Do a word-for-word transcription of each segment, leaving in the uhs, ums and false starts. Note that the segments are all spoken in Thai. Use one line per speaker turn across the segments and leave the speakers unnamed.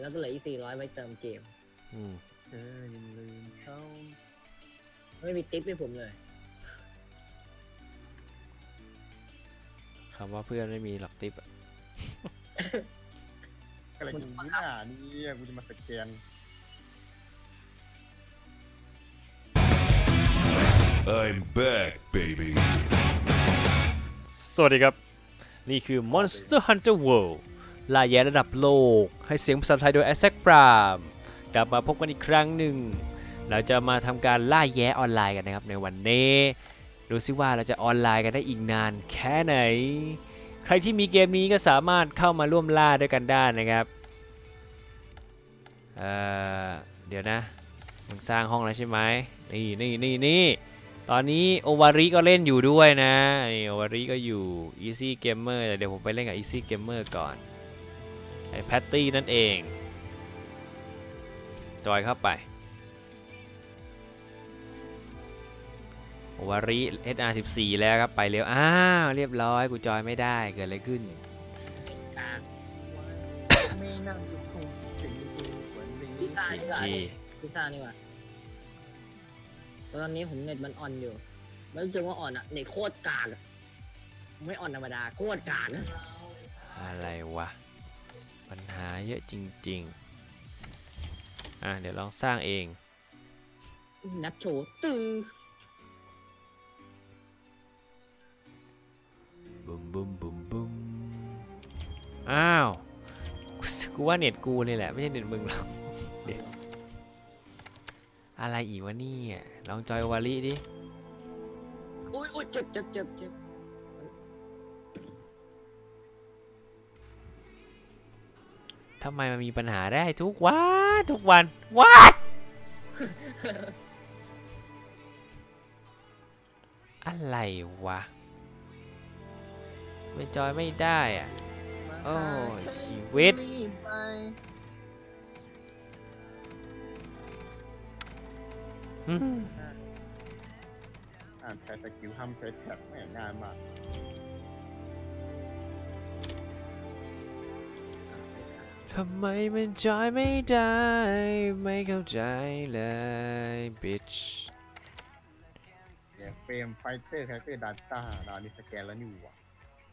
แล้วก็เหลืออีกสี่ร้อยไว้เติมเกม
อืม
เธอยังลืมเขา
ไม่มีติ๊บให้ผมเลย
คำว่าเพื่อนไม่มีหลักติ๊บ
อะไรกูหน้านี่กูจะมาสแกน
I'm back baby
สวัสดีครับนี่คือ Monster Hunter World ล่าแย้ระดับโลกให้เสียงภาษาไทยโดย Isaac Pram กลับมาพบกันอีกครั้งหนึ่งเราจะมาทำการล่าแย้ออนไลน์กันนะครับในวันนี้ดูซิว่าเราจะออนไลน์กันได้อีกนานแค่ไหนใครที่มีเกมนี้ก็สามารถเข้ามาร่วมล่าด้วยกันได้นะครับเอ่อเดี๋ยวนะมึงสร้างห้องแล้วใช่ไหมนี่นี่นี่นี่ตอนนี้โอวาริก็เล่นอยู่ด้วยนะนี่โอวาริก็อยู่ Easy Gamer เดี๋ยวผมไปเล่นกับ Easy Gamer ก่อนไอ้แพตตี้นั่นเองจอยเข้าไปโอวาริ เอส อาร์ สิบสี่ แล้วครับไปเร็วอ้าวเรียบร้อยกูจอยไม่ได้เกิดอะไรขึ้น
กลาง
ไม่นั่งจุดคงถึงวันนี้
พิซซ่านี่กว่า
ที่
พิซซ่านี่กว่าตอนนี้ผมเน็ตมันอ่อนอยู่ไม่รู้สึกว่าอ่อนอะเน็ตโคตรกากไม่อ่อนธรรมดาโคตรกากนะ
อะไรวะปัญหาเยอะจริงๆอ่ะเดี๋ยวลองสร้างเอง
นัดโชว์ตื้อ
บุมบุมบุมบุมอ้าวกูว่าเน็ตกูเลยแหละไม่ใช่เน็ตมึงหรอกเดี๋ยวอะไรอีกวะนี่ลองจอยวาลีดิ
อุ้ยอุ้ยเจ็บเจ็บเจ็บเจ็บ
ทำไมมันมีปัญหาได้ทุกวันทุกวันวัด อะไรวะไม่จอยไม่ได้อ่ะโอ้ชีวิตอืม
อ่านใช้สกิลทำเซตแบบไม่ง่ายมาก
ทำไมมันจอยไม่ได้ไม่เข้าใจเลยบิช
เฟรมไฟเตอร์ไฟเตอร์ดัตต้าดาวนี้สแกนแล้วนี่หว่า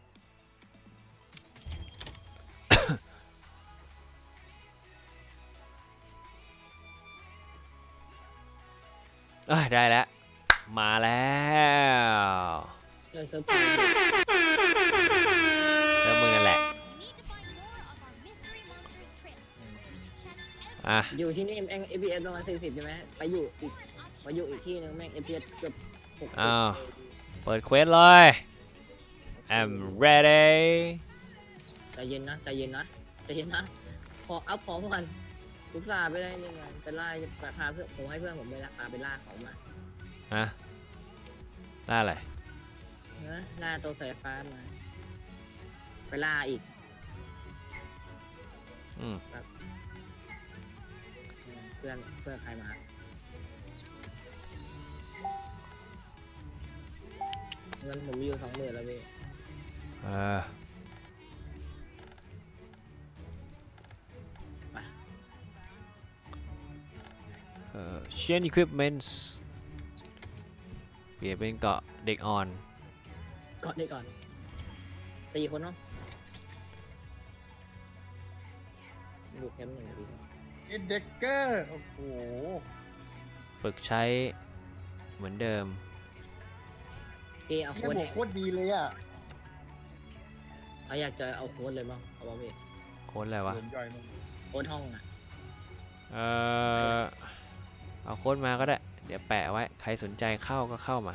ได้แล้วมาแล้วแล้วมึงนั่นแหละอ่ะ
อยู่ที่นี่แม่ง เอฟ พี เอส ประมาณสี่สิบใช่ไหมไปอยู่อีกไปอยู่อีกที่นึงแม่ง เอฟ พี เอส เกือบหกสิบ
อ้าวเปิดเควสเลย I'm ready
ใจเย็นนะใจเย็นนะใจเย็นนะพออัพพร้อมกันอุตส่าห์ไปได้ยังไงไปล่าไปพาเพื่อนผมให้เพื่อนผมไปล่าพาไปล่าเขามา
ฮะล่าอะไร
เนอะล่าตัวสายฟ้ามาไปล่าอีก
อืม
เพื่อนเพื่อนใครมาเงินผมมีอยู่สองหมื่นแล้วพี่
เออเออ Chain Equipments เปลี่ยนเป็นเกาะเด็กอ่อน
ก่อนได้ก่อนสี่คนเนาะอยู่แคมป์หนึ่งดี
อินเด็กเกอร์โอ้โห
ฝึกใช้เหมือนเดิม
พี่เอา
แค่
โค้ด
บอกโคตรดีเลยอ่ะ
เขาอยากจะเอาโค้ดเลยมั้งเอาบ้างพี่
โค้ดอะไรวะ
เดินย่อยมั้ง
โค้ดห้องอ่ะ
เออเอาโค้ดมาก็ได้ เดี๋ยวแปะไว้ ใครสนใจเข้าก็เข้ามา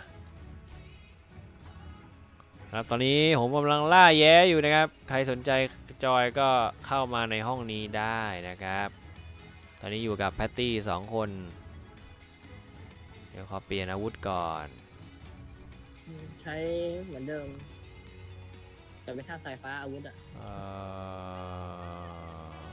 ครับตอนนี้ผมกำลังล่าแย้อยู่นะครับ ใครสนใจจอยก็เข้ามาในห้องนี้ได้นะครับ ตอนนี้อยู่กับแพตตี้สองคน เดี๋ยวขอเปลี่ยนอาวุธก่อน
ใช้เหมือนเดิมแต่เป็นท่าสายฟ้าอาวุธอ่ะ
เอ่อ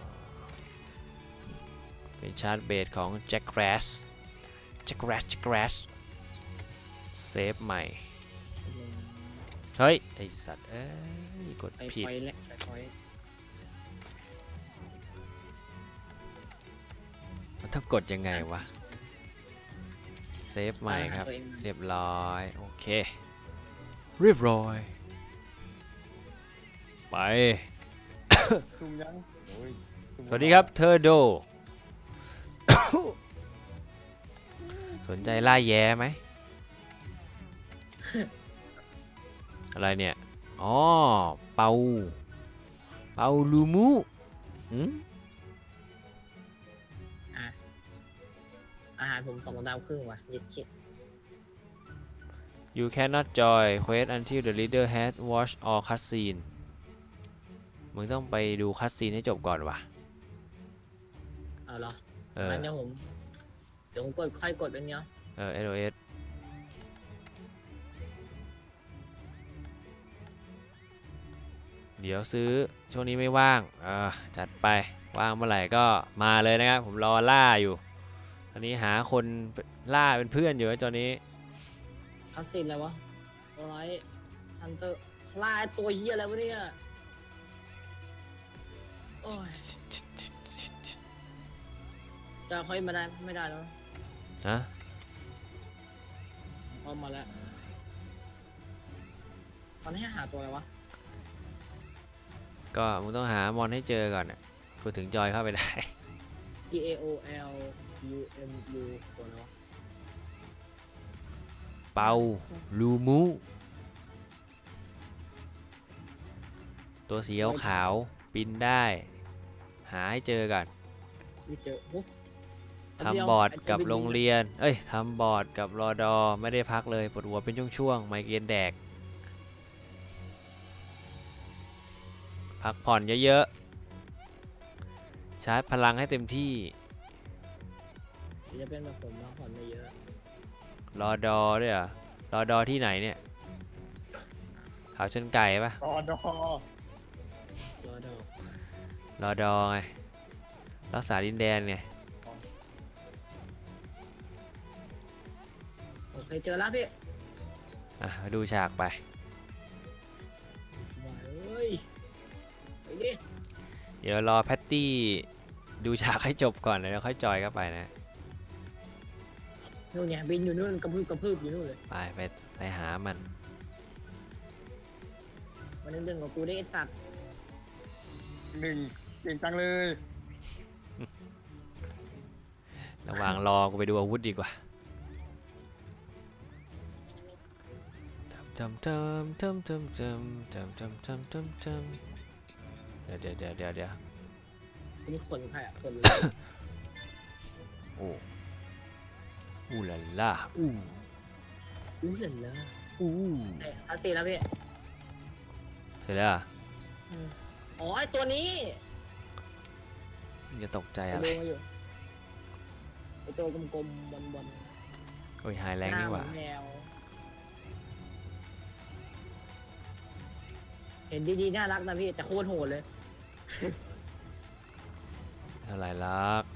เป็นชาร์จเบสของแจ็คแครชแจ็คแครชแจ็คแครชเซฟใหม่ เฮ้ย ไอสัตว์เอ้ยกด
ไป
ผิด
ไฟแหละไปไฟ
ต้องกดยังไงวะเซฟใหม่ครับ
ตัวเอง
เรียบร้อยโอเคเรียบร้อยไป
ซุ่มยังโอ้ยซุ่ม
สวัสดีครับเทอร์โด สนใจล่าแย้ไหม อะไรเนี่ย อ๋อ เปา เปาลูมูอืม
อาหารผมสองดาวครึ่งว่ะยึดคิด
You cannot join quest until the leader has watched all cutscene มึงต้องไปดูคัสซีนให้จบก่อนว่ะ
เอาเหรอ
เออ
งั้นเดี๋ยวผมเดี๋ยวผมกดค่อยกดอันเนี้ย
เออ เอส โอ เอส เดี๋ยวซื้อช่วงนี้ไม่ว่างเออจัดไปว่างเมื่อไหร่ก็มาเลยนะครับ ผมรอล่าอยู่ ตอนนี้หาคนล่าเป็นเพื่อนอยู่ตอนนี้
คัสซินอะไรวะตัวร้อยฮันเตอร์ล่าตัวเหี้ยอะไรวะเนี่ยโอ้ยจะค่อยมาได้ไม่ได้แล้ว
ฮะ
พอมาแล้วตอนนี้หาตัวอะไรวะ
ก็มึงต้องหามอนให้เจอก่อนน่ะกูถึงจอยเข้าไปได้
P A O L U M U ตัวอะไรวะ
เปาลูมูตัวสีขาวๆบินได้ หาให้เจอก่อน
ไม่เจอโอ้
ทำบอร์ดกับโรงเรียน เอ้ย ทำบอร์ดกับรอดอไม่ได้พักเลยปวดหัวเป็นช่วงๆ ไมเกรนแดก พักผ่อนเยอะๆ ชาร์จพลังให้เต็มที่
จะเป็นแบบผมพักผ่อนไม่เยอะ
รอดอด้วยเหรอ รอดอที่ไหนเนี่ยเขาชนไก่ปะ
รอดอ
รอดอก
รอดอไง รักษาดินแดนไง
โอเคเจอแล้วพี่
อ่ะมาดูฉากไป
มาเอ้ยไปดิ
เดี๋ยวรอแพตตี้ดูฉากให้จบก่อนแล้วค่อยจอยเข้าไปนะ
นู่นเนี่ยบินอยู่นู่นกระพืบกระพืบอยู่นู่นเลย
ไปไปไปหามัน
มันนึงดึงกับกูได้ไอ้สัตว์
หนึ่งเก่งจังเลย
ระหว่างรอกูไปดูอาวุธดีกว่าทำทำทำทำทำทำทำทำทำทำเดี๋ยวเดี๋ยวเดี๋ยวเดี๋ยวเดี๋ยว
นี่ขนใครอ่ะขน
โอ้อู้ลาล่าอู้
อู้เหล่นเลย
อู้
เอ้ยเอาสิแล้วพี่
เสร็จแล้วเหรอ
อืมอ๋อไอตัวนี้
มึงจะตกใจ
ไป
อะไร
ดูมาอยู่ไอตัวกลมๆบน
โอ้ยหาย
ๆ
แรง
ห
นี่
น้า
ห
เหมื
ว่า
อนแมวเห็นดีๆน่ารักนะพี่แต่โคตรโหดเลย
เท่าไหร่ลัก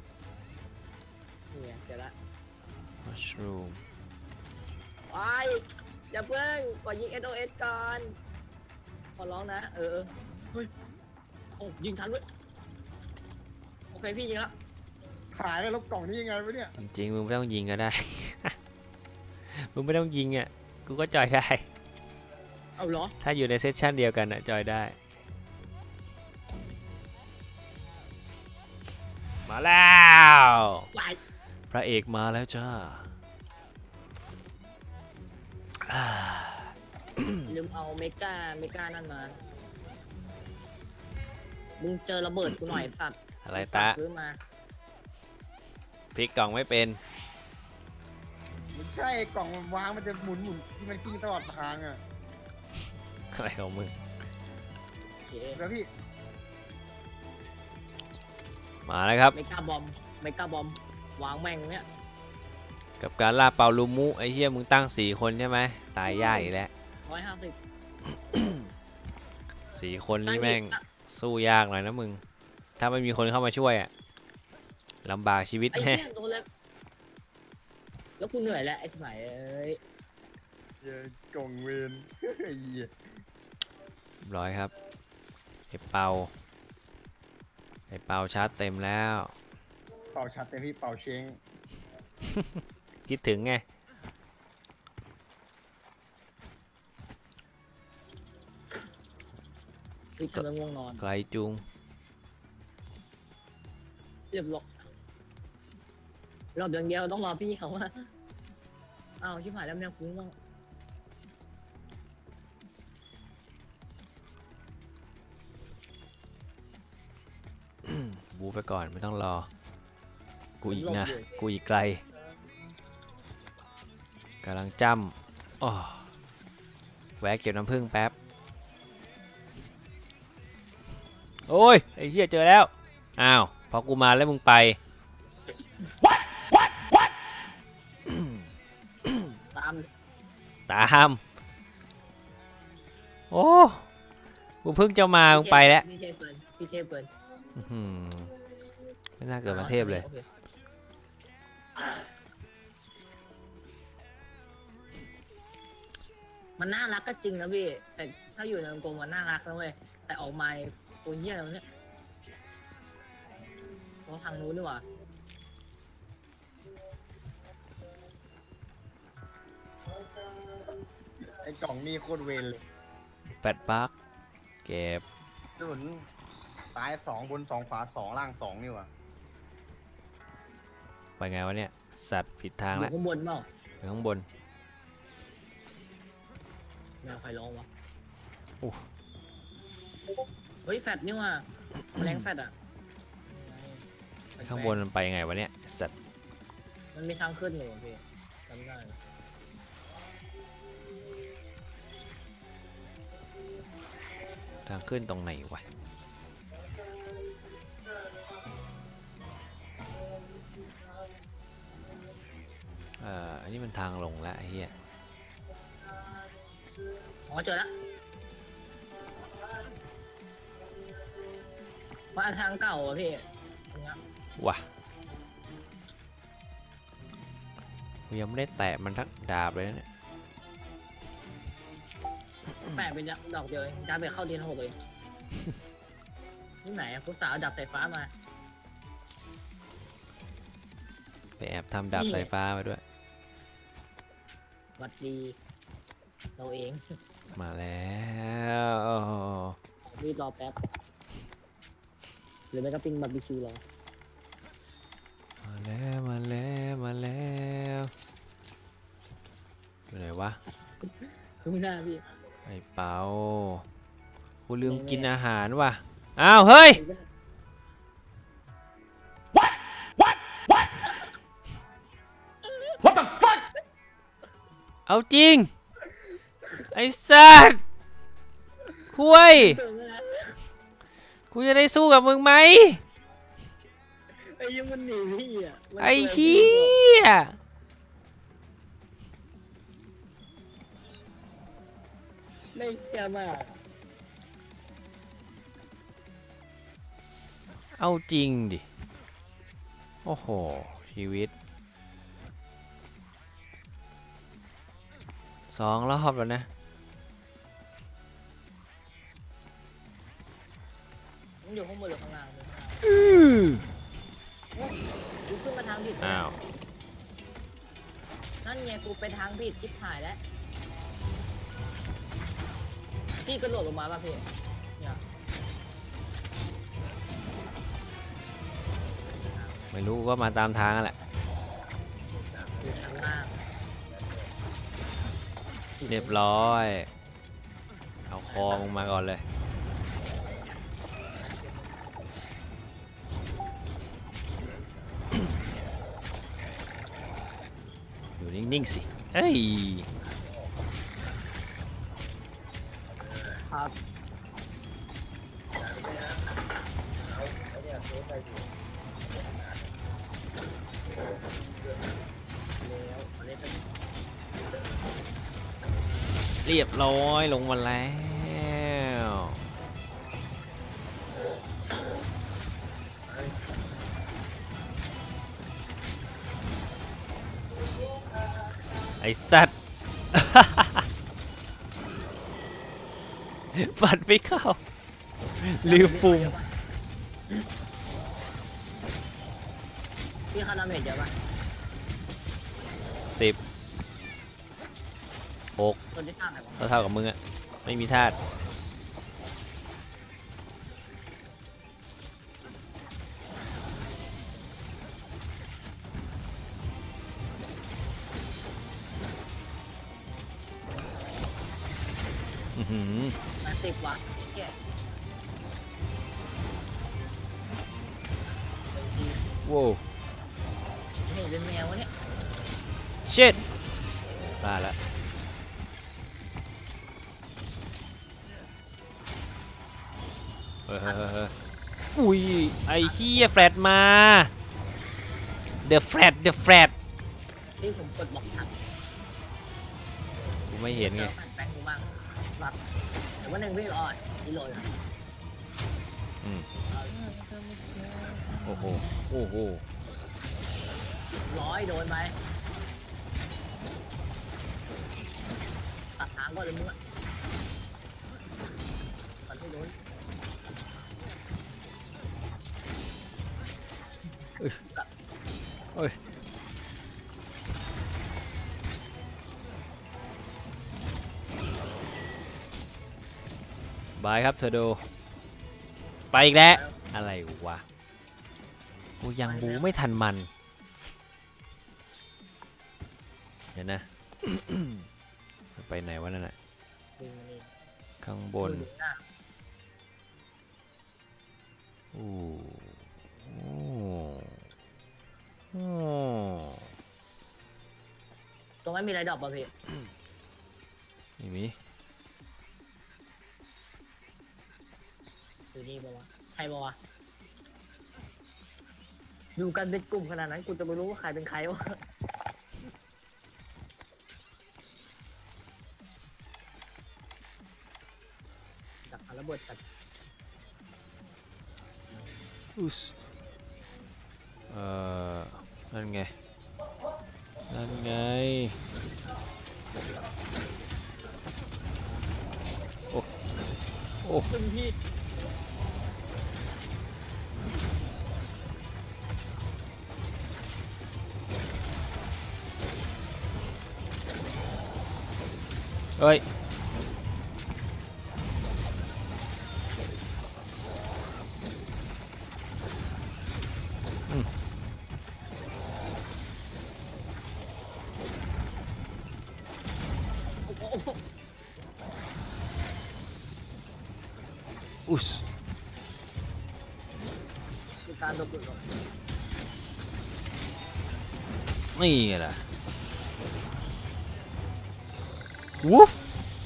เนี่ยเจอละ
มัชรูม
ไอ้ยอย่าเพิ่งกดยิง เอส โอ เอส ก่อนขอร้องนะ เออเออเฮ้ยโอ้ยิงทันด้วยโอเคพี่ยิงแล้ว
หายแล้วลบกล่องนี้ยังไงวะเนี่ย
จริงๆมึงไม่ต้องยิงก็ได้ มึงไม่ต้องยิงอ่ะกูก็จอยได้
เอาเหรอ
ถ้าอยู่ในเซสชันเดียวกันอ่ะจอยได้ มาแล้ว
วาย
พระเอกมาแล้วจ้าอ่า
ลืมเอาเมกาเมกานั่นมา มึงเจอระเบิดกูหน่อยสัตว์
อะไรตะ
ซื้อมา
พลิกกล่องไม่เป็น
ไม่ใช่กล่องมันวางมันจะหมุนหมุนที่มันกิ้งตลอดทางอ่ะ
อะไรของมึง
โอเค
แล้วพี่
มาแล้วครับ
เมกาบอมเมกาบอมวางแม่งเนี่ย
กับการล่าเปาลูมุไอ้เหี้ยมึงตั้งสี่คนใช่ไหมตายยากอีกแล้ว
ร้อยห้าสิบ
สี่คนนี่แม่งสู้ยากหน่อยนะมึง ถ้าไม่มีคนเข้ามาช่วยอะลำบากชีวิต
ไอ้
แน่
เหี้ยโดนแล้วแล้วกูเหนื่อยแล้วไอ้สมัยเอ้ย
เหี้ยกล่องเวน ไอ้เหี้ย
เรียบร้อยครับไอ้เปาไอ้เปาชาร์จเต็มแล้ว
เป่าชัดเลยพี่เป่าเชง
คิดถึงไง
พี่ฉันจะง่วงนอน
ไกลจุง
เรียบร้อยรอบอย่างเดียวต้องรอพี่เขาว่าอ้าวชิบหายแล้วแมวคุ้งบ้าง
บูไปก่อนไม่ต้องรอ กูอีกนะ กูอีกไกลกำลังจำอ๋อแวะเก็บน้ำผึ้งแป๊บ โอ้ย ไอ้เหี้ยเจอแล้ว อ้าว พอกูมาแล้วมึงไป
ตาม
ตาม โอ้ กูเพิ่งจะมามึงไปแล้ว
พี่เทพเปิลพี่เทพเปิล
อื้อหือไม่น่าเกิดมาเทพเลย
โอคมันน่ารักก็จริงนะพี่ แต่ถ้าอยู่ในวงกลมมันน่ารักนะเว้ย แต่ออกมาตัวเหี้ยแล้วเนี่ยเพราะทางนู้นดีกว่า
ไอ้กล่องนี่โคตรเวรเลย
แปดบักเก็บ
สุนซ้ายสองบนสองขวาสองล่างสองนี่วะ
ไปไงวะเนี่ย สัตว์ผิดทาง
อยู่
แล้ว
ข้างบนเปล่า
ไปข้างบน
แมวใครร้องวะ
โอ้
เฮ้ยแฟดนี่ว่ะแมลงแฟดอ่ะ
ข้างบนมันไปยังไงวะเนี่ย สัตว์
มันมีทางขึ้นอยู่อะพี่จำได้
ทางขึ้นตรงไหนวะ เอ่อ อันนี้มันทางลงแล้วไอ้เหี้ย
อ๋อเจอแล้วว่าทางเก่าอ่ะพี่ตรงเนี้ย
ว่ะกูยังไม่ได้แตะมันทักดาบเลยนะเนี่ย
แปะเป็นดอกเดียวเองจานไปเข้าเดียนหกเอง ที่ไหนอะผู้สาวดับสายฟ้ามา
ไปแอบทำดาบสายฟ้ามาด้วย
วัดดีเราเอง
มาแล้ว
รีบรอแป๊บหรือไม่ก็ปิ้งบาร์บีคิวรอ
มาแล้วมาแล้วมาแล้วอยู่ไหนวะ
คือไม่ได้พี่
ไอ้เปากูลืมกินอาหารว่ะ อ้าวเฮ้ย เอาจริง ไอ้สัตว์คุยกูจะได้สู้กับมึงไหม
ไอ้ยังมันหนีพี่อ่ะมัน
ไอ้
กลัว
เหี้
พี่
ย
ไม่เชื่อมาก
เอาจริงดิ โอ้โห ชีวิตสองรอบแล้วนะ
มันอยู่ข้างบนหรือข้างล่างเลย
อือ
กูขึ้นมาทางผิด
อ้าว
นั่นไงกูไปทางผิดชิบหายแล้วพี่กระโดดลงมาป่ะพี่เนี่ย
ไม่รู้ว่ามาตามทางนั่นแหละ
อยู่ข้างล่าง
เรียบร้อย เอาคอมึงมาก่อนเลย อยู่นิ่งๆสิ เฮ้ย
ครับ
เรียบร้อยลงมาแล้ว ไอ้สัตว์ ปัดไม่เข้า ลืมปุ่ม
พี่คาราเมจเยอะปะ
สิบหก
ตัวที่ท่าไหนวะ
เท่าเท่ากับมึงอะไม่มีธาตุอื้อหือ
แปดสิบว่ะแก
โว้ว
เฮ้ยเป็นแมววะเนี่ย
ชิตพลาดละเฮ้ยเฮ้ยเฮ้ยเฮ้ยอุ้ยไอ้เหี้ยแฟลตมา The Flat The Flat
ที่ผมกดบอกทัก
กูไม่เห็นไง
แป้งกูบ้างรับแต่ว่าหนึ่งพี่รอดพี่โหลดครับ
อืม
เอา
โอ้โหโอ้โห
ร้อยโดนไหมตัดทางก็เลยมึงอะตัดให้โดน
เอ้ยบายครับเธอโดไปอีกแล้วอะไรวะกูยังบูไม่ทันมันเดี๋ยวนะ ไปไหนวะนั่นน่ะ
ดึงนี่
ข้างบน
ดึงหน้า
โอ้โอ้โอ้
ตรงนั้นมีอะไรดรอปป่ะพี่
ไม่มี
อยู่นี่ป่ะวะใช่ป่ะวะอยู่กันเป็นกลุ่มขนาดนั้นกูจะไม่รู้ว่าใครเป็นใครวะดักระเบิดกัน
อุสเอ่อนั่นไงนั่นไงโอ้โอ้
ซึ่งพี่
เอ้ยอืม
โอ้โห
อุส
คือการโดนกดลง
นี่ไงล่ะวูฟ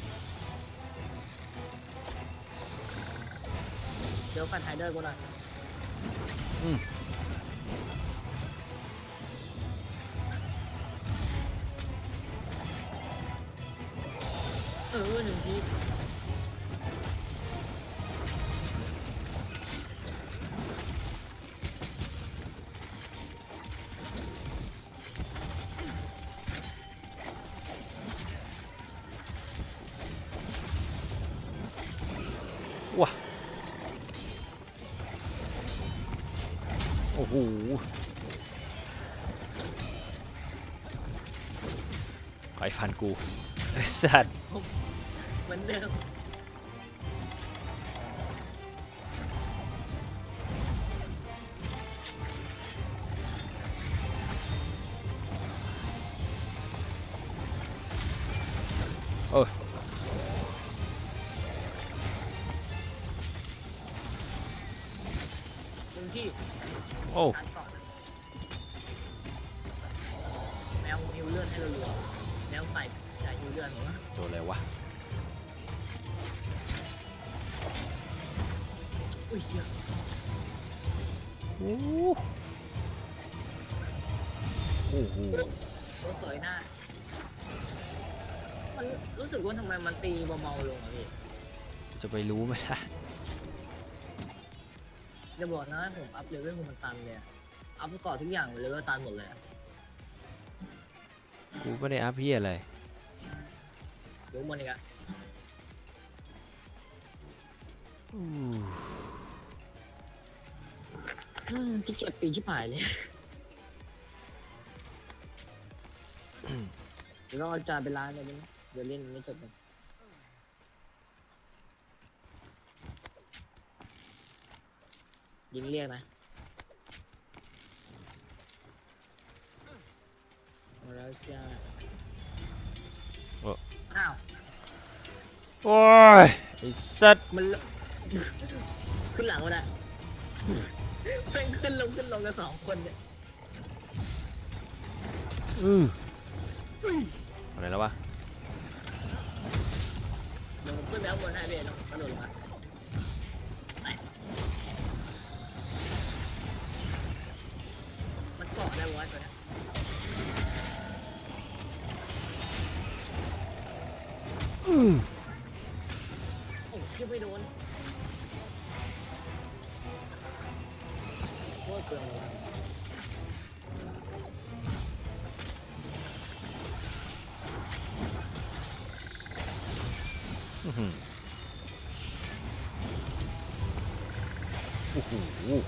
เดี๋ยวฟันไฮเดอร์กูหน่อย
อืม
เออหนึ่งที
ว้าโอ้โหไอ้ฟันกูไอ้สัตว์
เหมือนเดิม
โอ้ย
หนึ่งที่
โอ้
การก่อนแมวฮิวเลือดให้รัวๆแมวใส่ใส่ฮิวเลือดหนูนะ
โดนอะไรวะ
อุ้ยเหี้ย
โอ้โอ้โห
รถสวยหน้า มันรู้สึกว่าทำไมมันตีเบาๆลงอะพี่
จะไปรู้ไหมล่ะ
จะบอกนะผมอัพเลเวลมันตันเลยอะอัพก่อนทุกอย่างเลเวลตันหมดเลยอะ
กูไม่ได้อัพเพี้ยอะไร
รู้หมดอีกอะ
อู้
อืมที่เก็บปีชิบหายเลยเดี๋ยวต้องเอาจานไปล้างเลยนะเดี๋ยวเล่นไม่จบเลยยิงเรียกนะมาแล้วจ้าอ้าว
โอ้ยไอ้สัตว์
มัน ขึ้นหลังมันอะเป็นขึ้นลงขึ้นลงกันสองคนเนี่ย
อืออะไรแล้ววะ
เดี๋ยวผมขึ้นไปข้างบนให้เบนกระโดดลงมาไปมันเกาะได้วะตัวเนี้ยโอ้ยไม่โดนโคตรเกลือเลย
อื้อหือโอ้โห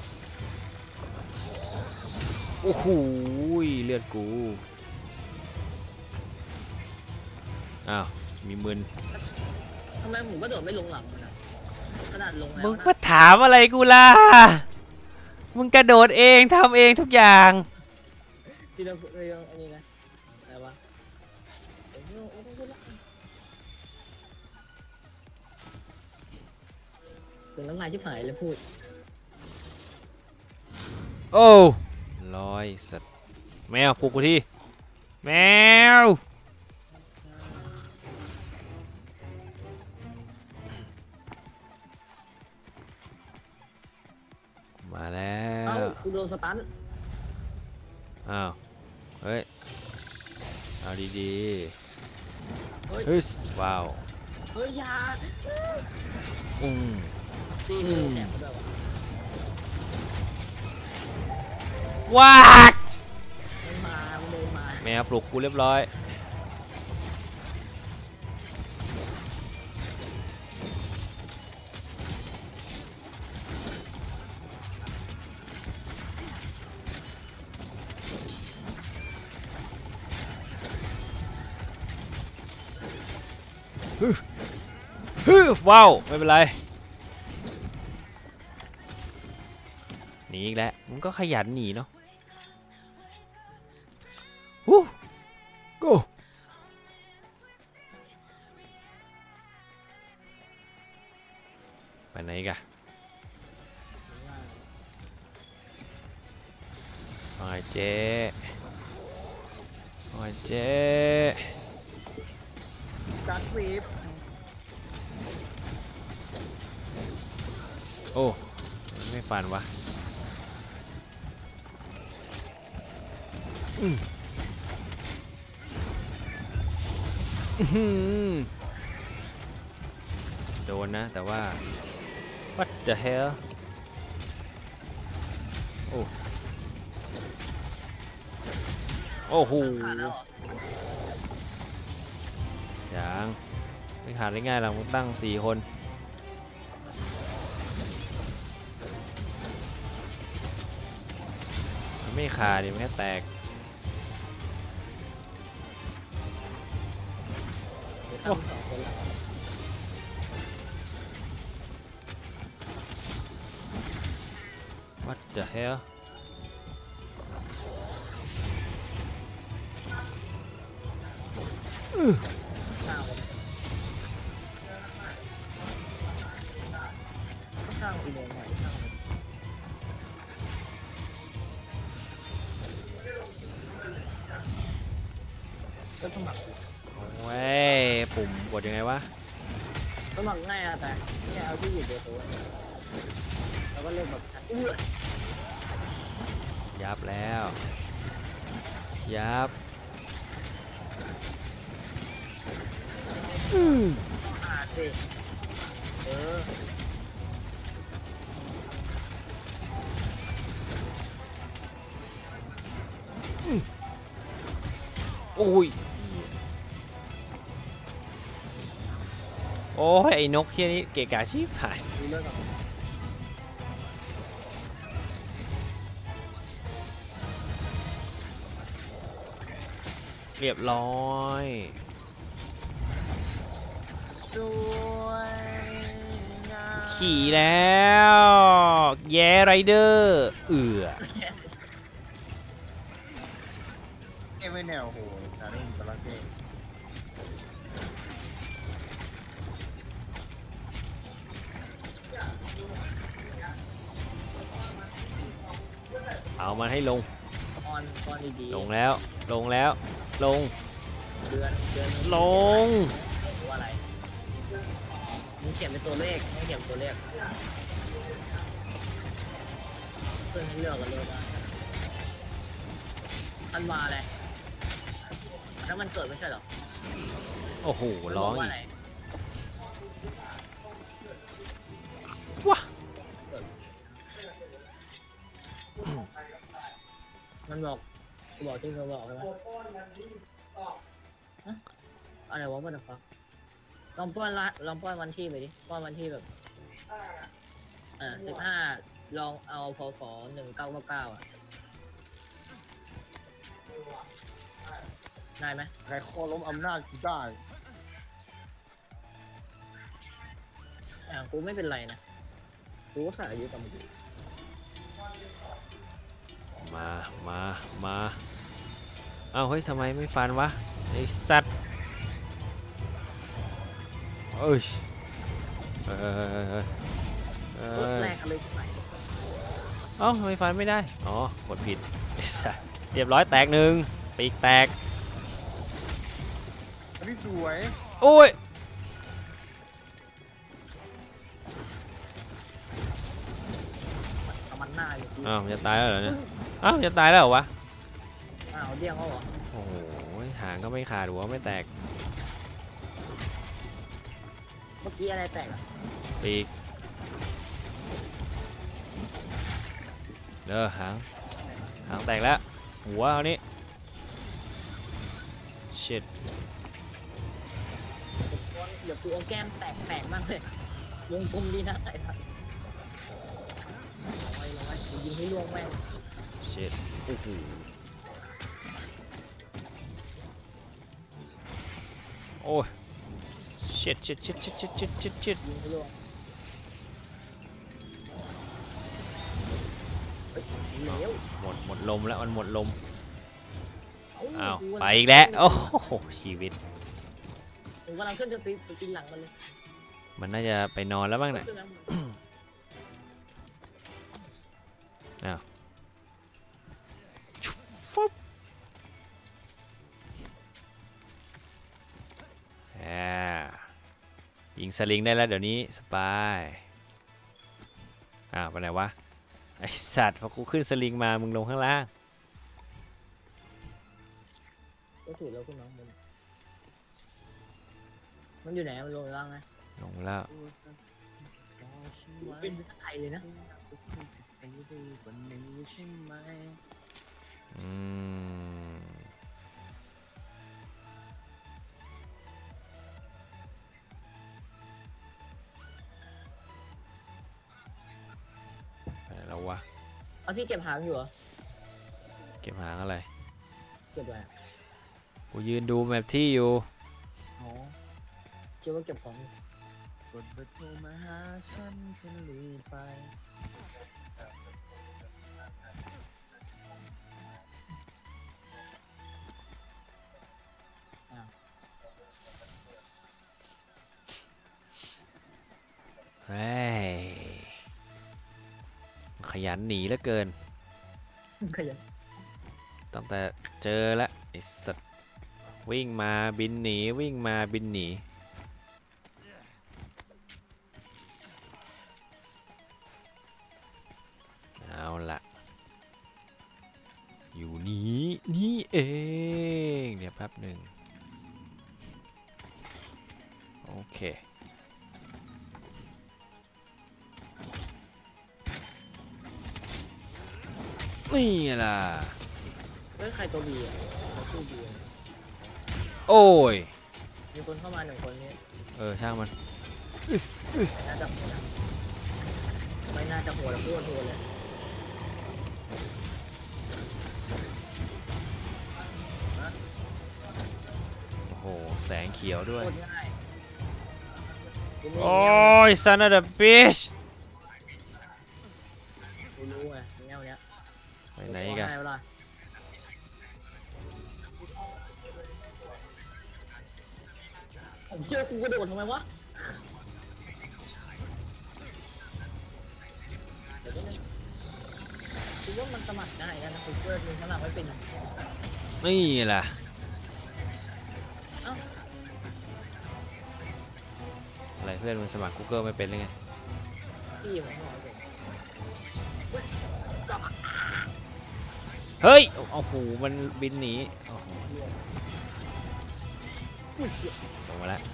โอ้โหเลือดกูอ้าวมีมึน
ทำไมผมก็โดดไม่ลงหลังมันอะขนาดลงแล้ว
มึง
นะ
มาถามอะไรกูล่ะมึงกระโดดเองทำเองทุกอย่าง
ที่เราเรื่องอันนี้นะอะไรวะเดี๋ยวเราเอาต้องพูดละเป็นน้ำลายชิบหายเลยพูด
โอ้ลอยสัตว์แมวปลุกกูทีแมวมาแล้
เอ้าว กูโดนสตัน
อ้าวเฮ้ยเอาดี
เฮ้ย
ๆเฮ้ยว้าว
เฮ้ยอยา
อืม
ตีมือแข็งด้วยวะ
ว้า
มันมามันเดินมา
แมวปลุกกูเรียบร้อยฮึว้าวไม่เป็นไรหนีอีกแล้วมึงก็ขยันหนีเนาะฮู้กูไปไหนกันไปเจ๊ไปเจ๊
จัดวีบ
โอ้ไม่ฟันวะอืมอื้อหือโดนนะแต่ว่า what the hell โอ้โอ้โห
ขาดแล้วเหรอ
ยังไม่ขาดได้ง่ายหรอกมึงตั้งสี่คนมันไม่ขาดดิมันแค่แตก
เดี๋ยวตั้งสองคนละ
what the hell
ข้าวข้าวอุโมงค์ใหม่ข้าวก็สมัคร
เว้ยปุ่มกดยังไงวะ
สมัครง่ายอะแต่แค่เอาที่อยู่เดียวตัวแล้วก็เริ่มแบบเอื้อ
ยับแล้วยับ
อ่าสิเออ
โอ้ยโอ้ยไอ้นกเฮียนี้เกะกะชิบหาย
ดูเรื่องก่อน
เอรียบร้อย
สวยงาม
ขี่แล้วแย่ไรเดอร์เอือ
เอ้ยไม่แนวโหสารนุ่มกระเทศ
เอามันให้ลง
ออนออนดีๆ
ลงแล้วลงแล้วลง
เดือนเดือน
ลง
หรือว่าอะไรมึงเขียนเป็นตัวเลขไม่เขียนเป็นตัวเลขเพื่อนให้เลือกกันเลยว่าธันวาอะไรถ้ามันเกิดไม่ใช่เหรอ
โอ้โห
มัน
ร้
บ
อ
อง กว่า
อี
อะไร
กว้า
มันบอกกูบอกที่เขาบอกใช่ไหมฮะอะไรวะมันฟักลองป้อนละลองป้อนวันที่ไปดิป้อนวันที่แบบเออสิบห้าลองเอาพศหนึ่งเก้าเก้าอ่ะได้ไหม
ใครข้อล้มอำนาจกูได้
อ่ากูไม่เป็นไรนะกูก็ขาดอายุกับมึง
มามามาเอ้าเฮ้ยทำไมไม่ฟันวะไอ้สัตว์เอ้ยเออเอ
รถ
อ
แรกกันเลยไหน
เอ้าทำไมฟันไม่ได้อ๋อกดผิดไอ้สัตว์เรียบร้อยแตกหนึ่งปีกแตก
อันนี้สวย
โอ้ย
เอามันหน้าอยู่ที่
อ้าวจะตายแล้วเหรอเนี่ยอ้าวจะตายแล้วเหรอวะ
อ้าวเดี่ยงเขาเหรอ
โอ้โหหางก็ไม่ขาดหัวไม่แตก
เมื่อกี้อะไรแตกอ่ะ
ปีกเด้อหางหางแตกแล้วหัวเอานี้ชิด
เดี๋ยวกูเอาแก้มแตกแตกมากเลยวงกลมดีนะไอ้พัดร้อยร้อยยิงให้ล่วงแม่ง
ชิดโอ้โหโอ้ยชิดชิดชิดชิดชิดชิดชิดชิด
ยิงให้ล่วงเฮ้ยเหลว
หมดหมดลมแล้วมันหมดลม
เ
อ้าว
กู
ไปอีกแล้วโอ้โหชีวิต
กูกำลังขึ้นจะไปไปกินหลังมันเลย
มันน่าจะไปนอนแล้วบ้างน่ะ
ขึ้นมา
ฟุ๊บอ่ายิงสลิงได้แล้วเดี๋ยวนี้สบายอ้าวไปไหนวะไอสัตว์พอกูขึ้นสลิงมามึงลงข้างล่าง
ก็ถือแล้วคุณน้องมันมันอยู่ไหนมันลงล่างไง
ลงแล้ว
เป็นไทยเลยนะ
อืมไปไหนแล้ววะ
เอาพี่เก็บหางอยู่เหรอ
เก็บหางอะไร
เก็บอะไรอะ
กูยืนดูแมพที่อยู่
อ๋อคิดว่าเก็บของอยู่
กดเบอร์โทรมาหาฉันฉันลืมไป
เฮ้ยขยันหนีเหลือเกิน
ขยัน
ตั้งแต่เจอแล้วไอ้สัตว์วิ่งมาบินหนีวิ่งมาบินหนีเอาละอยู่นี้นี่เองเดี๋ยวแป๊บหนึ่งโอเคนี่ล่ะ
เฮ้ยใครตัวบีอ่ะเขาชื่อบีอะ
โอ้ย
มีคนเข้ามาหนึ่งคนนี้
เออ ช่างมันอึสอึส
น่าจะโหดอะไม่น่าจะโหดแล้วพูดโหดเลย
แสงเขียวด้วย
โคตรง่ายกูมี
โอ้ย son of a bitch
กูรู้ไงแนวเนี้ย
ไปไหนอีกัน
ง่ายเวลาผมเชื่อกูกระโดดทำไมวะเดี๋ยวนะกูว่ามันสมัครได้นะนะกูเพื่อนมึงสมัครไม่เป็นอะ
นี่แหละ
เอ้า
อะไรเพื่อนมึงสมัคร Google ไม่เป็นหรือไง
พี่ผมบอกเลยเว้ยกลับมา
เฮ้ยโอ้โหมันบินหนีโอ้โห
อุ้ยเหี้ย
ลงมาแล้ว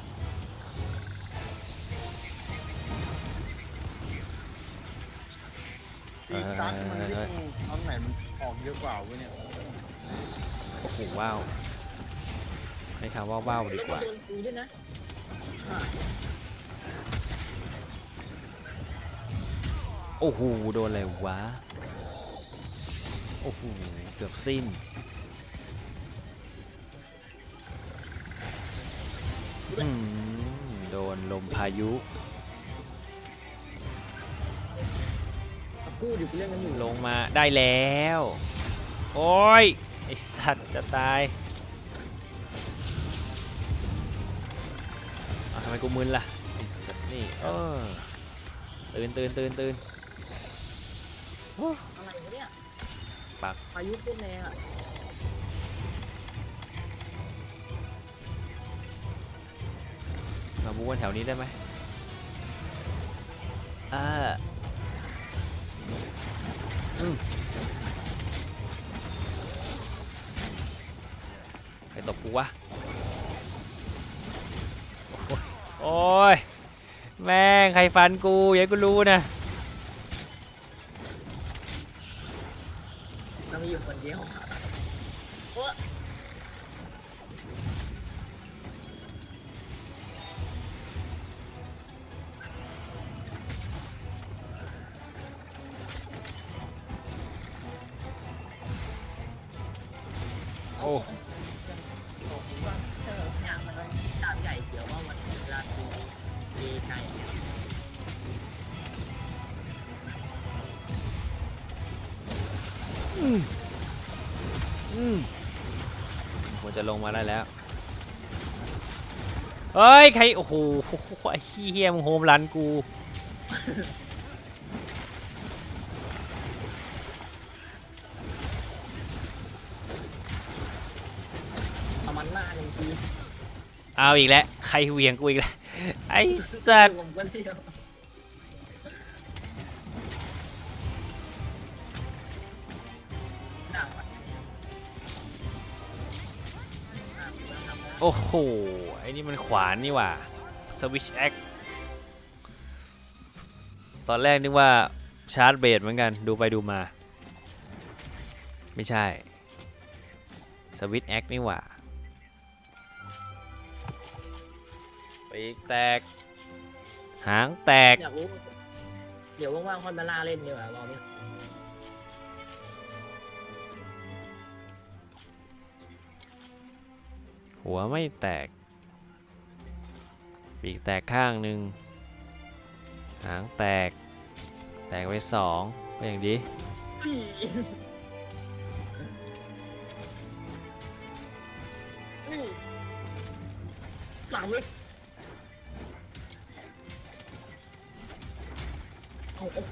ซีซัดมันไม่ดูตอนไหนมันออกเยอะกว่าเว้ยเนี่ย
โอ้โหว้าวให้คำว่าว้าวดี
แล้ว
ก
ก็
ว่า
โดนกูด้วยนะอ่า
โอ้โหโดนอะไรวะโอ้โหเกือบสิ้นอืมโดนลมพายุ
พูดอยู่กูเล่นกันอยู่
ลงมาได้แล้วโอ้ยไอสัตว์จะตายอ้าวทำไมกูมึนล่ะไอสัตว์นี่เออตื่นตื่นตื่นตื่นโอ้
อะไรวะเนี่ย
ปัก
พายุโคตรแรงอ่ะ
มาบุกกันแถวนี้ได้ไหมอ่าอืมใครตบกูวะโอ้ยโอ้ยแม่งใครฟันกูอย่าให้กูรู้นะ
เรามีอยู่คนเดียวโอ้
โอ้
เนี่ยมันต้องดาบใหญ่เขียวว่ามันเวลาตีตีไกลเนี่ย
อืมอืมควรจะลงมาได้แล้วเฮ้ยใครโอ้โหไอ้เหี้ยมึงโฮมรันกู
เอามันหน้าหนึ่งที
เอาอีกแล้วใครเหวี่ยงกูอีกแล้วไอ้สัตว์
ผมก็เที่ยวดาบอ่ะอ่ะทำแล้ว
โอ้โหไอ้นี่มันขวานนี่หว่าสวิชแอคตอนแรกนึกว่าชาร์จเบสเหมือนกันดูไปดูมาไม่ใช่สวิชแอคนี่หว่าปีกแตกหางแตก
อยากรู้เดี๋ยวว่างๆค่อยมาล่าเล่นดีกว่ารอบนี้
หัวไม่แตกปีกแตกข้างหนึ่งหางแตกแตกไปสองก็อย่างดี
หลังเลยเอาเอา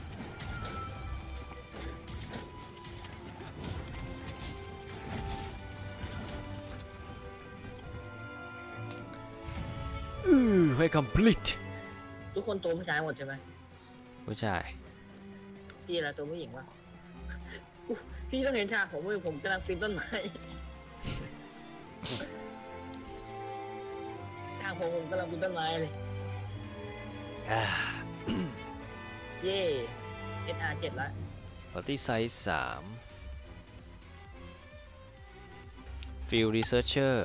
อือให้ complete
ทุกคนตัวผู้ชายหมดใช่ไหม
ผู้ชาย
พี่อะไรตัวผู้หญิงวะกูพี่ต้องเห็นฉากผมเว้ยผมกำลังปีนต้นไม้ ฉากผมผมกำลังปีนต้นไม้เลย
อ่า
เย่ เอส อาร์ เจ็ดแล้ว
ปาร์ตี้ไซส์สามฟิลรีเสิร์ชเชอร์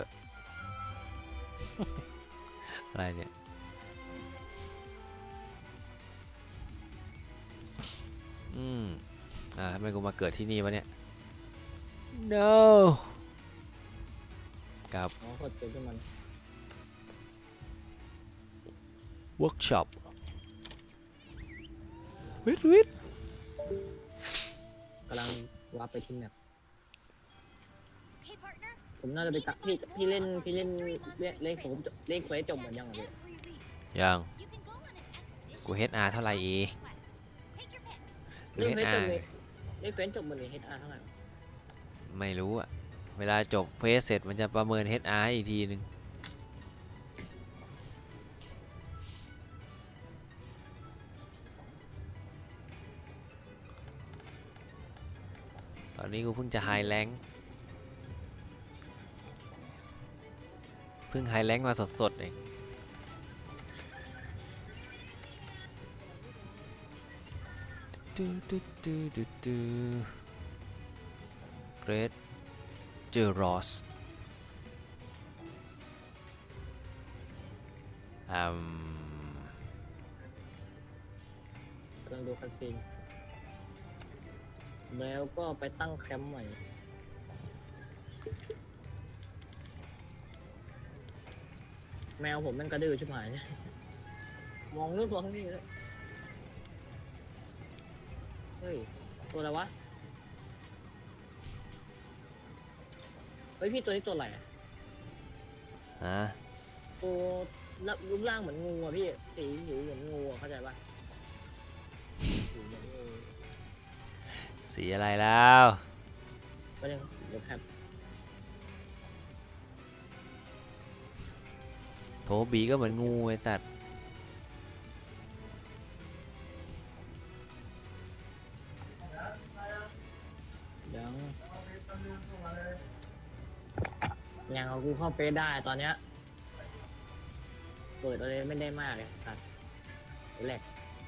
อะไรเนี่ยอืมอ่าทำไมกูมาเกิดที่นี่วะเนี่ย no กับ
อ๋อโคตรเจ๋งขึ้นมัน
เวิร์กช็อปวิทวิท
กำลังวาร์ปไปที่แมปผมน่าจะไปตักพี่พี่เล่นพี่เล่นเล่นเล่นผมเล่นเควสจบเหมือนยังอ่ะพี่
ยังกูเฮดอาร์เท่าไหร่อีกกู
เล่น
เฮด
เควส
อา
จบ
ร์
เลยเล่นเควสจบเหมือนเฮดอาร์เท่าไหร่
ไม่รู้อะเวลาจบเควสเสร็จมันจะประเมิน เอช อาร์ อีกทีหนึ่งตอนนี้กูเพิ่งจะไฮแลงเพิ่งไฮแลงมาสดๆเองดูดูดูดูดูเกรดเจอรอสอืม
กำลังดูคัสซีนแล้วก็ไปตั้งแคมป์ใหม่แมวผมแม่งกระดื้อชิบหายเนี่ยมองนู่นมองนี่เลยเฮ้ยตัวอะไรวะเฮ้ยพี่ตัวนี้ตัวอะไรอะ
ฮะ
ตัวรูปร่างเหมือนงูอ่ะพี่สีผิวเหมือนงูอ่ะเข้าใจปะผิวเหมือนงู
สีอะไรแล้ว
ก็ยังเดี๋ยวแคป
โถบีก็เหมือนงูไอสัตว์
ยังยังเอากูเข้าเฟซได้ตอนเนี้ยเปิดอะไรไม่ได้มากเลยสัตว์แหลก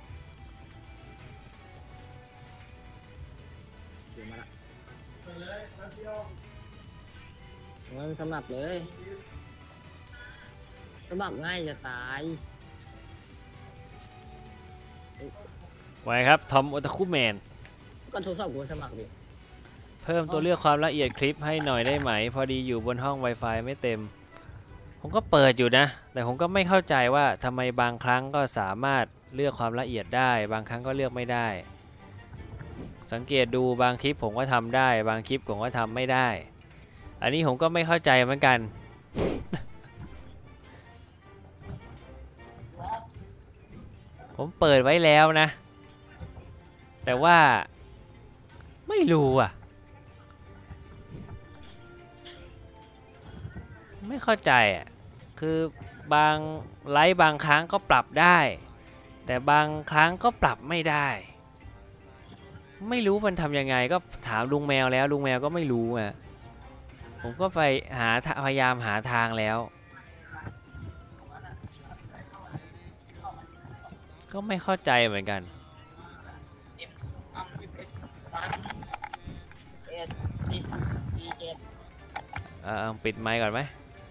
อยู่มาละเงินสมัครเลยสมัครง่ายจะตาย
ไว้ครับทอมโอตาคุแมน
ก็โทรศัพท์กูสมัครดิ
เพิ่มตัวเลือกความละเอียดคลิปให้หน่อยได้ไหม พอดีอยู่บนห้อง Wi-Fi ไม่เต็ม ผมก็เปิดอยู่นะ แต่ผมก็ไม่เข้าใจว่าทำไมบางครั้งก็สามารถเลือกความละเอียดได้ บางครั้งก็เลือกไม่ได้ สังเกตดูบางคลิปผมก็ทำได้ บางคลิปผมก็ทำไม่ได้ อันนี้ผมก็ไม่เข้าใจเหมือนกัน ผมเปิดไว้แล้วนะ แต่ว่าไม่รู้อ่ะ ไม่เข้าใจอ่ะ คือบางไลฟ์บางครั้งก็ปรับได้ แต่บางครั้งก็ปรับไม่ได้ ไม่รู้มันทำยังไงก็ถามลุงแมวแล้วลุงแมวก็ไม่รู้อ่ะ ผมก็ไปหาพยายามหาทางแล้ว ก็ไม่เข้าใจเหมือนกัน
เอ็ดสิบสี่เจ็ด
เออปิดไมค์ก่อนไหม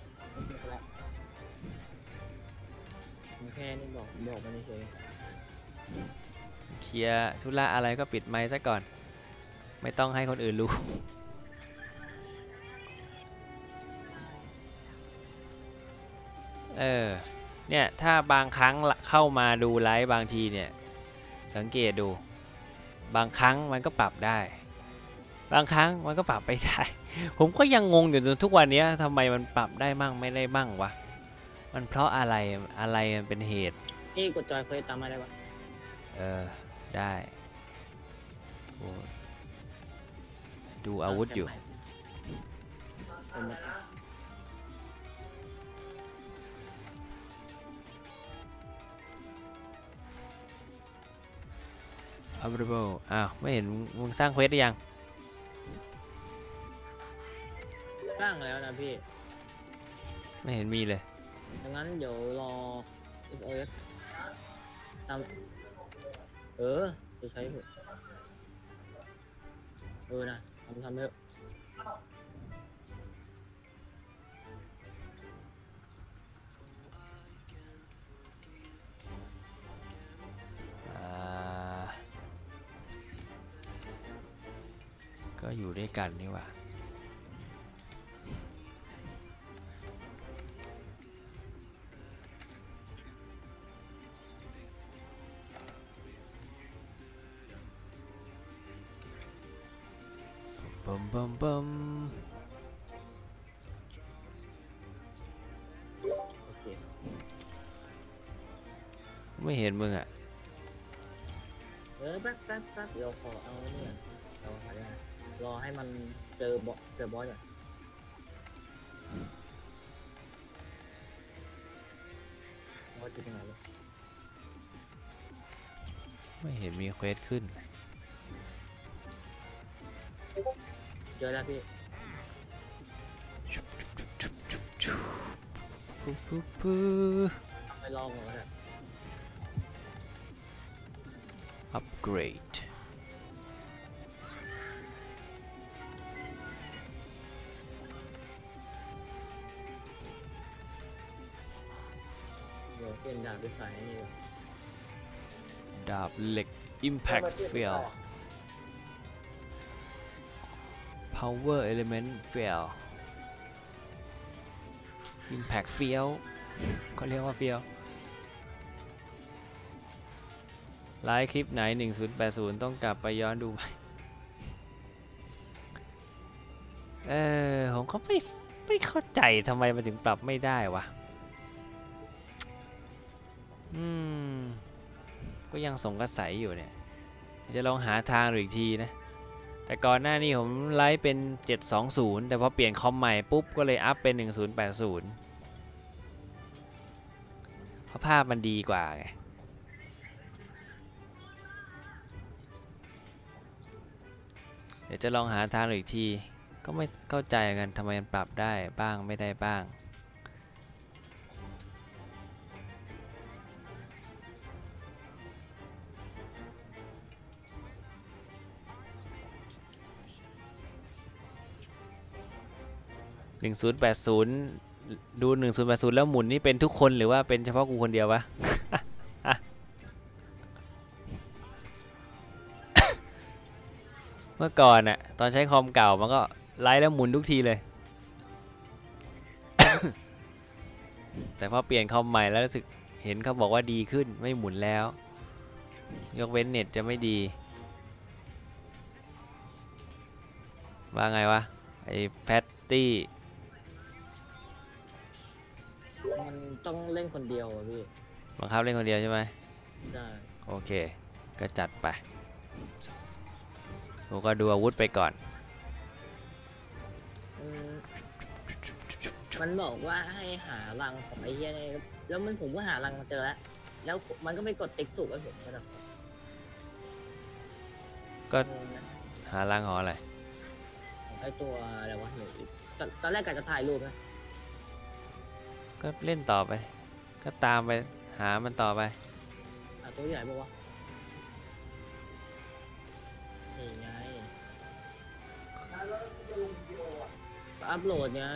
แค่นี้บอกบอกมาเฉย
เคลียร์ธุระอะไรก็ปิดไมค์ซะก่อน ไม่ต้องให้คนอื่นรู้ เออ เนี่ย ถ้าบางครั้งเข้ามาดูไลฟ์บางทีเนี่ย สังเกตดู บางครั้งมันก็ปรับได้ บางครั้งมันก็ปรับไม่ได้ ผมก็ยังงงอยู่จนทุกวันนี้ทำไมมันปรับได้มั่งไม่ได้มั่งวะ มันเพราะอะไร อะไรมันเป็นเหตุ
พี่กดจอยเควสตามมาได้ปะ
เออ ได้โอ้ดูอาวุธอยู่
เป็นแบบ
available อ้าว ไม่เห็นมึงสร้างเควสได้ยัง
สร้างแล้วนะพี่
ไม่เห็นมีเลย
ดังนั้นเดี๋ยวรอเออตามเออจะใช้เถอะเออนะทำทำเถอะ
อ่า ก็อยู่ด้วยกันนี่หว่า อบัมบัมบัม
โอเค
ไม่เห็นมึงอ่ะ
เออแป๊บแป๊บแป๊บเดี๋ยวขอเอาเนี่ยเราขอได้รอให้มันเจอบอสเจอบอสก่อนบอสอยู่ตรงไหนวะ
ไม่เห็นมีเควสขึ้น
เจอแล้วพี่
ปุ๊บปุ๊บปุ๊บ
เอาไปลองก่อนก็ได้
อัปเกรด
เดี๋ยวเปลี่ยนดาบไปใส่อันนี่ก่อน
ดาบเหล็ก Impact Fail Power Element Fail Impact Fail เขาเรียกว่า Fail ไลฟ์คลิปไหน หนึ่งศูนย์แปดศูนย์ ต้องกลับไปย้อนดูไหม เออผมก็ไม่ไม่เข้าใจทำไมมันถึงปรับไม่ได้วะ อืม ก็ยังสงสัยอยู่เนี่ย จะลองหาทางดูอีกทีนะ แต่ก่อนหน้านี้ผมไลฟ์เป็นเจ็ดสองศูนย์แต่พอเปลี่ยนคอมใหม่ปุ๊บก็เลยอัพเป็นหนึ่งศูนย์แปดศูนย์เพราะภาพมันดีกว่าไง เดี๋ยวจะลองหาทางดูอีกที ก็ไม่เข้าใจกันทำไมมันปรับได้บ้างไม่ได้บ้าง หนึ่งศูนย์แปดศูนย์ ดูหนึ่งศูนย์แปดศูนย์แล้วหมุนนี่เป็นทุกคนหรือว่าเป็นเฉพาะกูคนเดียววะ เมื่อก่อนอะตอนใช้คอมเก่ามันก็ไลฟ์แล้วหมุนทุกทีเลย แต่พอเปลี่ยนคอมใหม่แล้วรู้สึกเห็นเขาบอกว่าดีขึ้นไม่หมุนแล้ว ยกเว้นเน็ตจะไม่ดี ว่าไงวะ ไอ้แพตตี้
มันต้องเล่นคนเดียวอะพี่
บังคับเล่นคนเดียวใช่ไหม
ใช่
โอเค ก็จัดไปผมก็ดูอาวุธไปก่อน
อืมมันบอกว่าให้หารังของไอ้เหี้ยนี่แล้วมันผมก็หารังมาเจอแล้วแล้วมันก็ไม่กดติ๊กถูกไอ้ผมก็แบบ
ก็
งงนะ
หารังหออะไร
ไอ้ตัวอะไรวะหนูตอนตอนแรกกะจะถ่ายรูปนะ
ก็เล่นต่อไป ก็ตามไปหามันต่อไป
อ่ะตัวใหญ่ปะวะนี่ไงก็อัพโหลดไง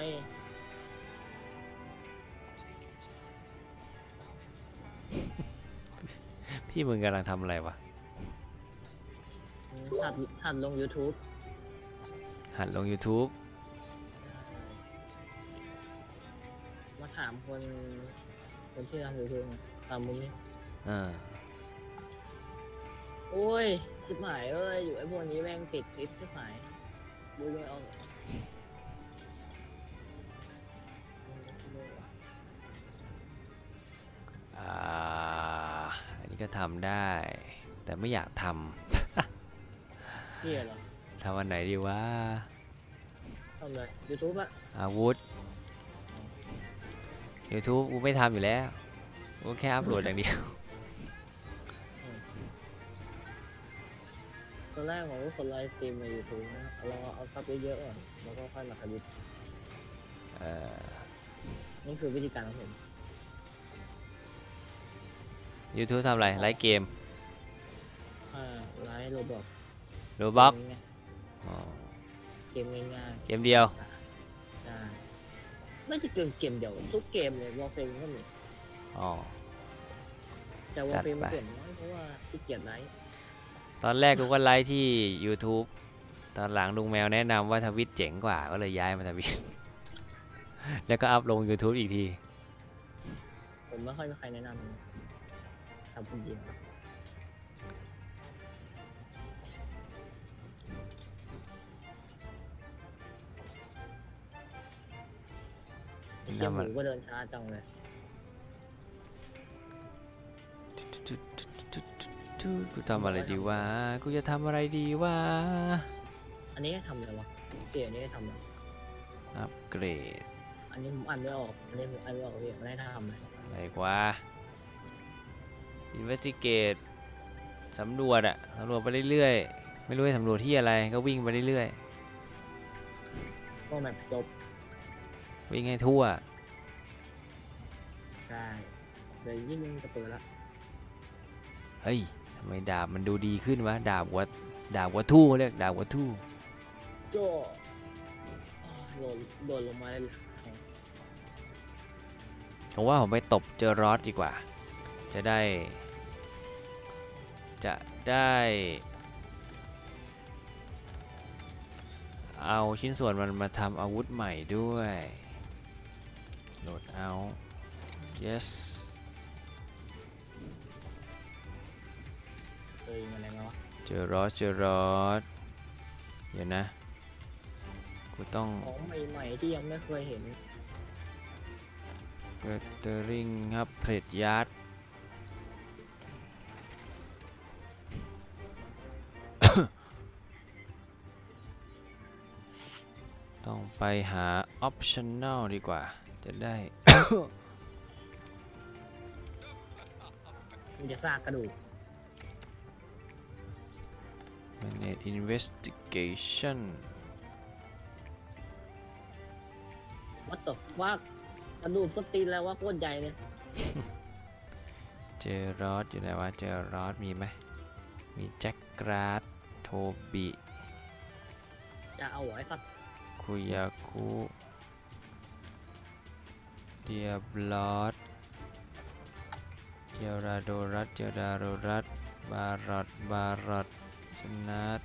พี่มึงกำลังทำอะไรวะ
อืมหัดหัดลง YouTube
หัดลง YouTube
มาถามคนคนที่ทำ YouTube ไงตามมุมนี้
อ่า
โอ้ยชิบหายเอ้ยอยู่ไอ้พวกนี้แม่งติดติดชิบหายดูไม่ออก
อ่า อันนี้ก็ทำได้ แต่ไม่อยากท
นี่เหรอ
ำ ทำวันไหนดีวะ
ทำเลย YouTube อะ
อาวุธ YouTube กูไม่ทำอยู่แล้ว กูแค่อัพโหลดอย่างเดียว
ตอนแรกผมก็คนไลฟ์สตรีมใน YouTube นะเราเอาซับเยอะๆก่อนแล้วก็ค่อยมาทวิต
เอ่อ
นี่คือวิธีการของผม
YouTube ทำอะไร ไลฟ์เกม
อ่าไลฟ์โรบอก
โรบ็อก อ๋อ
เกมง่าย
เกมเดียว
ๆใช่ไม่จะเกินเกมเดียวทุกเกมเลยวอลเฟมก็มี
อ๋อ
แต่วอ
จั
ล
ด
เฟม
ไป
เปลี่ยนน้อยเพราะว่าขี้เกียจไลฟ์
ตอนแรกกูก็ไลฟ์ที่ YouTube ตอนหลังลุงแมวแนะนำว่าทวิตเจ๋งกว่า ก็เลยย้ายมาทวิต แล้วก็อัพลง YouTube อีกที
ผมไม่ค่อยมีใครแนะนำทำคนเดียวเชี่ยหมูก็เดินช้าจังเลย
กูทำอะไรดีวะ กูจะทำอะไรดีวะ
อันนี้ให้ทำอะไรวะเปลี่ยนอันนี้ให้ทำอะไร
อัปเกรด
อันนี้ผมอ่านไม่ออกอันนี้ผมอ่านไม่ออกพี่ไม่ได้ทำเลย
อะไรวะ investigate สำรวจอะสำรวจไปเรื่อยๆ ไม่รู้จะสำรวจที่อะไร ก็วิ่งไปเรื่อย
ก็แบบจบ
ๆ วิ่งให้ทั่ว
ใช่เดี๋ยวยิ่งจะเปิดละ
เฮ้ย ทำไมดาบมันดูดีขึ้นวะ ดาบวัดดาบวัตถุเรียกดาบวัตถุ
โจ้โดนโดนลงมาเลย
ผมว่าผมไปตบเจอรอสดีกว่า จะได้ จะได้ เอาชิ้นส่วนมันมาทำอาวุธใหม่ด้วยโหลดเอา yes
เคยอะไรมาวะ
เจอรอสเจอรอสเดี๋ยวนะ กูต้อง
ของใหม่ๆที่ยังไม่เคยเห็น
เกเตอริงครับเพลทยาร์ด ต้องไปหา optional ดีกว่า จะได้
มันจะซากกระดูก
manage investigation
what the fuck กระดูกสตีนแล้วว่าโคตรใหญ่เลย
เจอรอสอยู่ไหนวะ เจอรอสมีไหม มีแจ็คกราดโทบิ
จะเอาไว้สัตว์
คุยาคุเดียบลอสเจราโดรัสเจราโดรัสบารอดบารอดชนัด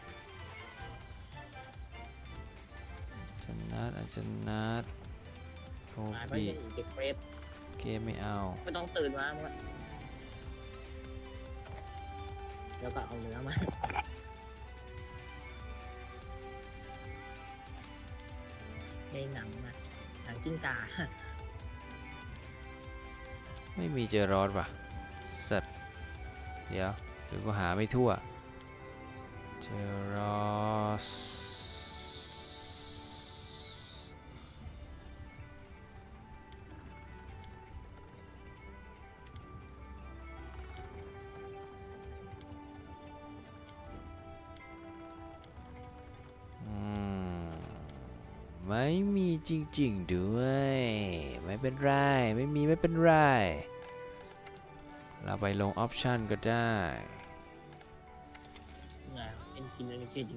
ชนัดอาชนัดโท
นายไม่
บิ
ใช่เด็กเฟรด
เกมไม่เอา
ไม่ต้องตื่นมามึงอะแล้วก็เอาเนื้อมา ในหนังนะหนังกิ้งก่า
ไม่มีเจอรอดว่ะสัตว์เดี๋ยวหรือกูหาไม่ทั่วเจอรอสอืมไม่มีจริงๆด้วยไม่เป็นไรไม่มีไม่เป็นไรเราไปลงออปชันก็ได้
ไงเอ็นกินอะไรกิน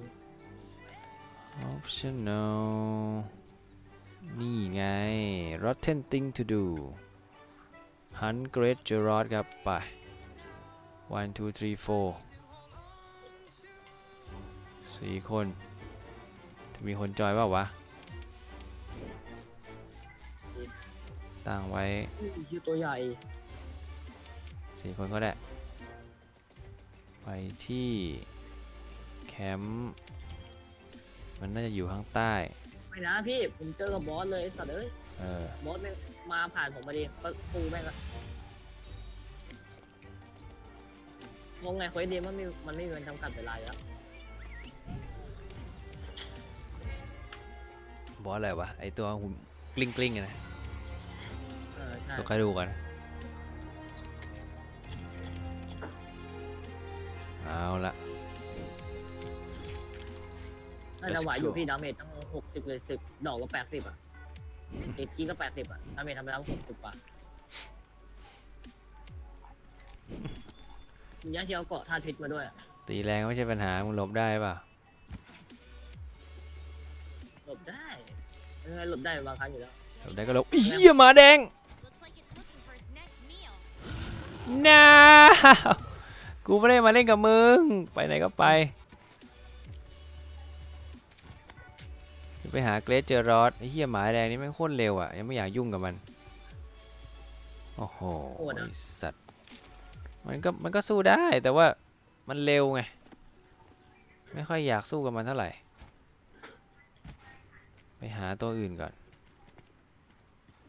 optional นี่ไง rotten thing to do hunt great gerard ครับไป one two three four สี่คนมีคนจอยเปล่าวะตั้งไว้
ชื่อตัวใหญ่
สี่คนก็ได้ ไปที่แคมป์มันน่าจะอยู่ข้างใต้
ไม่นะพี่ ผมเจอกับบอสเลยไอ้สัตว์เอ้ย
เออบ
อสแม่งมาผ่านผมมาดิก็ฟูแม่งอะงงไงเควสดีมันไม่มันไม่มีวันจำกัดเวลาอยู่แล้ว
บอสอะไรวะ ไอตัวหุ่นกลิ้งกลิ้งนะ
เออใช่
ตัวใครดูกันเอาละ
น่าจะไหวอยู่พี่ดาเมจตั้งหกสิบเลยสิบดอกก็แปดสิบอ่ะติดกี้ก็แปดสิบอ่ะดาเมจทำไปแล้วหกสิบกว่ามึงยังเชียวเกาะท่าทิศมาด้วยอะ
ตีแรงไม่ใช่ปัญหา มึงหลบได้ป่ะ
หลบได้ยังไงหลบได้บางครั้งอยู่แล้ว
หลบได้ก็หลบเหี้ยหมาแดง
Looks like it's looking for its next meal.
น้า กูไม่ได้มาเล่นกับมึง ไปไหนก็ไปไปหาเกรซเจอรอสไอ้เหี้ยหมาแดงนี่แม่งโคตรเร็วอ่ะ ยังไม่อยากยุ่งกับมัน โอ้โหไอ้สัตว์ มันก็มันก็สู้ได้แต่ว่ามันเร็วไง ไม่ค่อยอยากสู้กับมันเท่าไหร่ ไปหาตัวอื่นก่อน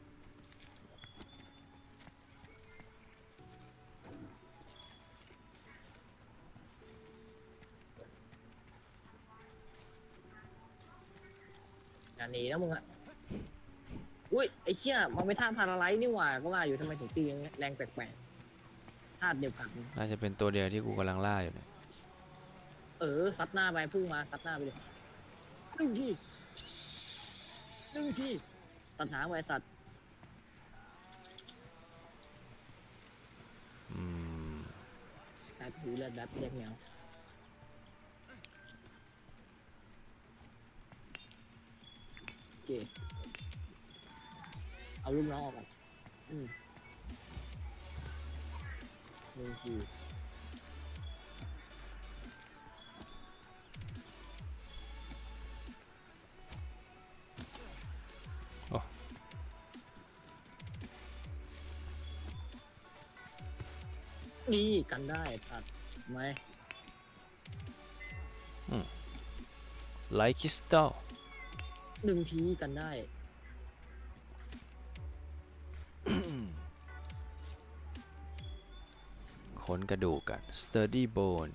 อย่าหนีนะมึงอะอุ้ยไอ้เชี่ยมันไม่ท่าพาราไลท์นี่หว่าก็ว่าอยู่ทำไมถึงตีอย่างเงี้ยแรงแปลกๆธาตุเดียวกัน
น่าจะเป็นตัวเดียวที่กูกำลังล่าอยู่เนี่ย
เออซัดหน้าไปพุ่งมาซัดหน้าไปเลยหนึ่งทีหนึ่งทีตัดหางไว้สัตว์
อืม
กลายเป็นหูเลือดแบบเรียกแมวโอเคเอาลูกน้องออกก่อนอืมหนึ่งทีนี่กันได้ตัดไหม
ไลท์คริสตัล
หนึ่งทีกันได้
ขนกระดูกกัน sturdy bone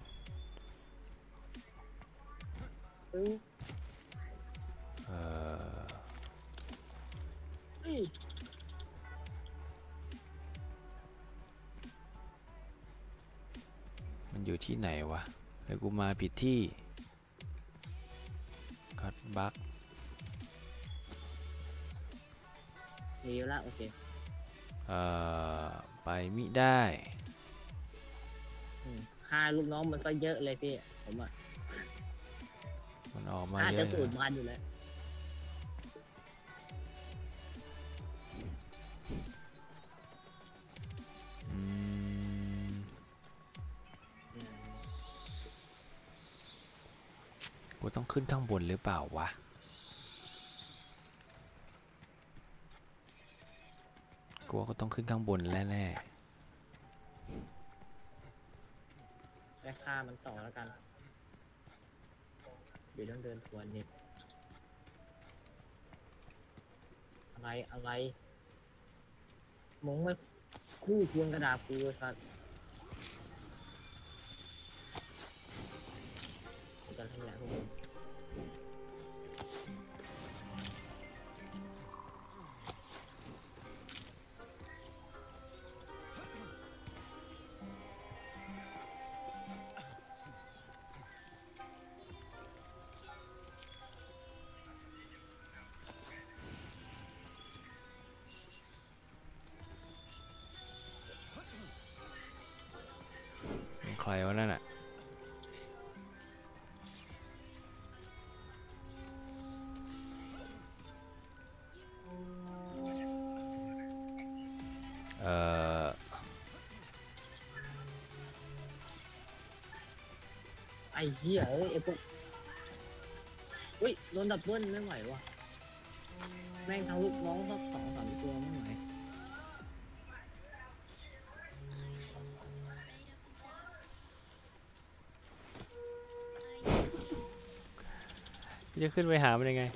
เออ
เอ่อ
เอ้ย
มันอยู่ที่ไหนวะเดี๋ยวกูมาผิดที่คัดบัก
มีแล้วละโอเค
เอ่อ ไปมิได้
อืมฆ่าลูกน้องมันซะเยอะเลยพี่ผมอ่ะ
มันออกมา
ฆ่า
เย
จะ
อะอ
สู
ยู่
ตรพันอยู่แล้ว
อืม กูต้องขึ้นข้างบนหรือเปล่าวะ กูว่าก็ต้องขึ้นข้างบนแน่
แค่ฆ่ามันต่อแล้วกันเดี๋ยวต้องเดินทวนนิดอะไรอะไรมึงไม่คู่ควรกระดาษกูเลยสัตว์จะทำอย่างพวกมึง
ๆ ใครวะนั่นอ่ะ เอ่อ
ไอ้เหี้ยเอ้ยไอ้พวกอุ้ยโดนดับเบิลไม่ไหวว่ะแม่งทั้งลูกน้องสักสองสามตัวไม่ไหว
จะขึ้นไปหามันยังไง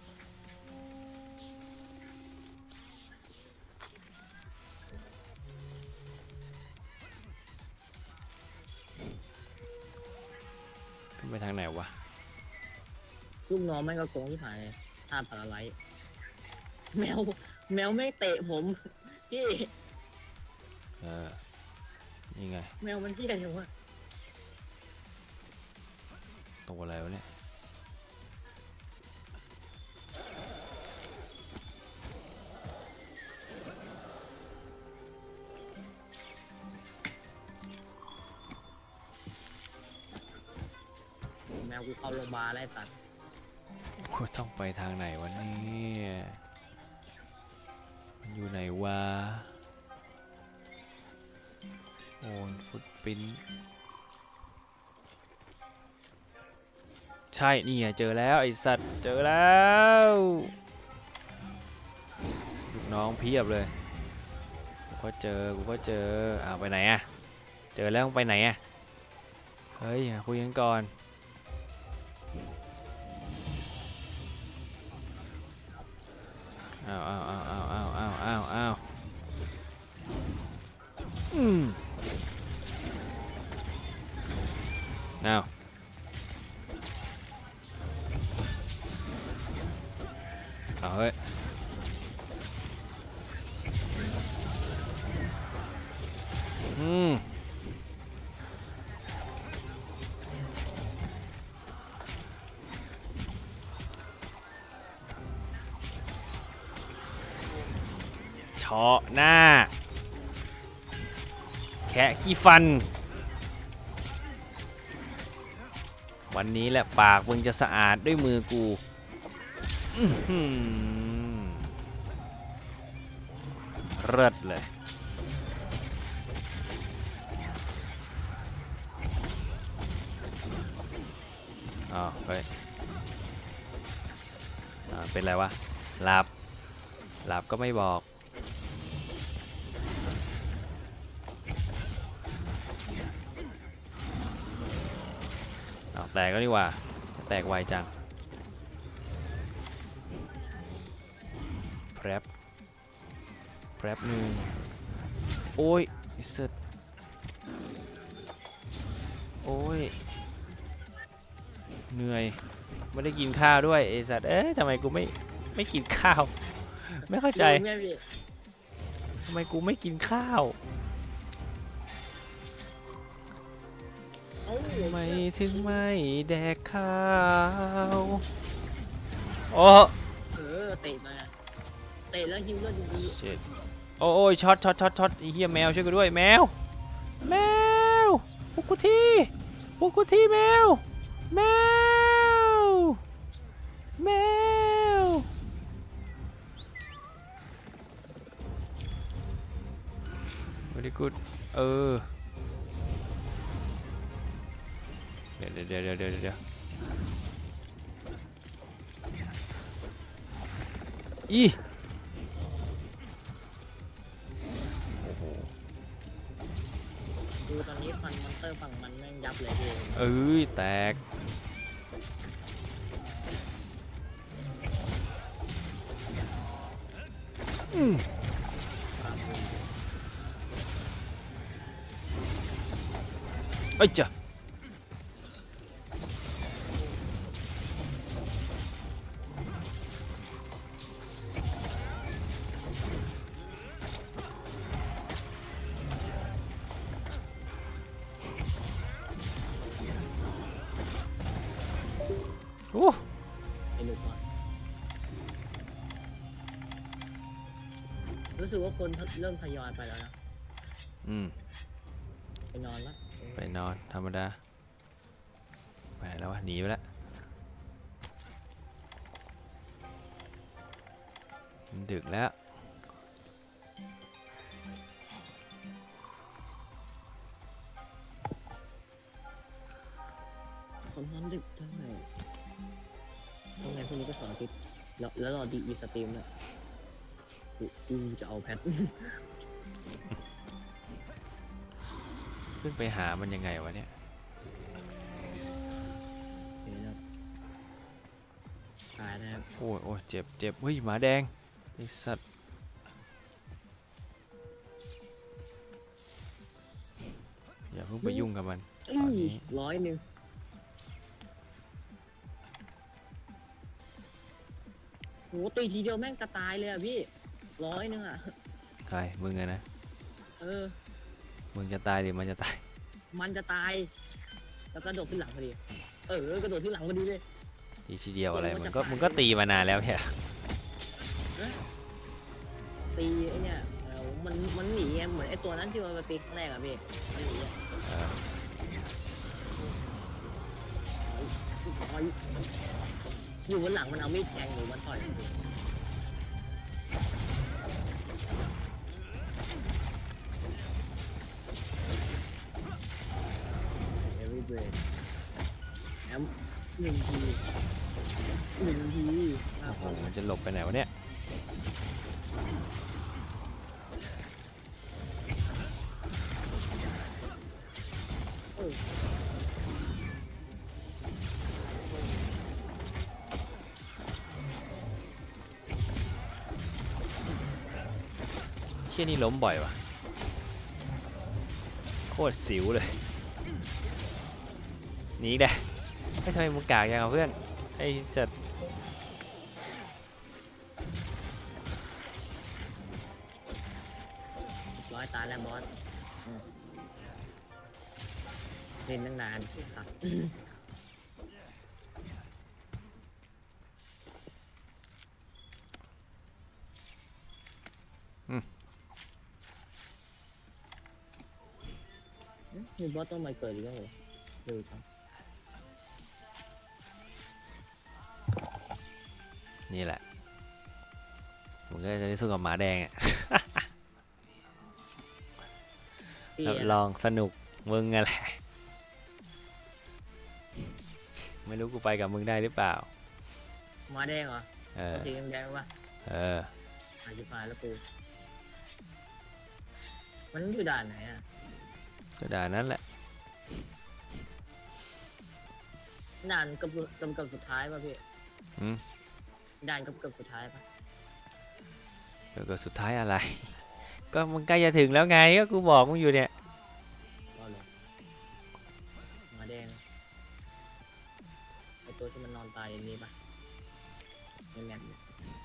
ขึ้นไปทางไหนวะ
ลูกน้องแม่งก็โกงที่ผ่านเลยท่าพาราไลท์แมวแมวไม่งเตะผมพี่
เออ นี่ไง
แมวมันเที่ยจังวะ
ตัวอะไรวะเนี่ย
แมวกูเข้าโรงพยาบาลไล่สัตว์
กูต้องไปทางไหนวะเนี่ยมันอยู่ไหนวะ โอนฟุตปรินท์ใช่ นี่ไงเจอแล้ว ไอสัตว์ เจอแล้วลูกน้องเพียบเลย กูก็เจอ กูก็เจออ้าวไปไหนอะเจอแล้วไปไหนอะเฮ้ยคุยกันก่อนอ้าวอ้าวอ้าวอ้าวอ้าวอ้าวอ้าวอ้าวอืมอ้าวเอาเฮ้ยอืมเฉาะหน้าแคะขี้ฟันวันนี้แหละปากมึงจะสะอาดด้วยมือกูอื้อหือเลิศเลยอ้าวเฮ้ยอ่าเป็นไรวะหลับหลับก็ไม่บอกอ้าวแตกก็ดีกว่าแตกไวจังแพรบแพรบหนึ่งโอ้ยไอ้สัสโอ้ยเหนื่อยไม่ได้กินข้าวด้วยไอ้สัตว์เอ๊ะทำไมกูไม่ไม่กินข้าวไม่เข้าใจ
แม่พี่
ทำไมกูไม่กินข้าว
เอ้า
ไม่ถึงไม่แดกข้าวโอ้
เออเตะมาเตะแล้วฮิวเลือดดี
เช็ดโอ้ยช็อตช็อตช็อตช็อตไอ้เหี้ยแมวช่วยกูด้วยแมวแมวปลุกกูทีปลุกกูทีแมวแมวแมวไม่ได้กูเออเดี๋ยวเดี๋ยวเดี๋ยวเดี๋ยวเดี๋ยวอี
ๆดูตอนนี้ฟันมอนเตอร์ฝั่งมันแม่งยับเลยพี่
เอ้ยแตกอืมเอ้ยจ้ะโอ้
ไอ้ลูกอ่ะรู้สึกว่าคนเริ่มทยอยไปแล้วนะ
อืม
ไปนอนละ
ไปนอนธรรมดาไปไหนแล้ววะหนีไปแล้วมันดึกแล้ว
คนนอนดึกได้ยังไงพรุ่งนี้ก็สอนอาทิตย์แล้วแล้วรอดีอีสตรีมเนี่ยกูกูจะเอาแพท
ขึ้นไปหามันยังไงวะเนี่ย
เดี๋ยวนะตายนะครับ
โอ้ยโอ้ยเจ็บเจ็บเฮ้ยหมาแดงไอสัตว์อย่าเพิ่งไปยุ่งกับมันตอนนี้
ร้อยหนึ่งโหตีทีเดียวแม่งจะตายเลยอ่ะพี่ร้อยหนึ่งอ่ะ
ใครมึงไงนะ
เออ
มึงจะตายหรือมันจะตาย
มันจะตาย แล้วก็โดดขึ้นหลังพอดี เออกระโดดขึ้นหลังพอดีเลย
ทีทีเดียวอะไร
เดี๋ยวมัน
มึง
จะ
ก็
ตาย
มึงก็ตีมานานแล้วเนี่ย
ตีไอเนี่ยเออมันมันหนีไงเหมือนไอตัวนั้นที่มันมาตีครั้งแรกอะพี่มันหนีอะ
เออ
ต่อยอยู่บนหลังมันเอามีดแทงหรือมันต่อยเอวิเบรดแอมหนึ่งทีหนึ่งทีอ่ะ
โอ้โหมันจะหลบไปไหนวะเนี่ย
เออ
เชี่ยนี่ล้มบ่อยวะโคตรสิวเลยหนีอีกแหละไม่ทำไมมึงกากยังเอาเพื่อนไอ้สัตว์
อยตายแล้วบอสเล่นตั้งนานครับมีบอสต้องมาเกิดอีกแล้วเหรอดูจัง
นี่แหละมึงก็จะได้สู้กับหมาแดงอ่ะ
พี่
รับ
อะ
รองสนุกมึงอะไรไม่รู้กูไปกับมึงได้หรือเปล่า
หมาแดงเหรอ
เออ
สีแดงๆวะ
เออ
หายจิบหายแล้วปูมันอยู่ด่านไหนอ่ะ
ก็ด่านั้นแหละ
ด่านกับกับกับสุดท้ายป่ะพี่
อืม
ด่านกับกับสุดท้ายป่ะ
เดี๋ยวก็สุดท้ายอะไร ก็มึงใกล้จะถึงแล้วไงก็กูบอกมึงอยู่เนี่ย
ก็เลยหมาแดงไอตัวที่มันนอนตายอย่างนี้ป่ะในแมปเนี่ย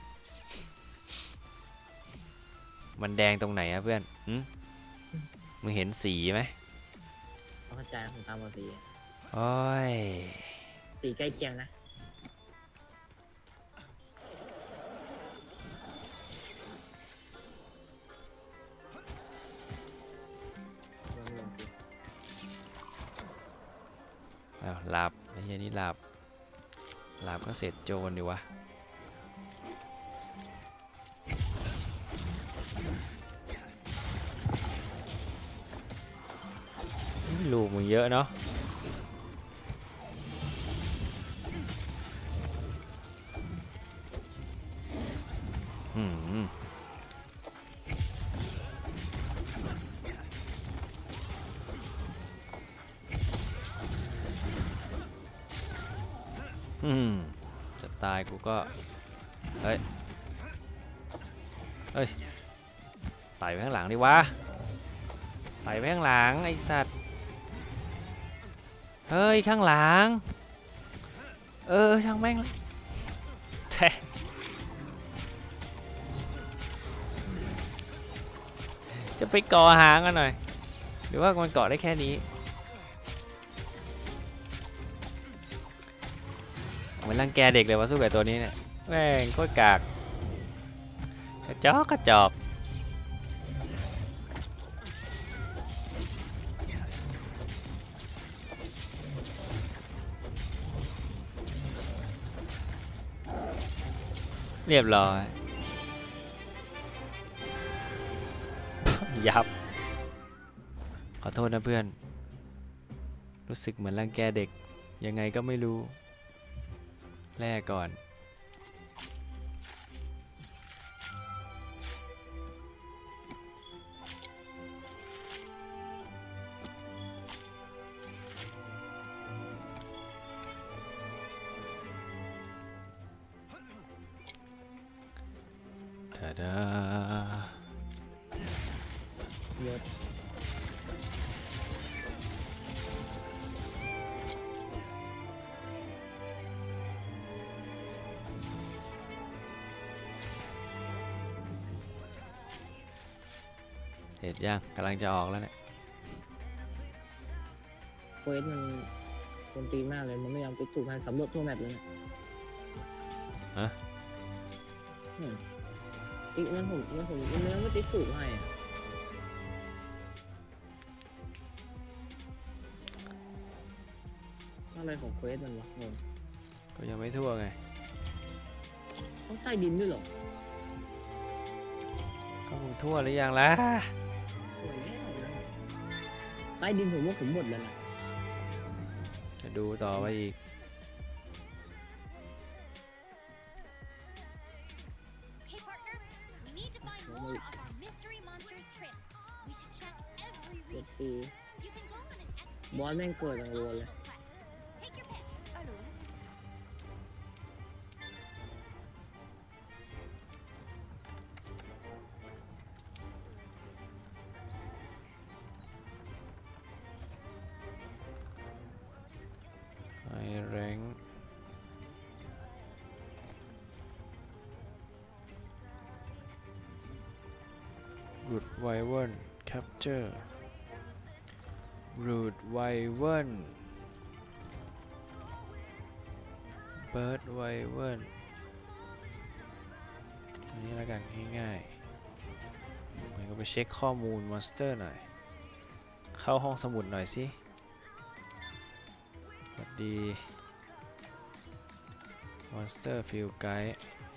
มันแดงตรงไหนอะเพื่อนหึมึงเห็นสีไหม
เข้าใจผมตามมาสีอะ
โอ้ย
สีใกล้เคียงนะลองลองดู
อ้าวหลับไอ้เหี้ยนี่หลับหลับก็เสร็จโจรดิวะลูกมึงเยอะเนาะอืมอืมจะตายกูก็เฮ้ยเฮ้ยไต่ไปข้างหลังดิวะไต่ไปข้างหลังไอ้สัตว์เฮ้ยข้างหลังเออช่างแม่งเลยแท้จะไปก่อหางกันหน่อยหรือว่ามันเกาะได้แค่นี้เหมือนรังแกเด็กเลยว่าสู้กับตัวนี้เนี่ยแม่งโคตรกากกระจอกกระจอกเรียบร้อย ยับขอโทษนะเพื่อนรู้สึกเหมือนรังแกเด็กยังไงก็ไม่รู้แลกก่อนตาดา
เยอะ
เห็นยังกำลังจะออกแล้วเนี่ย
เควสมันคนตีนมากเลยมันไม่ยอมติดถูกให้สำรวจทั่วแมปเลยเนี่ย
ฮะ
อืมอีกมันผมมันผมมันยังไม่ติดถูกให้อะอะไรของเควสมันวะงง
ก็ยังไม่ทั่วไง
ต้องใต้ดินด้วยเหรอ
ก็มึงทั่วหรือยังล่ะ
โอ้ยแล้วนะใต้ดินผมว่าผมหมดแล้วนะ
จะดูต่อไปอีก
Okay, partner. We need to find more of our mystery monsters trip. We should check every
เจ็ด
region.
ปี
You can go on an expedition
บอสแม่งเกิดอย่างรัวเลย
quest. Take your pick. Alone.
ไอแรงกุดไวเวิร์น capture root wyvern bird wyvern อันนี้แล้วกันง่ายๆผมก็ไปเช็คข้อมูลมอนสเตอร์หน่อย เข้าห้องสมุดหน่อยสิสวัสดี Monster Field Guide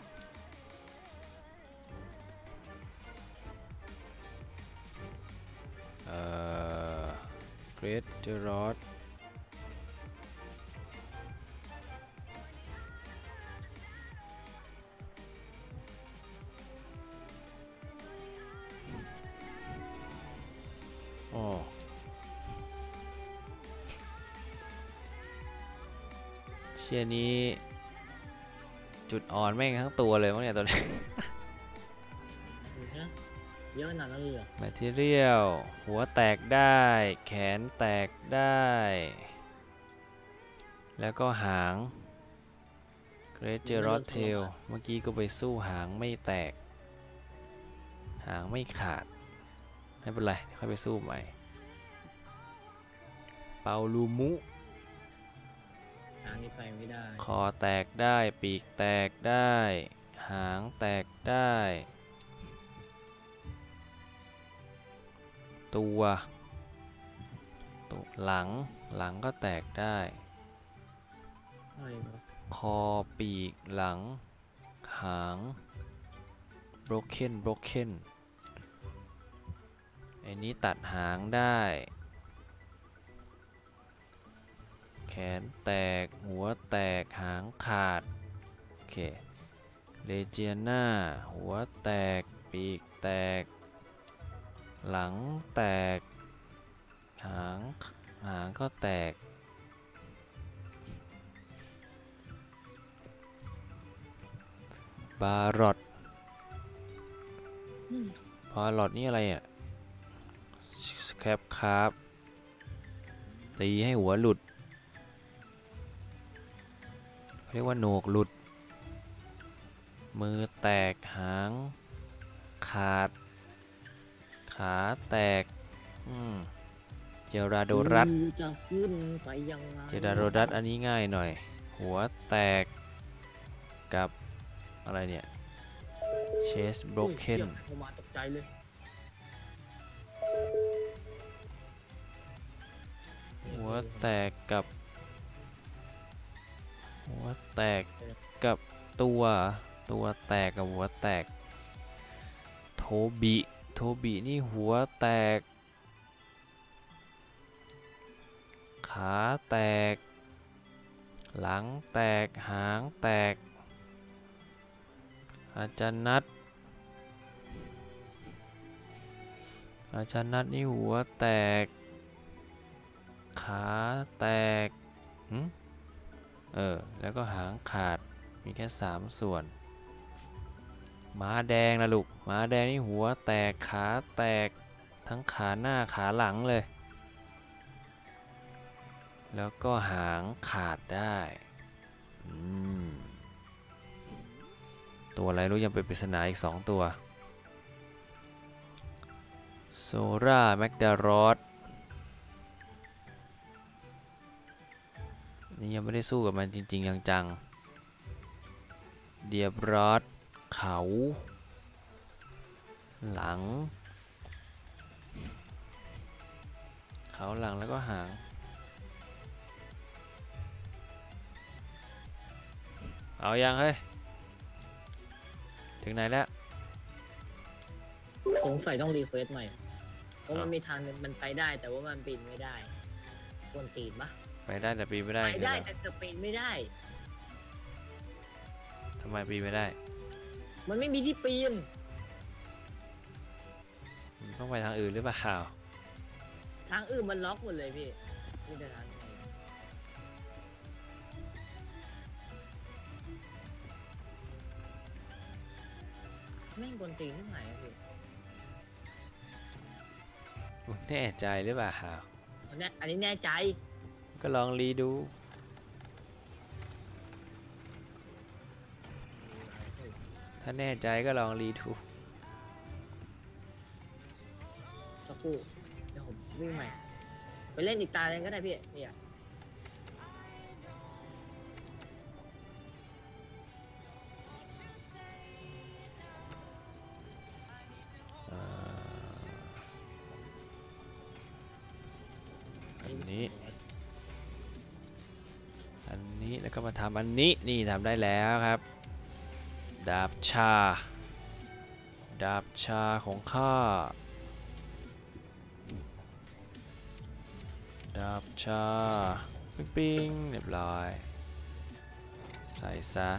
เอ่อ Great Gerard อ๋อเชียนี้ จุดอ่อนแม่งทั้งตัวเลยมั้งเนี่ยตัวนี้
เยอะขนาดนั้นเลยเหรอ
Material หัวแตกได้ แขนแตกได้ แล้วก็หาง Great Gerard Tail เมื่อกี้ก็ไปสู้หางไม่แตก หางไม่ขาด ไม่เป็นไรค่อยไปสู้ใหม่ เปาลูมุ
ทางนี้ไปไม่ได้
คอแตกได้ ปีกแตกได้ หางแตกได้ ตัวตัวหลังหลังก็แตกได้
อะไรวะ
คอปีกหลังหาง broken broken ไอ้นี้ตัดหางได้ แขนแตกหัวแตกหางขาด โอเคเลเจียนาหัวแตกปีกแตก หลังแตกหางหางก็แตก บารอดบารอดนี่อะไรอ่ะสแครปคาร์บตีให้หัวหลุดเรียกว่าโหนกหลุด มือแตกหางขาด ขาแตกอืมเจราโดรัส
จะขึ้นไปยังไง
เจราโดรัสอันนี้ง่ายหน่อย หัวแตกกับอะไรเนี่ย chest
โอ้ย
broken
เดี๋ยวผมมาตกใจเลย
หัวแตกกับ หัวแตกกับตัวตัวแตกกับหัวแตก โทบิโทบินี่หัวแตก ขาแตก หลังแตกหางแตก อาจารย์นัดอาจารย์นัดนี่หัวแตก ขาแตกหึเออแล้วก็หางขาดมีแค่สามส่วนม้าแดงนะลูกม้าแดงนี่หัวแตกขาแตกทั้งขาหน้าขาหลังเลย แล้วก็หางขาดได้อืมตัวอะไรรู้ยังเป็นปริศนาอีกสองตัวโซราแมกดารอสนี่ยังไม่ได้สู้กับมันจริงๆจังๆเดียบรอสเขาหลังเขาหลังแล้วก็หางเอายังเฮ้ยถึงไหนแล้ว
สงสัยต้องรีเควสใหม่เพราะมันมีทางหนึงมันไปได้แต่ว่ามันปีนไม่ได้กวนตีนปะ
ไปได้แต่ปีนไม่ได้
ไป
คือ
ได้
อะไร
แต่จะปีนไม่ได้
ทำไมปีนไม่ได้
มันไม่มีที่ปีน
มันต้องไปทางอื่นหรือเปล่า
ทางอื่นมันล็อกหมดเลยพี่นี่แต่ทางนี้แม่งกวนตีนที่ไหนอะพี่
มึงแน่ใจหรือเปล่า
อันเนี้ยอันนี้แน่ใจ
ก็ลองรีดู ถ้าแน่ใจก็ลองรีดู
สักคู่เดี๋ยวผมวิ่งใหม่ไปเล่นอีกตาเลยก็ได้พี่เนี่ย
อ่าอันนี้ อันนี้แล้วก็มาทำอันนี้นี่ทำได้แล้วครับ ดาบชา ดาบชาของข้า ดาบชา ปิ๊งปิ๊งเรียบร้อย ใส่ซะ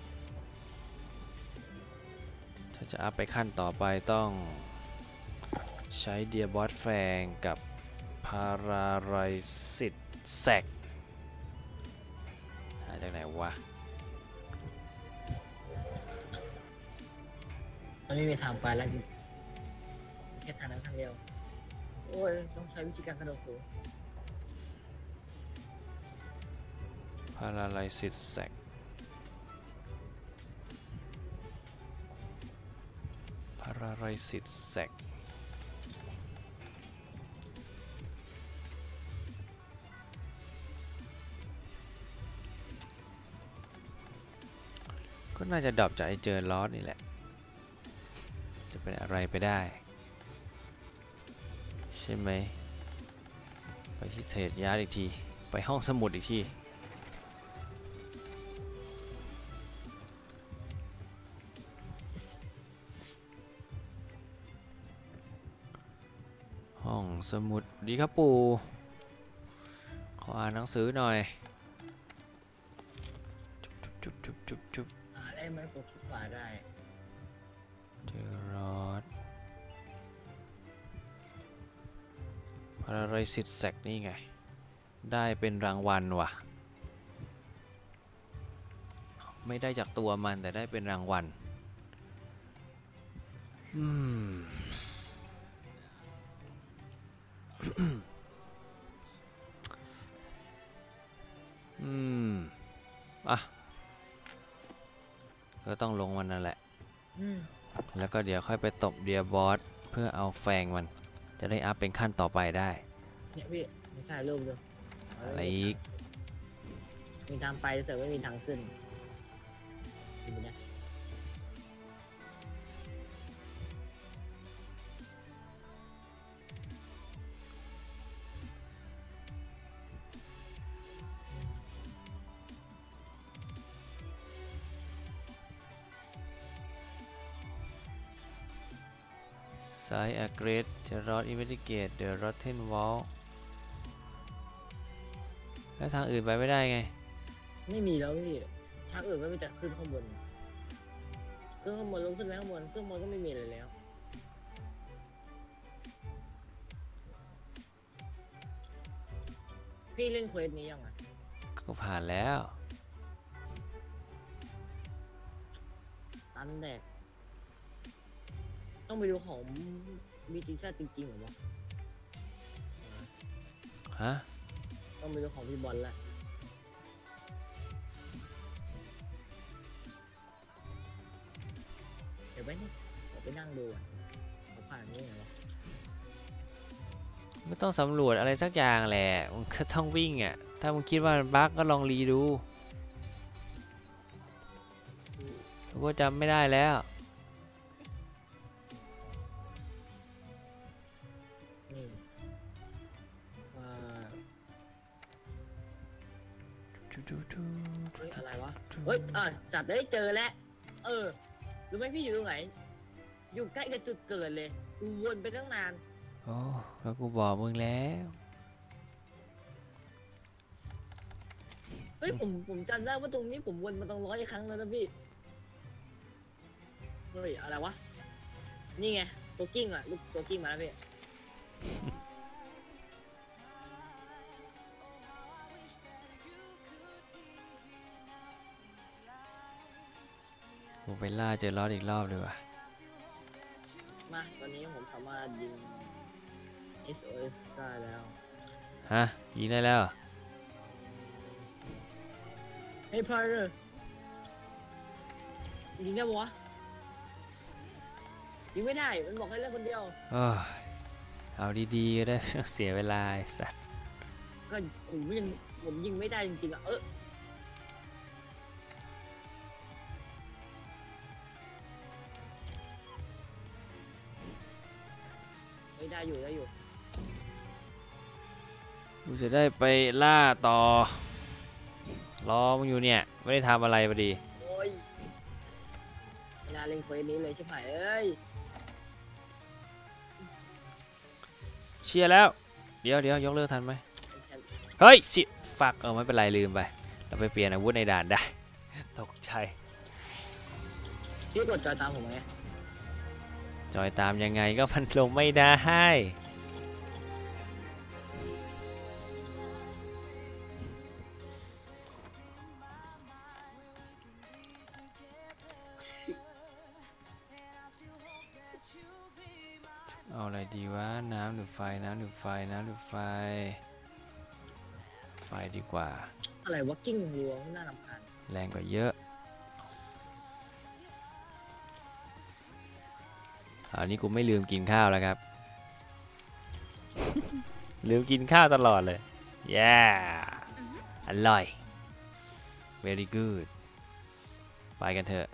ถ้าจะอัพไปขั้นต่อไปต้องใช้เดียบอสแฟงกับพาราไรซิตแซกหาจากไหนวะ
มันไม่มีทางไปแล้วจริงแค่ทางนั้นทางเดียวโอ้ยต้องใช้วิธีการกระโดดสูง
พาราไรซิตแซกพาราไรซิตแซกก็น่าจะดับจากไอเจอลอสนี่แหละ จะเป็นอะไรไปได้ ใช่ไหม ไปที่เทรดยาร์ดอีกที ไปห้องสมุดอีกที ห้องสมุดดีครับปู่ ขออ่านหนังสือหน่อย จุ๊บจุ๊บจุ๊บจุ๊บ
หาได้มันกดคลิกขวาได้
เจอรอดพาราไรซิตแซกนี่ไง ได้เป็นรางวัลว่ะ ไม่ได้จากตัวมันแต่ได้เป็นรางวัล อืม อืม อ่ะ ก็ต้องลงมันนั่นแหละ
อืม
แล้วก็เดี๋ยวค่อยไปตบเดียบอสเพื่อเอาแฟงมัน จะได้อัพเป็นขั้นต่อไปได้
เนี่ยพี่ไม่ใช่รูปเดียว
อะไรอีก
มีทางไปแต่ไม่มีทางขึ้นดูนะ
สายอเกรดเดอะรอดอินเวสติเกตเดอะรอตเทนวอลแล้วทางอื่นไปไม่ได้ไง
ไม่มีแล้วพี่ทางอื่นก็มีแต่ขึ้นข้างบนขึ้นข้างบนลงขึ้นไปข้างบนขึ้นข้างบนก็ไม่มีอะไรแล้วพี่เล่นเควสนี้ยังไง
ก็ผ่านแล้ว
ตันแดกต้องไปดูของมีจีซ่าจริงๆเหรอวะ
ฮะ
ต้องไปดูของพี่บอลละเดี๋ยวไปนี่ผมไปนั่งดูอ่ะเขาผ่านนี่ไงวะ
ไม่ต้องสำรวจอะไรสักอย่างแหละมึงก็ต้องวิ่งอ่ะ ถ้ามึงคิดว่ามันบั๊กก็ลองรีดูกูก็จำไม่ได้แล้ว
นี่ว่าเฮ้ยอะไรวะ เฮ้ยอ่ะจับได้เจอแล้ว เออ รู้ไหมพี่อยู่ตรงไหน อยู่ใกล้กับจุดเกิดเลย กูวนไปตั้งนาน
โอ้ก็กูบอกมึงแล้ว
เฮ้ยผมผมจำได้ว่าตรงนี้ผมวนมาต้องร้อยครั้งแล้วนะพี่ เฮ้ยอะไรวะ นี่ไงตัวกิ้งอ่ะลูกตัวกิ้งมาแล้วพี่
กูไปล่าเจอรอดอีกรอบดีกว่า
มาตอนนี้ผมสามารถยิง เอส โอ เอส ได้แล้ว
ฮะ ยิงได้แล้วเหรอ
เฮ้ยพาร์เรอร์ยิงได้ปะวะยิงไม่ได้ มันบอกให้เล่นคนเดียว
โอ้ยเอาดีๆก็ได้ เสียเวลาไอ้สัส
ก็ผมยิงผมยิงไม่ได้จริงๆอ่ะเออไม่ได้อยู่ได้อยู่
กูจะได้ไปล่าต่อรอมึงอยู่เนี่ยไม่ได้ทำอะไรพอดี
โอ้ยไม่น่าเล่นเควสนี้เลยใช่ไหมเอ้ย
เชียร์แล้วเดี๋ยวเดี๋ยวยกเลิกทันไหม
ไอ้แคน
เฮ้ยสิฟักเออไม่เป็นไรลืมไปเราไปเปลี่ยนอาวุธในด่านได้ ตกใจ
พี่กดจอยตามผมไหม
จอยตามยังไงก็พันลงไม่ได้เอาอะไรดีวะน้ำหรือไฟน้ำหรือไฟน้ำหรือไฟไฟดีกว่า
อะไรวะกิ้งล้วงน่ารำคาญ
แรงกว่าเยอะอันนี้กูไม่ลืมกินข้าวแล้วครับ ลืมกินข้าวตลอดเลย yeah อร่อย very good ไปกันเถอะ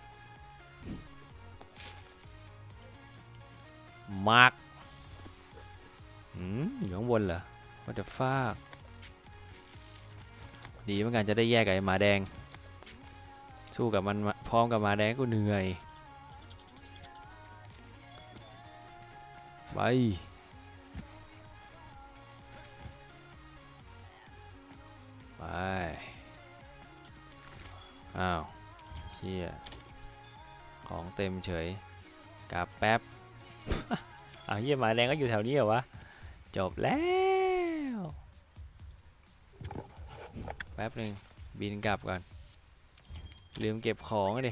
มาร์คอืมอยู่ข้างบนเหรอ what the fuck ดีเหมือนกันจะได้แยกกับไอ้หมาแดง สู้กับมันพร้อมกับหมาแดงก็เหนื่อย ไป ไป อ้าวเชี่ยของเต็มเฉยกลับแป๊บ อ้าวเยี่ยหมาแดงก็อยู่แถวนี้เหรอวะ จบแล้ว แป๊บหนึ่งบินกลับก่อน ลืมเก็บของดิ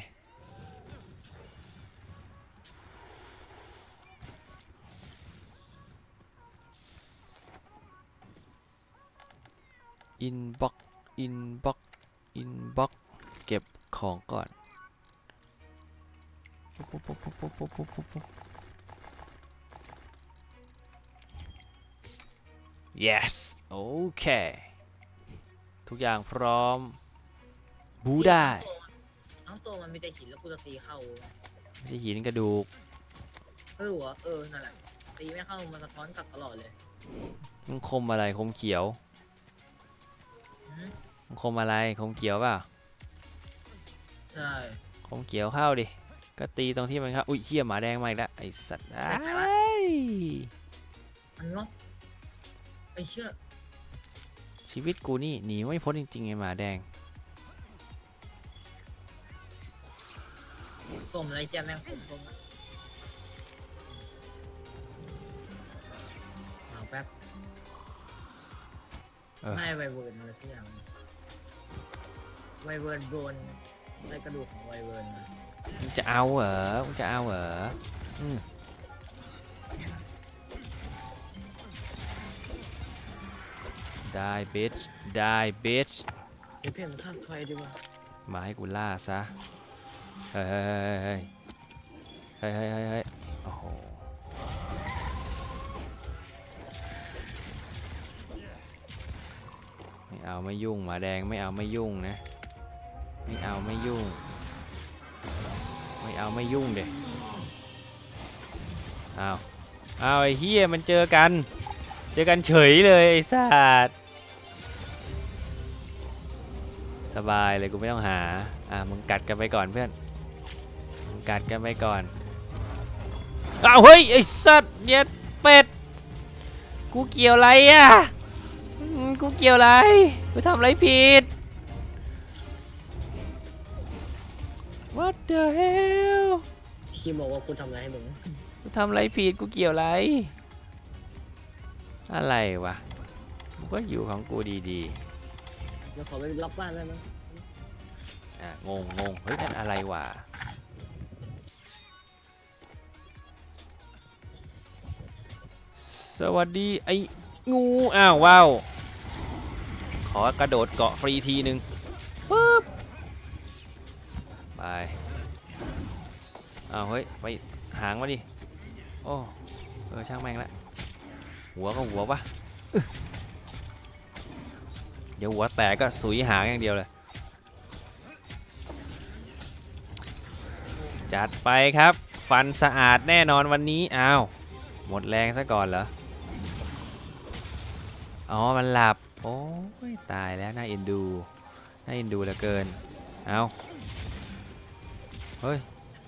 อินบ็อกอินบ็อกอินบ็อกเก็บของก่อน ปุ๊บปุ๊บปุ๊บปุ๊บปุ๊บปุ๊บปุ๊บปุ๊บ yes โอเค ทุกอย่างพร้อม บูได้
ทั้งตัวมันมีแต่หินแล้วกูจะตีเข้า
ไม่ใช่หินกระดูก
เออวะเออนั่นแหละตีไม่เข้ามันสะท้อนกลับตลอดเลย
มันคมอะไรคมเขียว
หืม
มันคมอะไรคมเขียวเปล่า
ใช่
คมเขียวเข้าดิ ก็ตีตรงที่มันเข้า อุ้ยเหี้ยหมาแดงมาอีกแล้วไอสัตว์อ้าย
มันงอกไอ้เชื่อ
ชีวิตกูนี่หนีไม่พ้นจริงๆไอหมาแดง
ส้มอะไรเจ้าแม่งผมส้มอะเอาแป๊บ
เออ
ไม่ไวเวิร์นอะไรสักอย่างไวเวิร์นโดนในกระดูกของไวเวิร์นมา
มึงจะเอาเหรอมึงจะเอาเหรออืมได้บิชได้บิช
เดี๋ยวเพ่งข้างไฟดีกว่า
มาให้กูล่าซะ เฮ้ยเฮ้ยเฮ้ยเฮ้ยเฮ้ยเฮ้ยเฮ้ยโอ้โห ไม่เอาไม่ยุ่งหมาแดงไม่เอาไม่ยุ่งนะ ไม่เอาไม่ยุ่ง ไม่เอาไม่ยุ่งเด็กเอาเอาไอ้เฮียมันเจอกัน เจอกันเฉยเลยไอ้สัตว์สบายเลยกูไม่ต้องหา อ่ะมึงกัดกันไปก่อนเพื่อน มึงกัดกันไปก่อนอ้าวเฮ้ยไอ้สัตว์เย็ดเป็ด กูเกี่ยวอะไรอ่ะอืมกูเกี่ยวอะไร กูทำอะไรผิด What the hell
คีบอกว่ากูทำอะไรให้มึง
กูทำอะไรผิด กูเกี่ยวอะไร อะไรวะ กูก็อยู่ของกูดี
เดี๋ยวขอไปล็อกบ้านได้ไหม
ๆ อ่ะงงงงเฮ้ยนั่นอะไรวะ สวัสดีไอ้งูอ้าวว้าวขอกระโดดเกาะฟรีทีนึงปึ๊บไปอ้าวเฮ้ยไปหางมาดิโอ้เออช่างแม่งละหัวก็หัวปะอึ๊ะเดี๋ยวหัวแตกก็สุยหางอย่างเดียวเลยจัดไปครับฟันสะอาดแน่นอนวันนี้อ้าวหมดแรงซะก่อนเหรออ๋อมันหลับโอ้ยตายแล้วน่าเอ็นดูน่าเอ็นดูเหลือเกินเอาเฮ้ย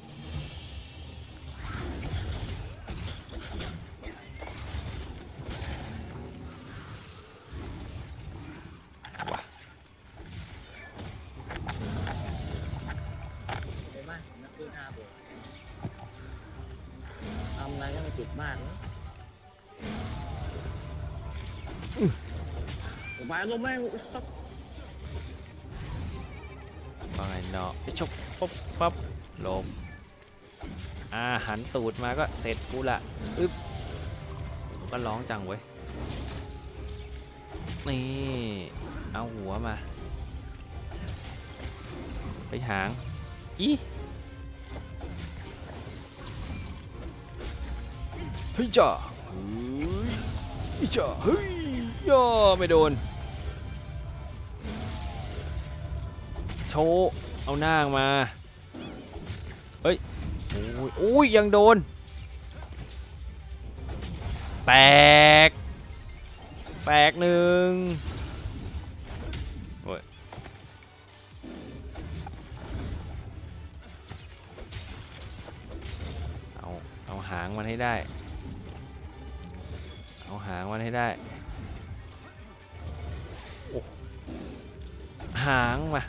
ว้า
ไปบ้านนักดูหน้าผมทำอะไรก็ไม่ติดบ้านนะผมไปลงแม่งสัก
ว่าไงเนาะไปชกปุ๊บปั๊บลมอ่าหันตูดมาก็เสร็จกูละอึ๊บก็ร้องจังเว้ยนี่เอาหัวมาไปหางอีเฮ้ยจ้าเฮ้ยอีจ้าเฮ้ยย่อไม่โดนโชว์เอาหน้ามาเฮ้ยโอ้ยโอ้ยยังโดนแตกแตกหนึ่งโอ้ยเอาเอาหางมันให้ได้เอาหางมันให้ได้โอ้หางมา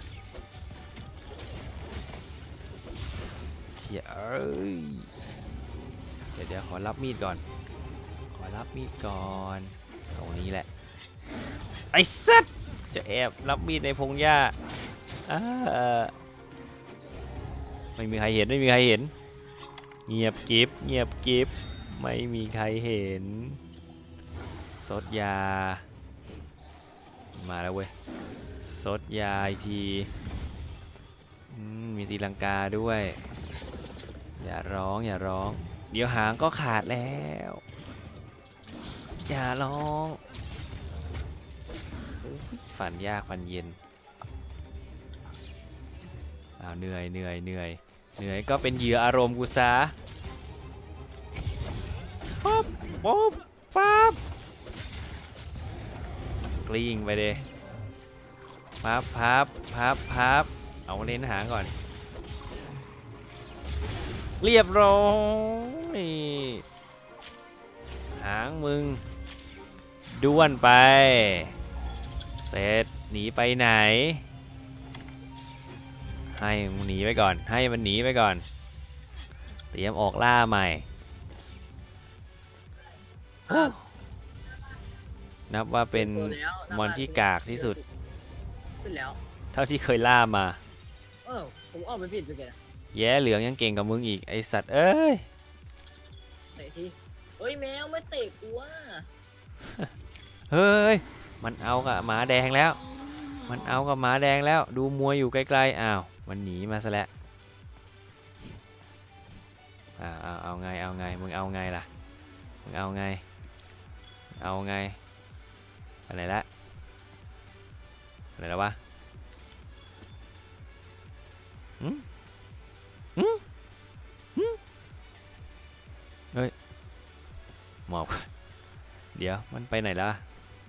เอ้ยเดี๋ยวเดี๋ยวขอรับมีดก่อนขอรับมีดก่อนตรงนี้แหละไอ้สัตว์จะแอบรับมีดในพงหญ้าไม่มีใครเห็นไม่มีใครเห็นเงียบกิฟเงียบกิฟไม่มีใครเห็นซดยามาแล้วเว้ยซดยาอีกทีมีตีลังกาด้วยอย่าร้องอย่าร้องเดี๋ยวหางก็ขาดแล้วอย่าร้องฝันยากฝันเย็นอ้าวเหนื่อยเหนื่อยเหนื่อยเหนื่อยก็เป็นเหยื่ออารมณ์กูซะป๊บป๊บป๊บกลิ้งไปเด้พับพับพับพับเอาเล่นหางก่อนเรียบร้อยหางมึงด้วนไปเสร็จหนีไปไหนให้มันหนีไปก่อนให้มันหนีไปก่อนเตรียมออกล่าใหม่นับว่าเป็นมอนที่กากที่สุด
ขึ้นแล้ว
เท่าที่เคยล่ามา
เออผมออกไปผิดไปแก
แย่เหลืองยังเก่งกับมึงอีกไอสัตว์เอ้ย
เตะทีเฮ้ยแมวไม่เตะกูว่ะ
เฮ้ยมันเอากับหมาแดงแล้วมันเอากับหมาแดงแล้วดูมวยอยู่ไกลๆอ้าวมันหนีมาซะแล้วอ้าวเอาเอาไงเอาไงมึงเอาไงล่ะมึงเอาไงเอาไงอะไรละอะไรแล้ววะอืมอืมอืมเฮ้ยหมอบเดี๋ยวมันไปไหนล่ะ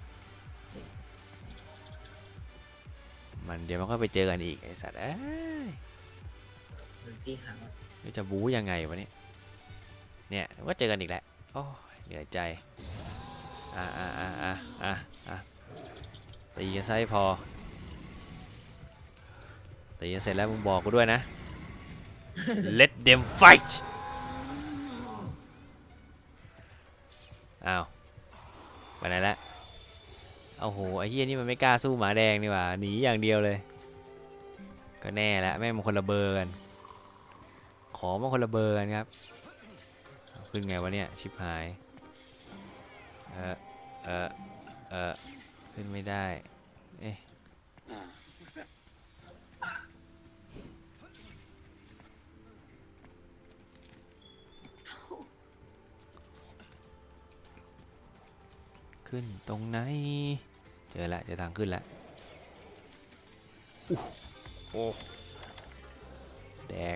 มันเดี๋ยวมันก็ไปเจอกันอีกไอสัตว์เอ้ย
ตีหาง
นี่จะบู๊ยังไงวะเนี่ยเนี่ยก็เจอกันอีกแล้วโอ้ยเหนื่อยใจอ่าอ่าอ่าอ่าอ่าอ่าตีกันซะให้พอตีกันเสร็จแล้วมึงบอกกูด้วยนะ let them fight อ้าวไปไหนแล้วเอาโหไอ้เหี้ยนี่มันไม่กล้าสู้หมาแดงนี่หว่าหนีอย่างเดียวเลยก็แน่แล้วแม่งมันคนละเบอร์กันขอมาคนละเบอร์กันครับขึ้นไงวะเนี่ยชิบหายเออเออเออขึ้นไม่ได้เอ๊ะขึ้นตรงไหนเจอแล้วเจอทางขึ้นแล้วโอ้แดก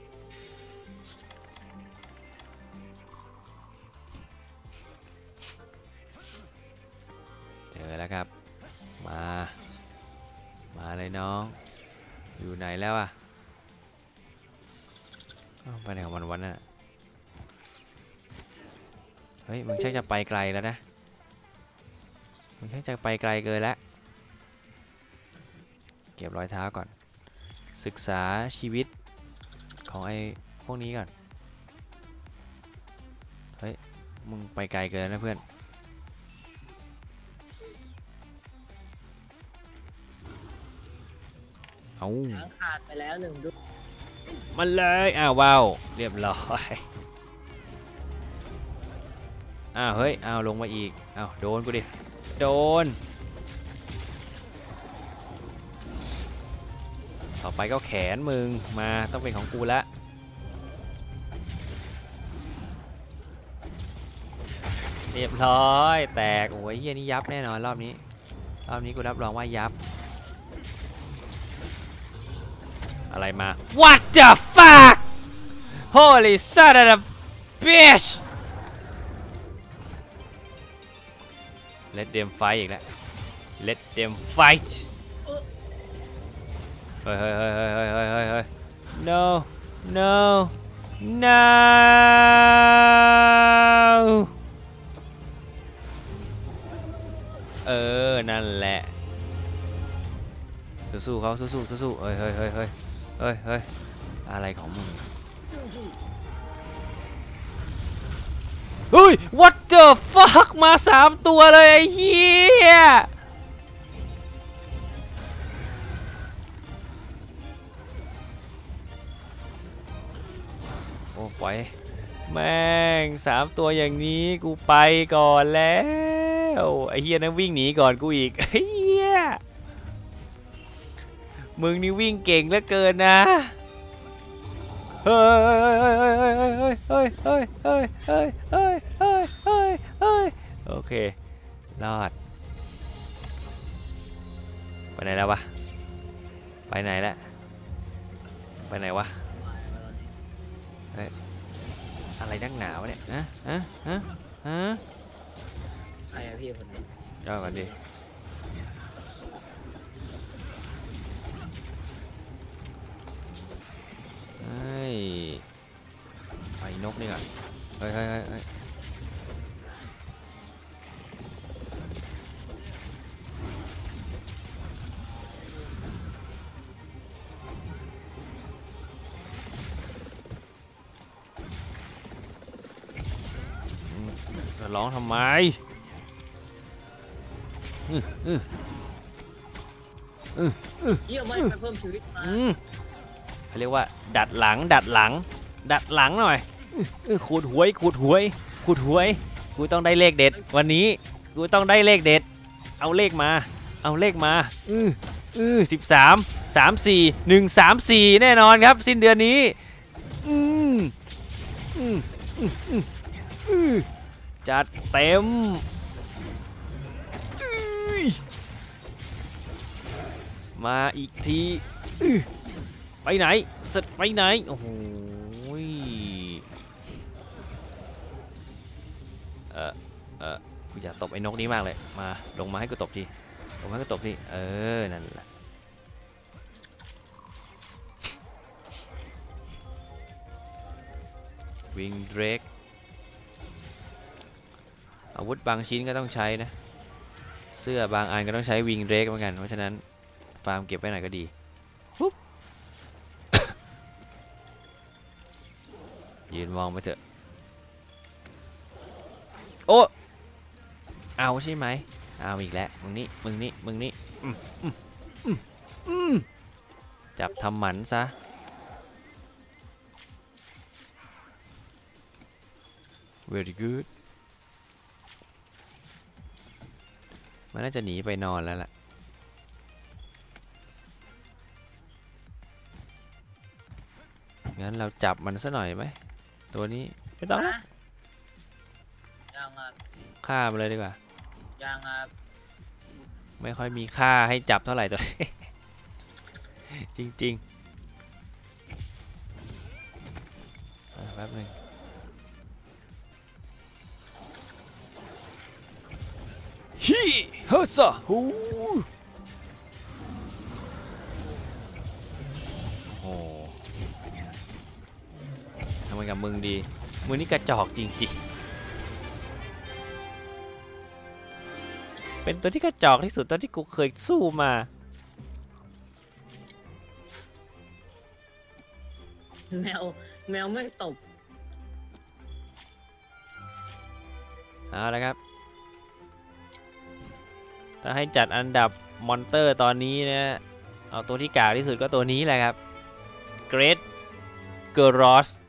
เจอแล้วครับมามาเลยน้องอยู่ไหนแล้วอะอ้าวไปไหนของมันวันน่ะเฮ้ยมึงชักจะไปไกลแล้วนะมึงชักจะไปไกลเกินแล้วเก็บรอยเท้าก่อนศึกษาชีวิตของไอ้พวกนี้ก่อนเฮ้ยมึงไปไกลเกินนะเพื่อนเอา
หางขาดไปแล้วหนึ่งดุก
มันเลยอ้าวว้าวเรียบร้อยอ้าวเฮ้ยอ้าวลงมาอีกอ้าวโดนกูดิโดนต่อไปก็แขนมึงมาต้องเป็นของกูละเรียบร้อยแตกโอ้ยเฮียนี่ยับแน่นอนรอบนี้รอบนี้กูรับรองว่ายับอะไรมา What the fuck Holy son of a bitch Let them fight อีกแล้ว Let them fight เฮ้ยเฮ้ยเฮ้ยเฮ้ยเฮ้ยเฮ้ยเฮ้ย No No No เออนั่นแหละสู้ๆเขาสู้ๆสู้ๆเฮ้ยเฮ้ยเฮ้ยเฮ้ยเฮ้ยเฮ้ยอะไรของมึงเฮ้ย what the fuck มาสามตัวเลยไอ้เหี้ยโอ้ปล่อยแม่งสามตัวอย่างนี้กูไปก่อนแล้วไอ้เหี้ยนั่นวิ่งหนีก่อนกูอีกไอ้เหี้ยมึงนี่วิ่งเก่งเหลือเกินนะเฮ้ยเฮ้ยเฮ้ยเฮ้ยเฮ้ยเฮ้ยเฮ้ยเฮ้ยเฮ้ยโอเครอดไปไหนแล้ววะไปไหนแล้วไปไหนวะเฮ้ยอะไรนักหนาวะเนี่ยฮะฮะฮะฮะ
ใครอะพี่คนนี้
ย่อก่อนดิเฮ้ยไปนกนี่ก่อนเฮ้ยเฮ้ยเฮ้ยเฮ้ยจะร้องทำไมอื้ออื้ออื้ออื้อ
เยี่ยมไม่ไปเพิ่มชีวิตมา
อืมเขาเรียกว่าดัดหลังดัดหลังดัดหลังหน่อยอื้อขูดหวยขูดหวยขูดหวยกูต้องได้เลขเด็ดวันนี้กูต้องได้เลขเด็ดเอาเลขมาเอาเลขมาอืออือสิบสามสามสี่หนึ่งสามสี่แน่นอนครับสิ้นเดือนนี้อืมอืมอืมอืมอืมจัดเต็มอื้อมาอีกทีอื้อไปไหนเสร็จไปไหนโอ้โหเออเออกูอยากตบไอ้นกนี้มากเลยมาลงมาให้กูตบทีลงมาให้กูตบทีเออนั่นแหละวิงเดรกอาวุธบางชิ้นก็ต้องใช้นะเสื้อบางอันก็ต้องใช้วิงเดรกเหมือนกันเพราะฉะนั้นฟาร์มเก็บไว้ไหนก็ดียืนมองไปเถอะโอ้เอาใช่ไหมเอาอีกแล้วมึงนี่มึงนี่มึงนี่อืมอืมอืมอืมจับทำหมันซะ very good มันน่าจะหนีไปนอนแล้วล่ะงั้นเราจับมันซะหน่อยไหมตัวนี้ไม่ต้องนะ
ยังอ่ะ
ฆ่ามันเลยดีกว่า
ยังครับ
ไม่ค่อยมีค่าให้จับเท่าไหร่ตัวนี้ จริงๆอ่ะแป๊บหนึงฮิเฮซ่าฮูโอ้ทำไมกับมึงดีมึงนี่กระจอกจริงๆเป็นตัวที่กระจอกที่สุดตอนที่กูเคยสู้มา
แมวแมวไม่ตบ
เอาละครับ ถ้าให้จัดอันดับมอนเตอร์ตอนนี้นะเอาตัวที่กากที่สุดก็ตัวนี้แหละครับ Great g r o s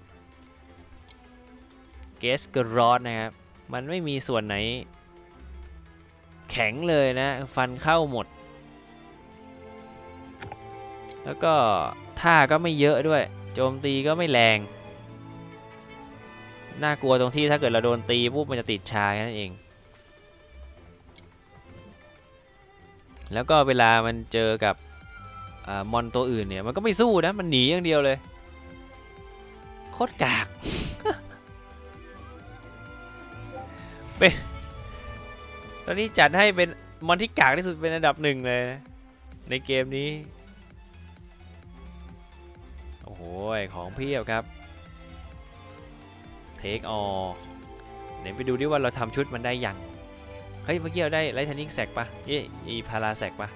g r e a t g r o s นะครับมันไม่มีส่วนไหนแข็งเลยนะฟันเข้าหมด แล้วก็ท่าก็ไม่เยอะด้วยโจมตีก็ไม่แรงน่ากลัวตรงที่ถ้าเกิดเราโดนตีปุ๊บมันจะติดชาแค่นั้นเองแล้วก็เวลามันเจอกับมอนตัวอื่นเนี่ยมันก็ไม่สู้นะมันหนีอย่างเดียวเลยโคตรกาก เป็นตอนนี้จัดให้เป็นมอนที่กากที่สุดเป็นอันดับหนึ่งเลยนะในเกมนี้โอ้โหของเพียบครับเทคออเดี๋ยวไปดูดิว่าเราทำชุดมันได้ยังเฮ้ยเมื่อกี้เราได้ไลท์ทันนิ่งแซกปะเอ้ยอีพาราแซกปะ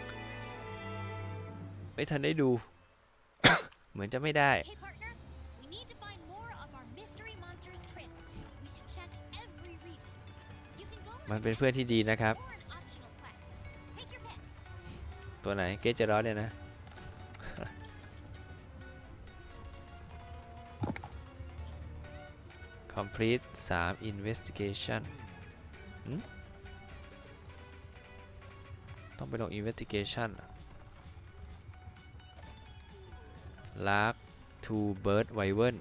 ไม่ทันได้ดู เหมือนจะไม่ได้
Okay, partner. We need to find more of our mystery monsters trip. We should check every region. You can go
มันเป็นเพื่อนที่ดีนะครับ
or an optional quest. Take your pick.
ตัวไหนเกจเจอร์เนี่ยนะ complete สาม investigation หืมต้องไปลง investigation lark to bird wyvern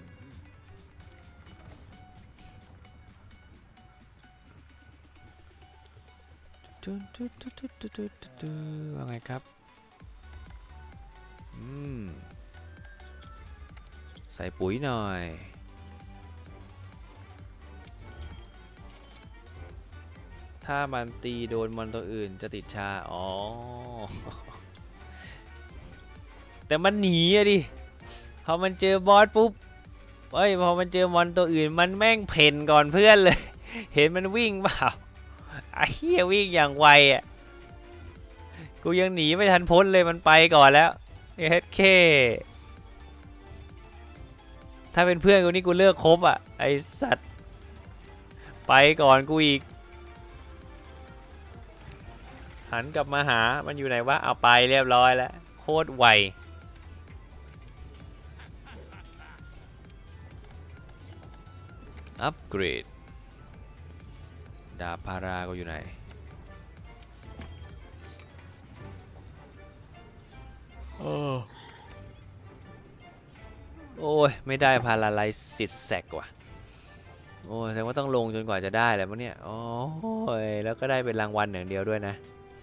จุดจุดจุดจุดจุดจุดจุดว่าไงครับอืมใส่ปุ๋ยหน่อยถ้ามันตีโดนมอนตัวอื่นจะติดชาอ๋อ แต่มันหนีอะดิพอมันเจอบอสปุ๊บเฮ้ยพอมันเจอมอนตัวอื่นมันแม่งเพ่นก่อนเพื่อนเลย เห็นมันวิ่งเปล่าไอ้เหี้ยวิ่งอย่างไวอ่ะกูยังหนีไม่ทันพ้นเลยมันไปก่อนแล้วเอสเคถ้าเป็นเพื่อนกูนี่กูเลิกคบอ่ะไอสัตว์ไปก่อนกูอีกหันกลับมาหามันอยู่ไหนวะเอาไปเรียบร้อยแล้วโคตรไวอัปเกรดดาบพาราก็อยู่ไหนโอ้โอ้ยไม่ได้พาราไลซิสแซกว่ะโอ้ยแสดงว่าต้องลงจนกว่าจะได้แหละมั้งเนี่ยโอ้ยแล้วก็ได้เป็นรางวัลอย่างเดียวด้วยนะ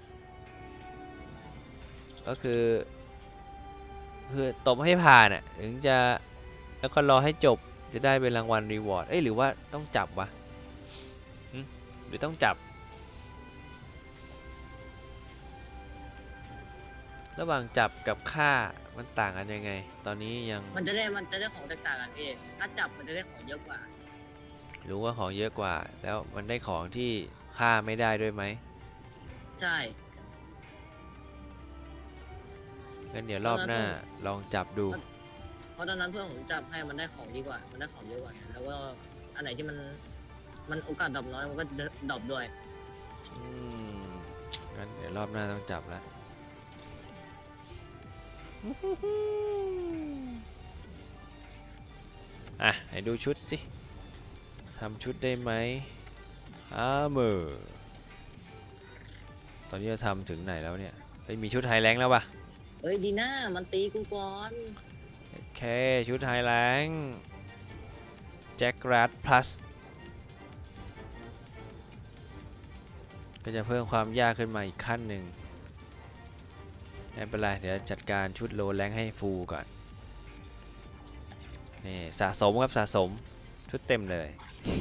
ก็คือคือตบให้ผ่านอ่ะถึงจะแล้วก็รอให้จบจะได้เป็นรางวัลรีวอร์ดเอ้ยหรือว่าต้องจับวะหรือต้องจับระหว่างจับกับฆ่ามันต่างกันยังไงตอนนี้ยัง
มันจะได้มันจะได้ของแตกต่างกันพี่ถ้าจับมันจะได้ของเยอะกว่า
รู้ว่าของเยอะกว่าแล้วมันได้ของที่ฆ่าไม่ได้ด้วยไหม
ใช่
งั้นเดี๋ยวรอบหน้าลองจับดู
เพราะตอนนั้นเพื่อนผมจับให้มันได้ของดีกว่า มันได้ของเยอะกว่าไงแล้วก็อันไหนที่มันมันโอกาสดรอปน้อยมันก็ดรอปด้วย
อืมงั้นเดี๋ยวรอบหน้าต้องจับแล้วอ่ะให้ดูชุดสิทำชุดได้ไหมอาร์เมอร์ตอนนี้เราทำถึงไหนแล้วเนี่ยเฮ้ยมีชุดไฮแลงค์แล้วปะ
เอ้ยดีน่ามันตีกูก่อน
โอเคชุดไฮแลงค์แจ็คแรดพลัสก็ก็จะเพิ่มความยากขึ้นมาอีกขั้นหนึ่งไม่เป็นไรเดี๋ยวจัดการชุดโลแรงให้ฟูลก่อนนี่สะสมครับสะสมชุดเต็มเลย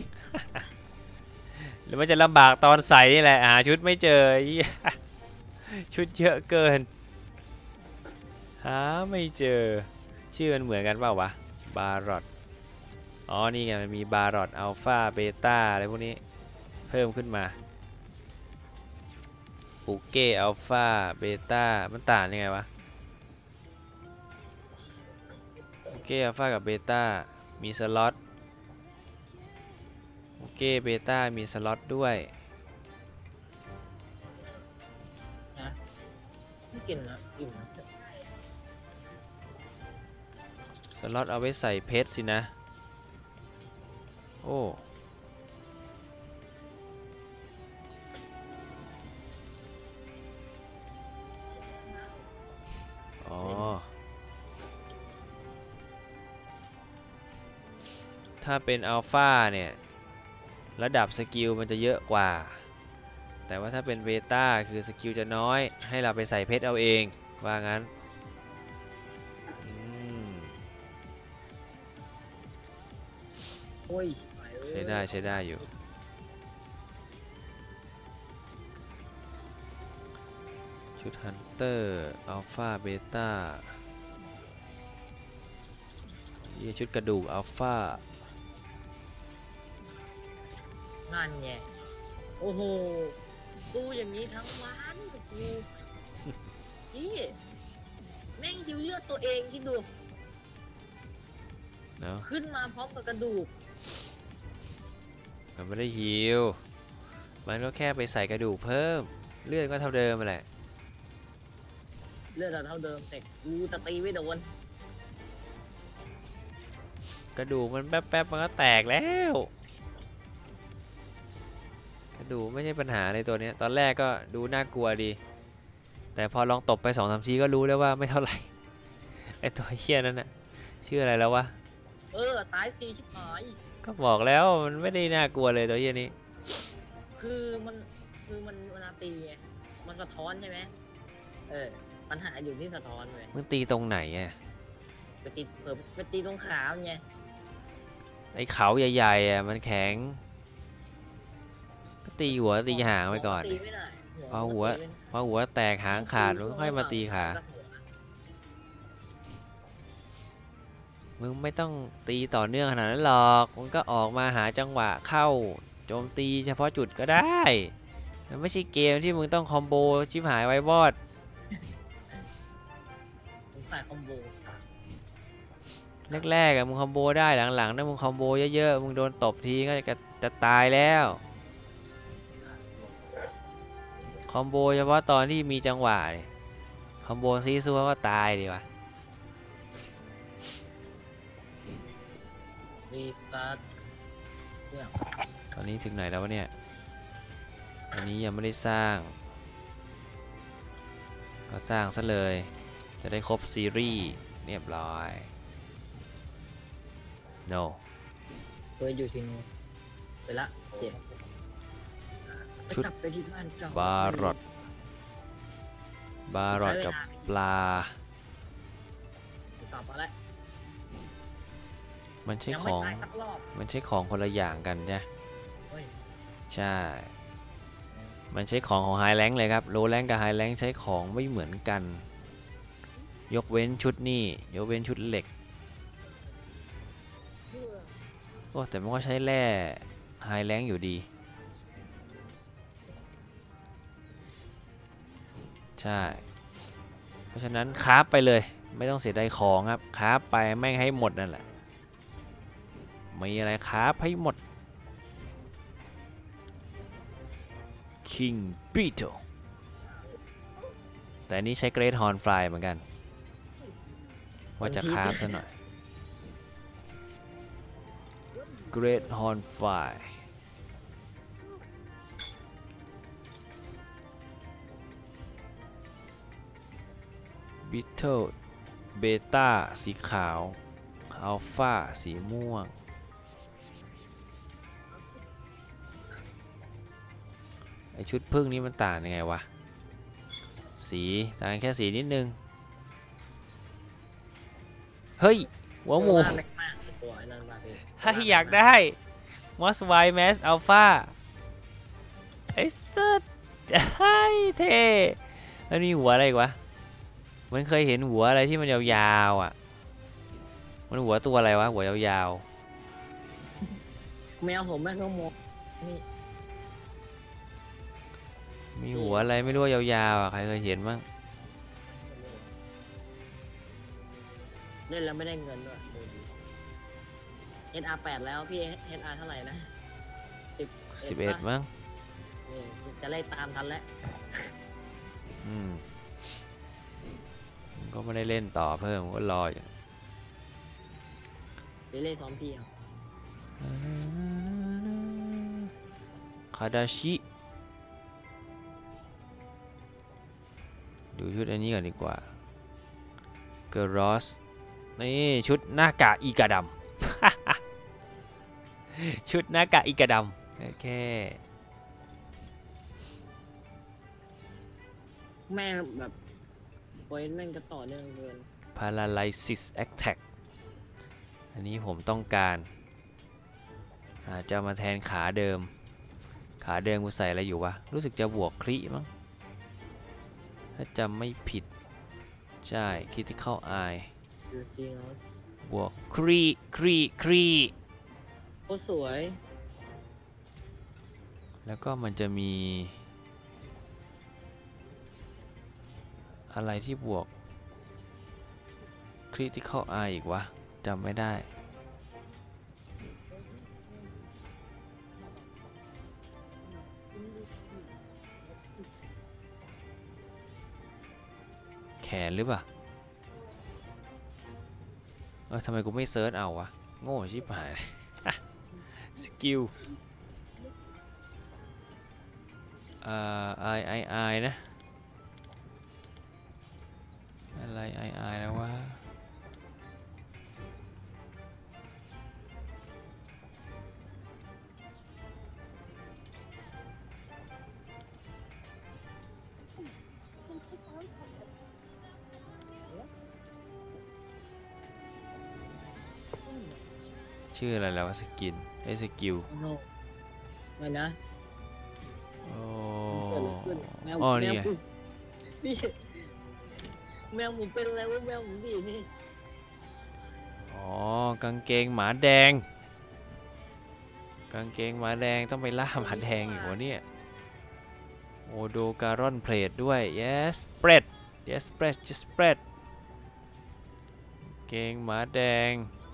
หรือมันจะลำบากตอนใส่นี่แหละหาชุดไม่เจอ ชุดเยอะเกินหาไม่เจอชื่อมันเหมือนกันเปล่าวะบารอดอ๋อนี่ไงมันมีบารอดอัลฟาเบต้าอะไรพวกนี้เพิ่มขึ้นมาปูเก้อัลฟาเบต้ามันต่างยังไงวะปูเก้อัลฟากับเบต้ามีสล็อตปูเก้เบต้ามีสล็อตด้วย
ไม่กินนะอิ่มนะ
สล็อตเอาไว้ใส่เพชรสินะโอ้อ๋อถ้าเป็นอัลฟาเนี่ยระดับสกิลมันจะเยอะกว่าแต่ว่าถ้าเป็นเบต้าคือสกิลจะน้อยให้เราไปใส่เพชรเอาเองว่างั้นอืม
โอ้ย
ใช้ได้ใช้ได้อยู่ชุดฮันเตอร์อัลฟาเบต้ายี่ชุดกระดูกอัลฟา
นั่นไงโอ้โหกูอย่างนี้ทั้งวันกับกูนี่แม่งหิวเลือดตัวเองคิดดู
เนาะ
ขึ้นมาพร้อมกับกระดูก
มันไม่ได้ฮิวมันก็แค่ไปใส่กระดูกเพิ่มเลือดก็เท่าเดิมแหละ
เลือดเราเท่าเดิมแต่กูจะตีไม่โดน
กระดูกมันแป๊บๆมันก็แตกแล้วกระดูกไม่ใช่ปัญหาในตัวนี้ตอนแรกก็ดูน่ากลัวดีแต่พอลองตบไปสองสามทีก็รู้แล้วว่าไม่เท่าไหร่ ไอตัวเหี้ยนั่นน่ะชื่ออะไรแล้ววะ
เออตายฟรีชิบหาย
ก็บอกแล้วมันไม่ได้น่ากลัวเลยตัวเหี้ยนี้
คือมันคือมันเวลาตีไงมันสะท้อนใช่ไหมเออปัญหาอยู่ที่สะท้อนเลย
มึงตีตรงไหนอ่ะ
ไปตีเพิ่มไปตีตรงขาไง
ไอเขาใหญ่ๆอ่ะมันแข็งก็ตีหัวตีหางไปก่อน
ตีไม่ได้
เอาหัว พอหัวแตกหางขาดมึงค่อยมาตีขามึงไม่ต้องตีต่อเนื่องขนาดนั้นหรอกมึงก็ออกมาหาจังหวะเข้าโจมตีเฉพาะจุดก็ได้มันไม่ใช่เกมที่มึงต้องคอมโบชิบหายไว้บอด
ผมใส่คอมโบ
แรกๆอะมึงคอมโบได้หลังๆถ้ามึงคอมโบเยอะๆมึงโดนตบทีก็จะจะตายแล้วคอมโบเฉพาะตอนที่มีจังหวะเนี่ยคอมโบซีซัวก็ตายดีวะ
รีสตาร์ทเครื่อง
ตอนนี้ถึงไหนแล้ววะเนี่ยอันนี้ยังไม่ได้สร้างก็สร้างซะเลยจะได้ครบซีรีส์เรียบร้อย no
เคยอยู่ที่นู่นไปละเจ็บ
ชุด
กลับไปที่บ้านเก่า
บารอดบารอดกับปลา
กลับมาแล้ว
มันใช่
ยัง
ข
ไม่
อง
ตายสักรอบ
มันใช่ของคนละอย่างกันใช่
เฮ้ย
ใช่ มันใช้ของของไฮแลงเลยครับโลแลงกับไฮแลงใช้ของไม่เหมือนกัน ยกเว้นชุดนี่ยกเว้นชุดเหล็กโอ้แต่มันก็ใช้แร่ไฮแลงอยู่ดีใช่เพราะฉะนั้นคราฟไปเลยไม่ต้องเสียดายของครับคราฟไปแม่งให้หมดนั่นแหละมีอะไรคราฟให้หมด King Beetle แต่อันนี้ใช้ Great Horn Fly เหมือนกันว่าจะคราฟซะหน่อย Great Horn Fly Beetle Beta สีขาว Alpha สีม่วงอชุดพึ่งนี้มันต่างยังไงวะสีต่างกันแค่สีนิดนึงเฮ้ยหัวหมู
เออแม็กมากตัวไอ้นั่นมาพี่
ถ้าอยากได้ Moss White Mask Alpha ไอ้สัสไอ้เท่แล้วนี่หัวอะไรอีกวะมันเคยเห็นหัวอะไรที่มันยาวๆอ่ะมันหัวตัวอะไรวะหัวยาว
แมวผมแม่งก็มองนี่
ๆมีหัวอะไรไม่รู้ว่ายาวๆอ่ะใครเคยเห็นบ้าง
เล่นแล้วไม่ได้เงินด้วยดูดิ เอ็น อาร์ แปดแล้วพี่ เอ็น อาร์ เท่าไหร่นะสิบ
สิบเอ็ดมั้ง
นี่จะไล่ตามทันแล้ว
อืมก็ไม่ได้เล่นต่อเพิ่มก็รออยู่
ไปเล่นพร้อมพี่เอา
คาดาชิดูชุดอันนี้ก่อนดีกว่าเกอรอสนี่ชุดหน้ากากอีกาดำ ชุดหน้ากากอีกาดำโอเค
แม่งแบบโอยแม่งก็ต่อเนื่องเกิน
Paralysis Attack อันนี้ผมต้องการอาจจะมาแทนขาเดิมขาเดิมกูใส่อะไรอยู่วะรู้สึกจะบวกคริมั้งถ้าจำไม่ผิดใช่ Critical Eye
ดูซีเนาะ
บวกครีครีครี
โคตรสวย
แล้วก็มันจะมีอะไรที่บวก Critical Eye อีกวะจำไม่ได้แขนหรือเปล่าเออทำไมกูไม่เซิร์ชเอาวะโง่ชิบหาย สกิลอ่าไอไอไอนะอะไรไอไอนะวะชื่ออะไรแล้ววะสกินไอสกิล
โอ้โหไม่นะ
โอ้
เกิดอะไรขึ้นแมว
อ๋อ
แม
นี่
ว
ไง
กูพี่แมวผมเป็นอะไรวะแมวผมดินี่
อ๋อกางเกงหมาแดงกางเกงหมาแดงต้องไปล่าหมาแดงอีกวะเนี่ยโอโดการอนเพลทด้วย yes spread yes spread just spread เกงหมาแดง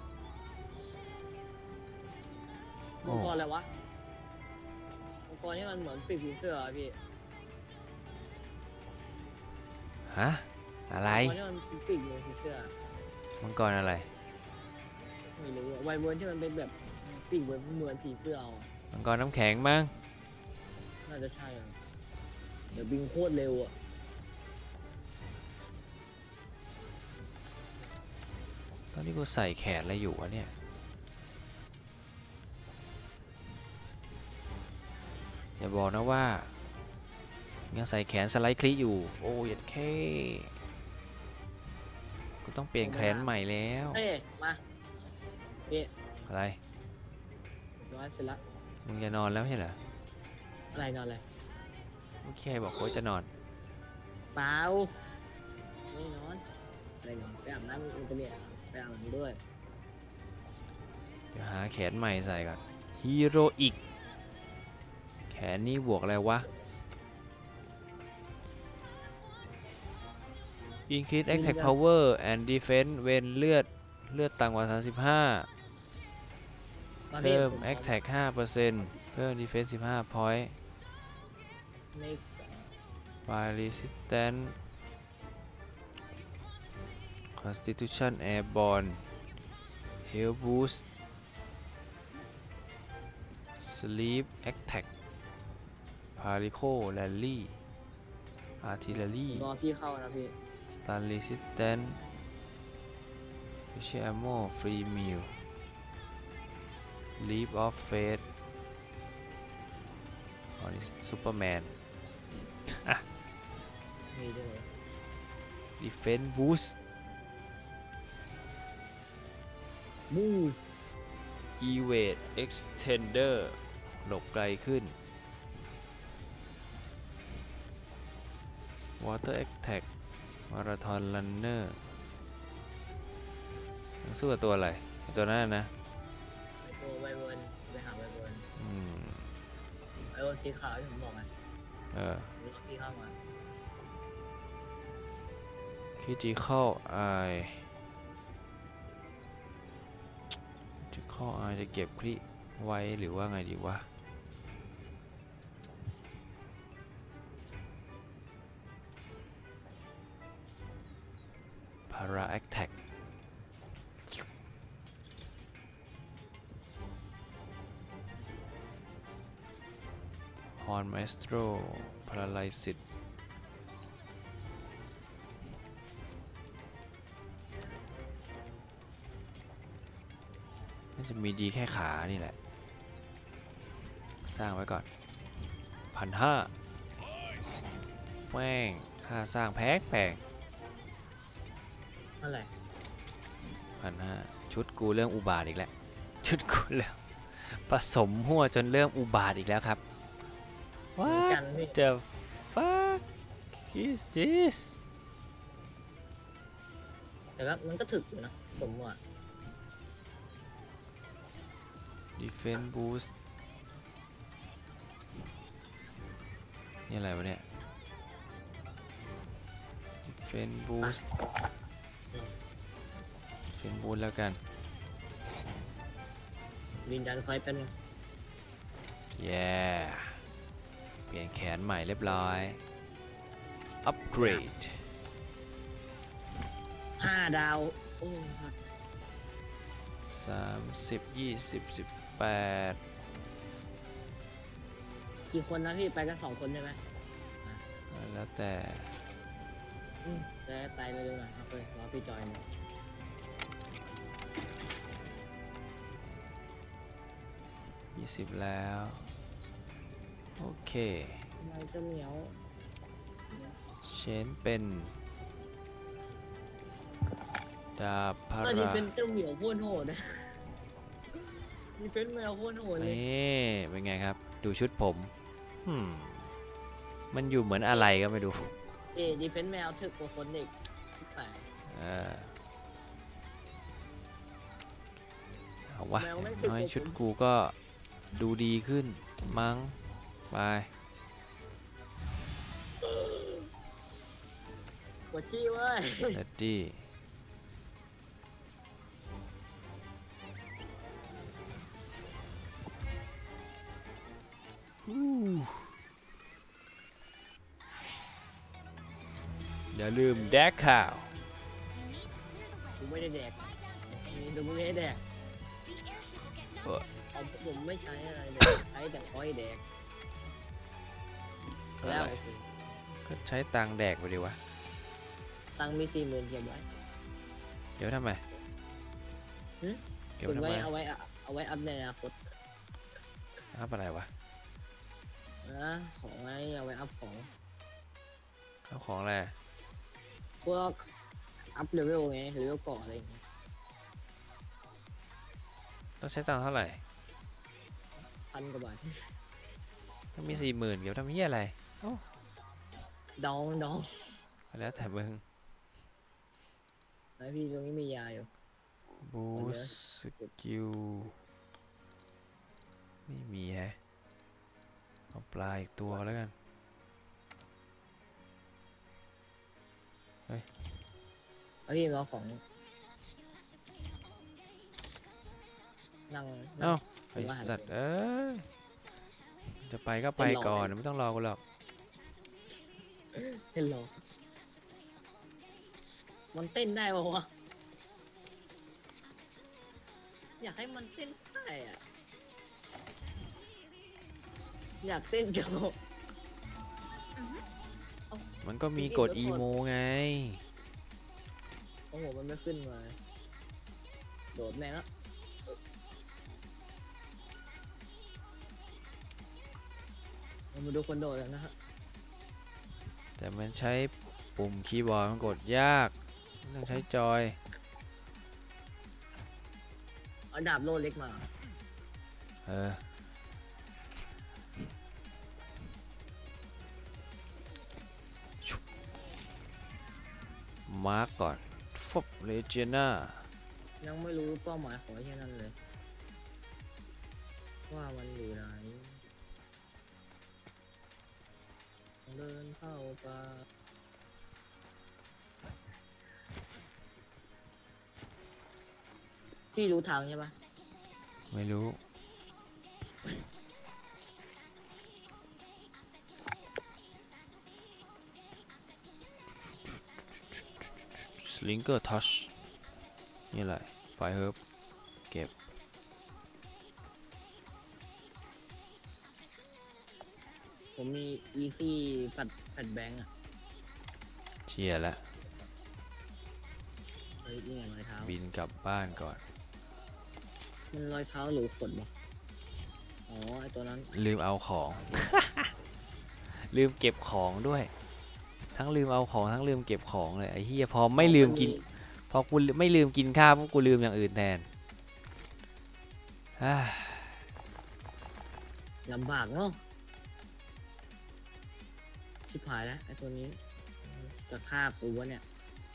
มังกรอะไรวะมังกรนี่มันเหมือนปีกผีเสื้ออะพี่
ฮะอะไร
มังกรนี่มันเป็นปีกเหมือนผีเสื้อ
มังกรอะไร
ไม่รู้อะไวเวิร์นที่มันเป็นแบบปีกเหมือนเหมือนผีเสื้อเอาอะ
มังกรน้ำแข็งมั้ง
น่าจะใช่อะเดี๋ยวบิงโคตรเร็วอ่ะ
ตอนนี้กูใส่แขนอะไรอยู่วะเนี่ยอย่าบอกนะว่ายังใส่แขนสไลด์คลิกอยู่โอ้ยดเคกูต้องเปลี่ยนแขนใหม่แล้ว
เอ้ยมาพี่
อะไร
ร้อยเสร็จละ
มึงจะนอนแล้วไม่ใช่เหรอ
อะไรนอนอะไร
เมื่อกี้ใครบอกโค้ชจะนอน
เปล่าไม่นอนอะไรนอนไปอาบน้ำมันจะมีไปอาบน้ำด้วย
เดี๋ยวหาแขนใหม่ใส่ก่อนฮีโร่อีกแขนนี้บวกอะไรวะ Increase Attack Power and Defense เว้นเลือดเลือดต่ำกว่าสามสิบห้า
มาพี่
เพิ่ม
ผขอ
Attack ห้าเปอร์เซ็นต์ เพิ่ม Defense สิบห้า point
ไม่
Fire Resistance Constitution Airborne Health Boost Sleep Attack Parico Rally Artillery
รอพี่เข้านะพี่
Stun Resistance Special Ammo Free Meal Leap of Faith อ๋อนี่ซูเปอร์แมน
มีด้วยเหรอ
Defense Boost
บู
Evade Extender หลบไกลขึ้น Water Attack Marathon Runner ต้องสู้กับตัวอะไรไอ้ตัวนั้นนะ
ไอตัวไวเวิร์นไปหาไวเวิร์น
อืม
ไอตัวสีขาวที่ผมบอกไง
เออ
รถพี่เข้ามา
Critical Eye Critical Eye จะเก็บคลิไว้หรือว่าไงดีวะ Para Attack Horn Maestro Paralysis น่าจะมีดีแค่ขานี่แหละ สร้างไว้ก่อนพันห้าแม่งค่าสร้างแพงแพง
เท่าไหร่
พันห้าชุดกูเรื่องอุบาทอีกแล้ว ชุดกูเรื่องผสมหัวจนเริ่มอุบาทอีกแล้วครับ
เหมือน
What
กันพี่
the fuck is this
แต่ว่ามันก็ถึกอยู่นะสมว่า
Defense Boost นี่อะไรวะเนี่ย Defense Boost Defense Boost แล้วกัน
วินดันคอยเป็น
yeah เปลี่ยนแขนใหม่เรียบร้อย Upgrade
ห้าดาว โอ้ครับ
สามสิบยี่สิบสิบแปด
กี่คนนะพี่ไปกันสองคนใช่ไหม
แล้วแต่
อืมจะตายเร็วๆหน่อยครับเลยรอพี่จอยหน่อย
ยี่สิบแล้ว โอเค
ทำไมเจะเหมียว
เชนเป็นดาบพา
ตอนนี้
รา
เป็นเจ้าเหมียวโคตรโหดนะมีเฟ้นแมวโคตรโหดเลย
นี่เป็นไงครับ ดูชุดผมhmm. มันอยู่เหมือนอะไรก็ไม่รู้
เอ๊ดีเฟนแมวถึกกว่าคนเด็กแต่
เออเอาวะอย่างน้อยชุดกูก็ดูดีขึ้น มั้งไป
กดชี้เว้ย
เลดดี้อย่าลืมแดกข่าว
กูไม่ได้แดกนี่ดูไม่ได้แดก
เออ
เอาผมไม่ใช้อะไรเลยใช้แต่อ้อยแดก
อะไร
แล้ว
ก็ใช้ตังค์แดกไปดีวะ
ตังค์มีสี่หมื่นเก็บไว้
เก็บไว้ทำไม
หึ
เก็บ
เก็บ
ไว้ทำ
ไว้
ไม
เอาไว้เอาไว้อัพในอนาคต
อัพอะไรวะ
นะของไว้เอาไว้อัพของ
เอาของอะไร
พวกอัพเลเวลไงเลเวลก่ออะไรอย่างเงี้ย
ต้องใช้ตังค์เท่าไหร่
พันกว่าบาท
ถ้ามีสี่หมื่นเก็บทำเหี้ยอะไร
ดองดอง
แล้วแต่มึง
แล้วพี่ตรงนี้มียาอยู่
บูสสกิลไม่มีแฮะเอาปลาอีกตัวแล้วกัน
แล้วพี่มาเอาของนั่งนั่
เอ้าง ไอสัตว์เอ้ยจะไปก็ไปก่อนไม่ต้องรอกูหรอก
เฮลโลมันเต้นได้ปะวะอยากให้มันเต้นได้อะอยากเต้นกับ
มันก็มีกดอีโมไง
โอ้โหมันไม่ขึ้นมาโดดแม่งแล้วมาดูคนโดดแล้วนะฮะ
แต่มันใช้ปุ่มคีย์บอร์ดมันกดยากต้องใช้จอย
เอาดาบโล่เล็กมา
เออชุบมาร์กก่อนฟบเลเจน่า
ยังไม่รู้เป้าหมายของไอ้แค่นั้นเลย ว่ามันอยู่ไหนเดินเข้าป่าพี่รู้ทางใช่ปะ
ไม่รู้สลิงเกอร์ทัชนี่แหละไฟเฮิร์บเก็บ
ผมมี easy แฟดแฟดแบงค์อ่ะ
เชียร์แล้ว
เฮ้ยนี่ไงรอยเท้า
บินกลับบ้านก่อน
มันรอยเท้าหรือขนวะอ๋อไอตัวนั้น
ลืมเอาของ ลืมเก็บของด้วย ทั้งลืมเอาของทั้งลืมเก็บของเลยไอ้เฮียพอไม่ลืมกิน พอกูไม่ลืมกินข้าวพวกกูลืมอย่างอื่นแทนอ่า
ลำบากเนาะชิบหายแล้วไอตัวนี้จะฆ่ากูวะเนี่ย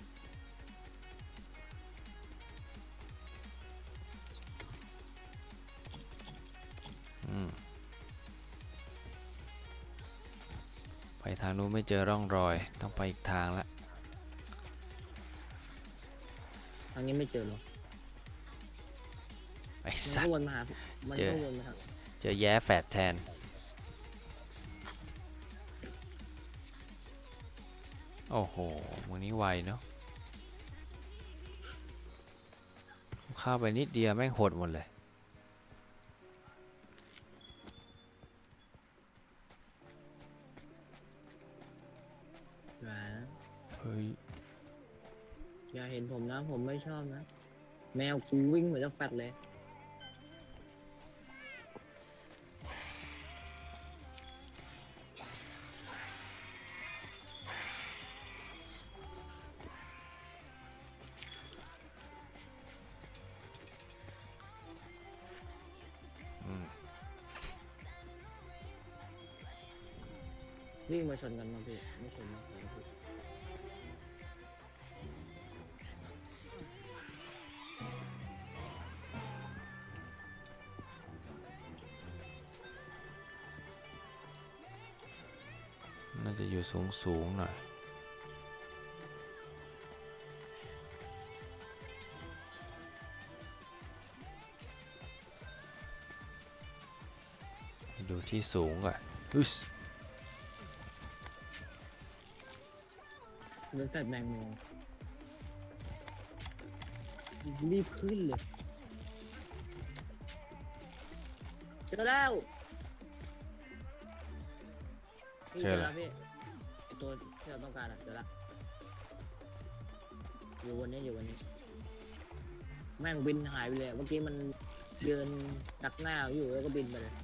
อืมไปทางนู้นไม่เจอร่องรอยต้องไปอีกทางละ
ทางนี้ไม่เจอหรอก
ไอ้
มัน
สั
ก็
ตว์
วนมาหามัน
เจอ
ก็วนมาหา
เจอแย้แฝดแทนโอ้โหมึงนี้ไวเนาะเข้าไปนิดเดียวแม่งโหดหมดเลย
อย่านะ
เฮ้ย
อย่าเห็นผมนะผมไม่ชอบนะ แมวกูวิ่งเหมือนจะแฟดเลย
อืม
วิ่งมาชนกันมาพี่ไม่ชนนะพี่
น่าจะอยู่สูงสูงหน่อยดูที่สูงก่อนอุ๊ย
เดินแฟดแมงมุมรีบขึ้นเลยเจอแล้วพี่เจอแล้วพี่ไอ้ตัวที่เราต้องการอะเจอแล้วอยู่วันนี้อยู่วันนี้แม่งบินหายไปเลยเมื่อกี้มันเดินดักหน้าอยู่แล้วก็บินไปเลย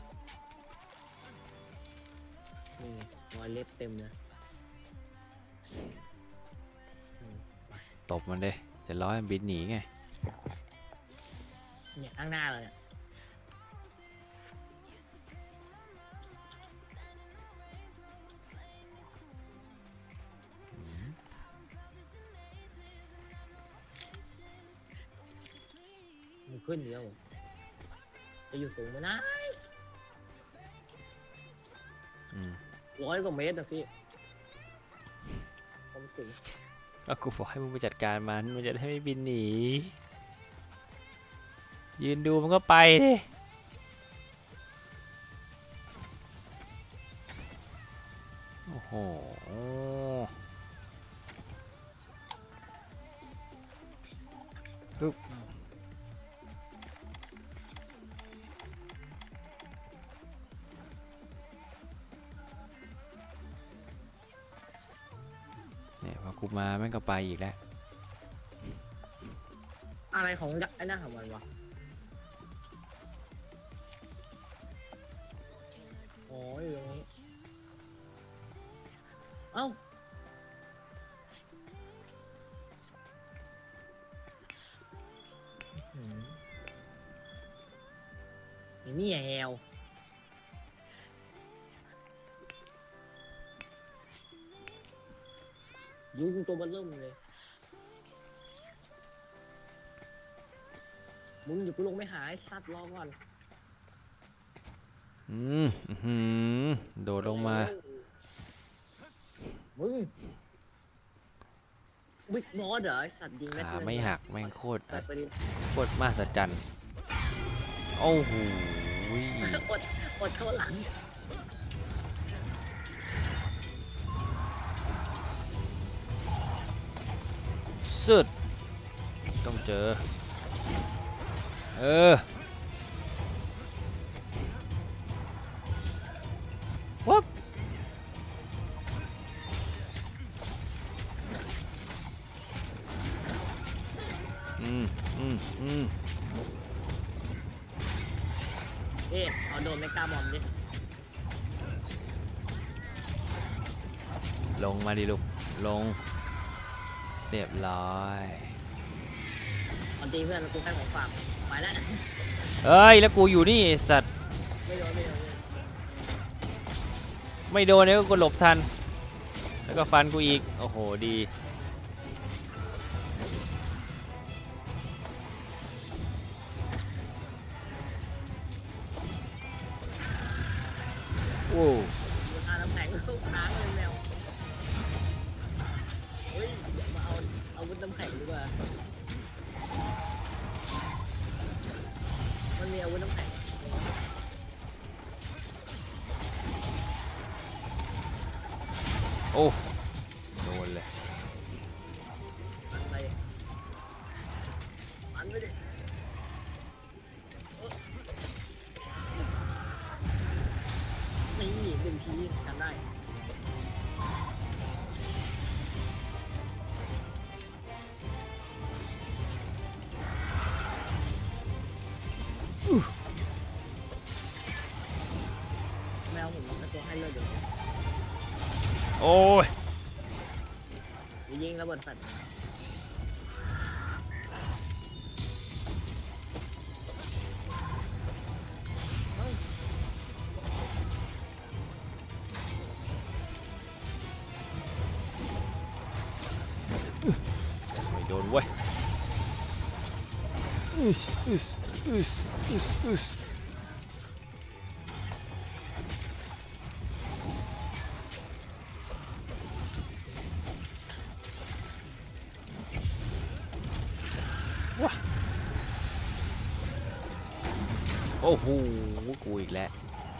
นี่ไงรอยเล็บเต็มเลยอืม
ตบมันเด้จะร้อยมันบินหนีไง
เนี่ยข้างหน้าเราเนี่ยมันขึ้นเดียวจะอยู่สูงไหมนะ
อืม
ร้อยกว่าเมตรนะพี่ความสูง
ก็กูบอกให้มึงไปจัดการมันมันจะได้ไม่บินหนียืนดูมันก็ไปดิโอ้โหปึ๊บเนี่ยพอกูมาแม่งก็ไปอีกแล้ว
อะไรของยักษ์ไอ้หน้าของมันวะอ๋ออยู่ตรงนี้เอ้าอืมไอ้นี่แฮวยุงตัวเบลเริ่มเลยมึงอย่ากูลงไม่หายสัตว์รอก่อน
อืมอื้อหือโดดลงมา
มึงบิ๊กบอสเหรอไอ้สัตว์ยิงแม็ก
ขาไม่หักแม่งโคตร
แต่ประเด็น
โคตรมหัศจรรย์โอ้โห
อดอดเข้าหลัง
สุดต้องเจอเออวับอืมอืมอืม
เอ๊ะเอาโดนเมกาบอมดิ
ลงมาดิลูกลงเรียบร้อย
เอาตีเพื่อนแล้วกูให้ของฝากไปแล้ว
เอ้ยแล้วกูอยู่นี่ไอ้สัตว์
ไม่โดนไม่โดน
ไม่โดนเนี่ยก็หลบทันแล้วก็ฟันกูอีกโอ้โหดีโอ้
ราคาน้ำแข็งลูกค้างเลยแมวเฮ้ยเดี๋ยวมาเอาอาวุธน้ำแข็งดีกว่ามันมีอาวุธน้ำแข็ง
โอ้โดนเลย
อะไรอันไม่ได้นี่หนึ่งทีทำได้แมวผมมันตัวให้เลิกเดี๋ยว
โอ้ย
ยิงระเบิดแฟลช
ไม่โดนเว้ยอึสอึสอึสอึสอึสว้าโอ้โหกูอีกแล้ว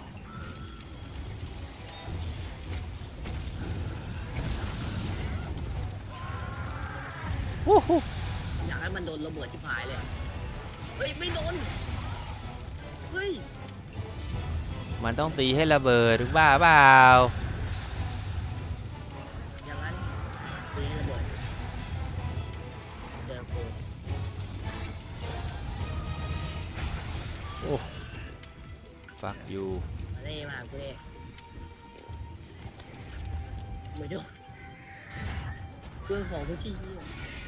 โอ้โห
อยากให้มันโดนระเบิดชิบหายเลย เฮ้ย ไม่โดน เฮ้ย
มันต้องตีให้ระเบิดถึงบ้าเปล่า
อย่างนั้นตีให้ระเบิดเจอกู
โอ้ฟักยู
มาเล่มาหากูเล่ไม่โดนเครื่องของทุกที่เนี่ย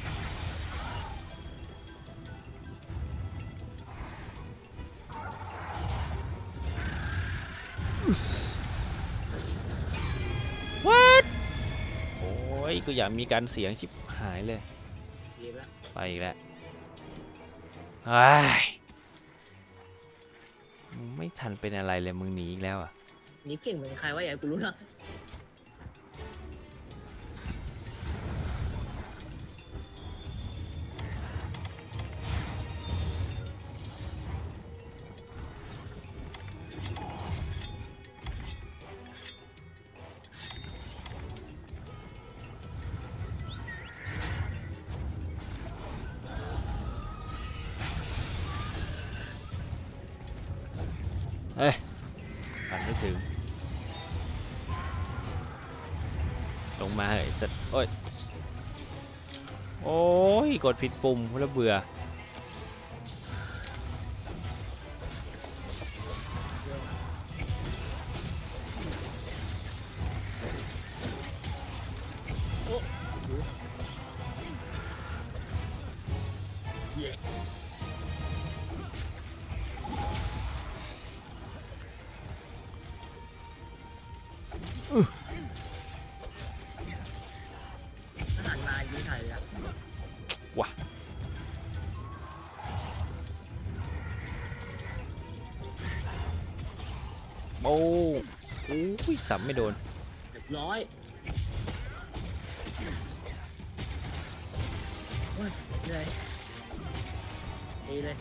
What โอ้ยก็อยากมีการเสียงชิบหายเลย
ดีแล้ว
ไปอีกแล้วไอ้ยมึงไม่ทันเป็นอะไรเลยมึงหนีอีกแล้วอ่ะ
นี่เก่งเหมือนใครวะอย่าให้กูรู้นะ
เอ้ยฝันไม่ถึง ลงมาเหยสัตว์โอ้ย โอ้ย กดผิดปุ่มแล้วเบื่อ
ทหารมายิงไทยอ่ะ
ว่ะโอ้โอ้ยสับไม่โดน
เรียบร้อยโอ้ยเหนื่อยดีเลย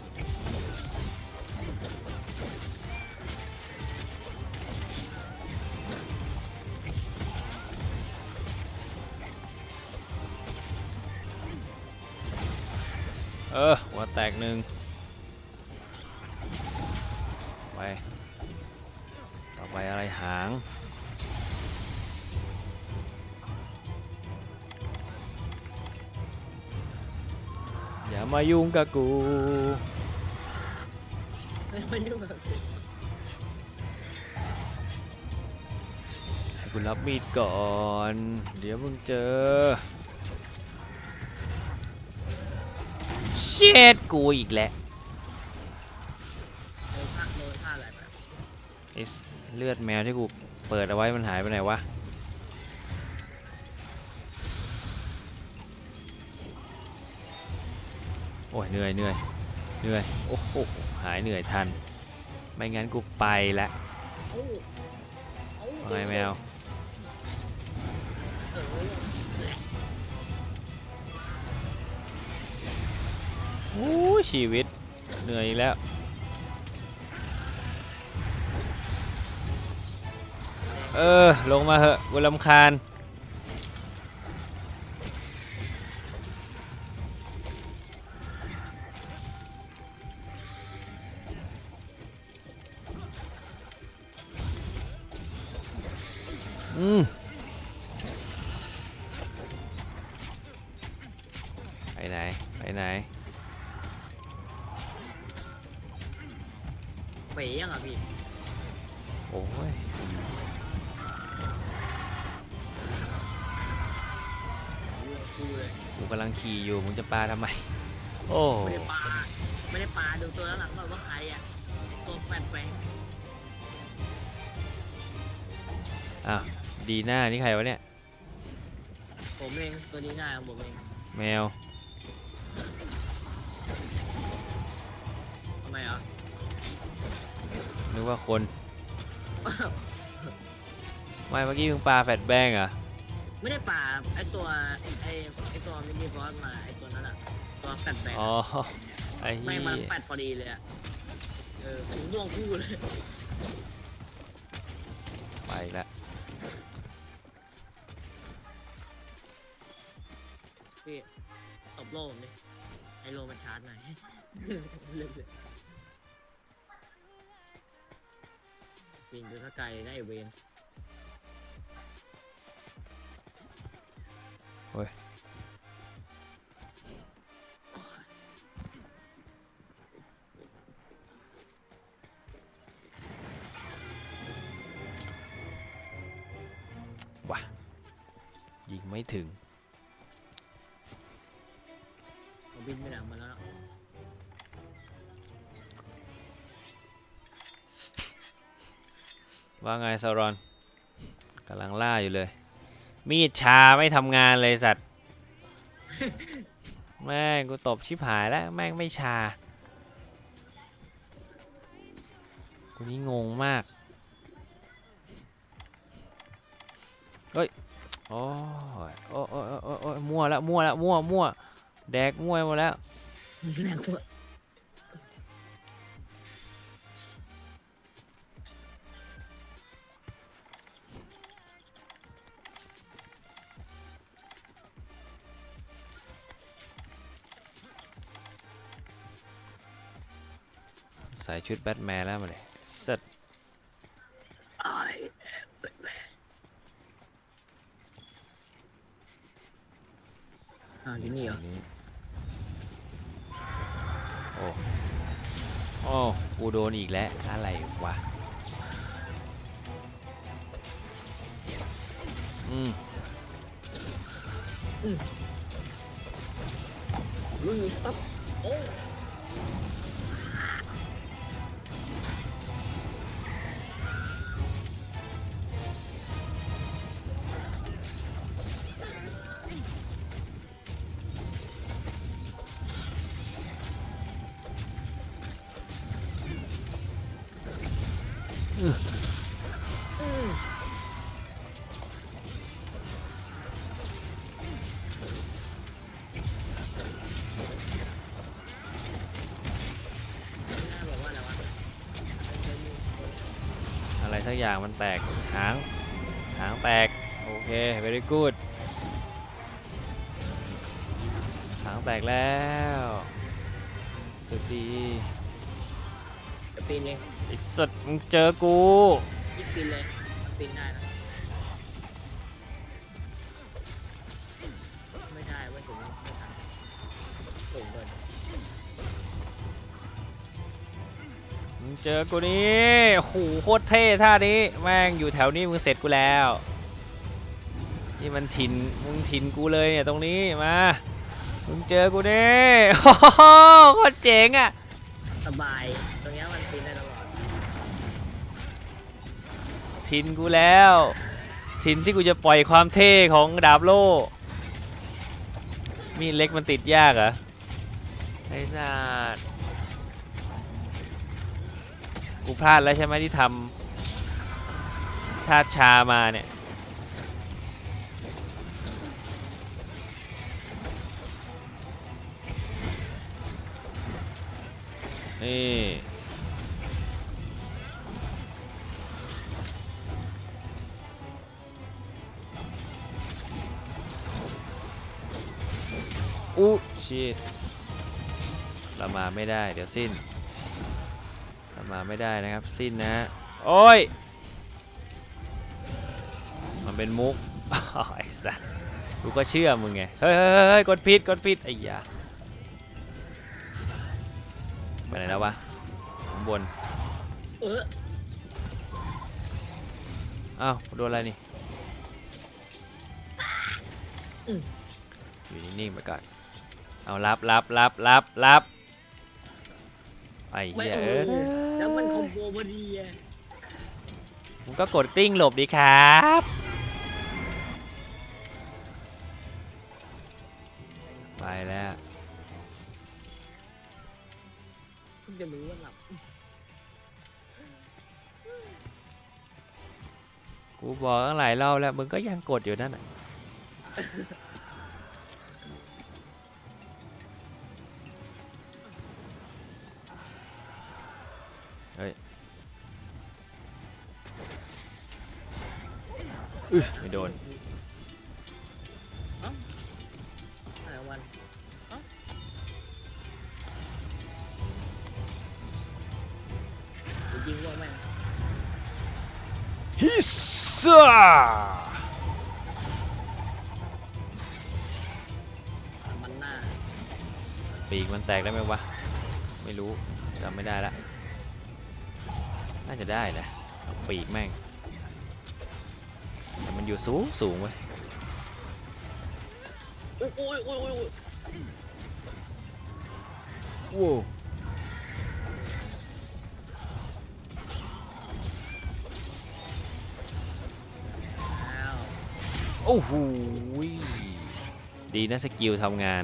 เออหัวแตกหนึ่งไปต่อไปอะไรหางอย่ามายุ่งกับกู
ไม่ไม่ยุ่งกับกู
ให้กูรับมีดก่อน เดี๋ยวมึงเจอเช็ดกูอีกแล้ว
โดนท่าโดนท่าอะไรไป
ไอ้เลือดแมวที่กูเปิดเอาไว้มันหายไปไหนวะโอ้ยเหนื่อยเหนื่อยเหนื่อยโอ้โหหายเหนื่อยทันไม่งั้นกูไปละ
เอ้าเอ้า
ว่าไงแมว
เออ
โอ้ยชีวิตเหนื่อยอีกแล้วเออลงมาเหอะกูรำคาญอืมไปไหนไปไหน
เป๋ยังอ่ะพี่
โอ้ย
กูเลย
กูกำลังขี่อยู่มึงจะปาทำไมโอ้
ไม่ได้ปลาไม่ได้ปลาดูตัวแล้วหลังก่อนว่าใครอ่ะตัวแฟนแฟง
อ้าวดีหน้านี่ใครวะเนี่ย
ผมเองตัวนี้ง่ายของผมเอง
แมว
ทำไมอ่ะ
นึกว่าคนไม่เมื่อกี้มึงปาแฟดแบงเหรอ่ะ
ไม่ได้ปลาไอตัวไอไอตัวมินิบอสมาไอตัวนั้นอ่ะตัวแฟนแฟง
อ๋อไอ้
ไม่
เหี้
มัน
ย
แฟดพอดีเลยอ่ะเออถึงม่วงคู่เลย
ไปละ
พี่ตบโล่ผมดิไอโลมันชาร์จหน่อย เล่นเลยปีนดูถ้าไกลนะไอเวน
ว่ะยิงไม่ถึง
ผมบินไปหนังมาแล้ว
ว่าไงซารอนกำลังล่าอยู่เลย มีดชาไม่ทำงานเลยสัตว์ แม่งกูตบชิบหายแล้วแม่งไม่ชากูนี่งงมากเฮ้ยโอ้ยโอ้ยโอ้ยโอ้ยโอ้ยมั่วแล้วมั่วแล้วมั่วมั่วแดกมั่วหมดแล้ว
แรงตัว
ใส่ชุดแบทแมนแล้วมาเลยเสร็จ
ไอ้อ่าอยู่นี่เหรอ
นี้โอ้โอ้กูโดนอีกแล้วอะไรวะอืม
รุ่นนี้ปั๊บโอ้อืมน่าบอกว่าอะไรวะ
อะไรสักอย่างมันแตกหางหางแตกโอเค very good หางแตกแล้วสุดดี
จะปีนเอง
ไอ้สัตว์มึงเจอกู
ยิบปีนเลยปีนได้นะไม่ได้เว้ยถึงไม่ทันสูงเกิน
มึงเจอกูนี่โอ้โหโคตรเท่ท่านี้แม่งอยู่แถวนี้มึงเสร็จกูแล้วนี่มันถิ่นมึงถิ่นกูเลยเนี่ยตรงนี้มามึงเจอกูนี่โอ้โหโคตรเจ๋งอ่ะ
สบายตรงเนี้ยมันปีนได้ตลอด
ถิ่นกูแล้วถิ่นที่กูจะปล่อยความเท่ของดาบโล่มีดเล็กมันติดยากเหรอไอ้สัสกูพลาดแล้วใช่ไหมที่ทำท่าชามาเนี่ยนี่อู้ชิตเรามาไม่ได้เดี๋ยวสิ้นเรามาไม่ได้นะครับสิ้นนะโอ้ยมันเป็นมุก ไอ้สัสกูก็เชื่อมึงไงเฮ้ยเฮ้ยเฮ้ยกดผิดกดผิดไอ้ยาไปไหนแล้ววะข้างบน
เออ
อ้าวโดนอะไรนี่อยู่นิ่งๆไปก่อนเอารับรับรับรับรับไอ้
ไม่
เหี้ย
เอ
เอ้
อย แล้วมันคอมโบพอดีอะ
มึงก็กดกลิ้งหลบดีครับไปแล้ว
เพิ่งจะรู้ว่าหลับ
กูบอกตั้งหลายรอบแล้วมึงก็ยังกดอยู่นั่นน่ะเฮ้ยอึ๊ยไม่โดน
อะไรของมันเอ้าเดี๋ยวยิงว่าแม่ง
ฮิซ่า
มันหน้า
ปีกมันแตกได้ไหมวะไม่รู้จำไม่ได้ละน่าจะได้นะปีกแม่งแต่มันอยู่สูงสูงเว้ย
อุ้ยอุ้ยอุ้ยอุ้ย
ว้าว
อ้าว
โอ้โหดีนะสกิลทำงาน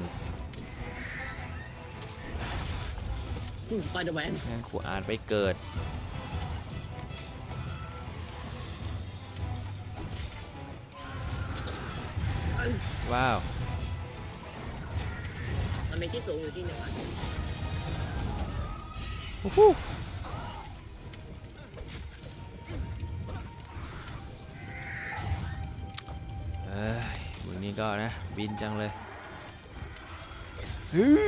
สไปเดอร์แมน
งั้นกูอ่านไปเกิดว้าว
มันมีที่สูงอยู่ที่หนึ่งอัน
โอ้โหเอ้ยมึงนี่ก็นะบินจังเลยฮึ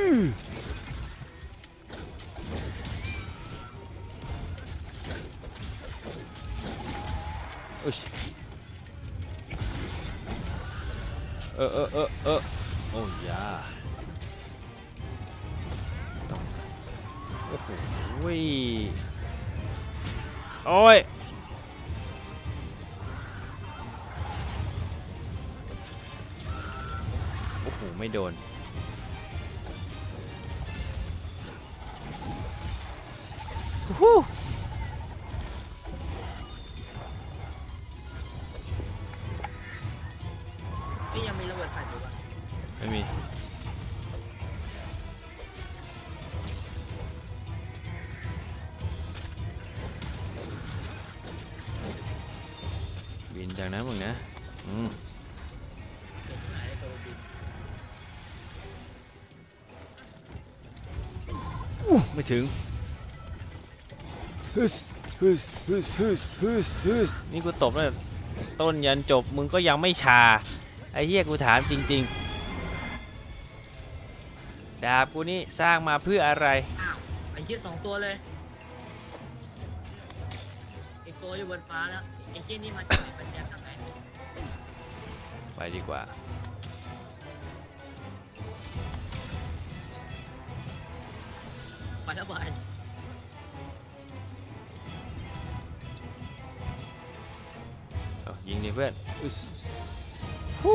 อุ๊ยเออเออเออเออโอ้ยาโอ้โหโอ้ยโอ้ยโอ้โหไม่โดนฮู้
นี่ยังมีระเบิดไฟอยู่ปะ
ไม่มีบินจากนั้นมึงนะอืม
เก็บหายตัวบิน
ไม่ถึงฮึสฮึสฮึสฮึสฮึสฮึสนี่กูตบแล้วต้นยันจบมึงก็ยังไม่ชาไอ้เหี้ยกูถามจริงๆดาบกูนี่สร้างมาเพื่ออะไร
อ้าวไอ้เหี้ยสองตัวเลยอีกตัวอยู่บนฟ้าแล้วไอ้เหี้ยนี่มาจากไหนปัญญาทำไง
ไปดีกว่า
ปัดระบาย
เอายิงดิเพื่อนอึสฮู้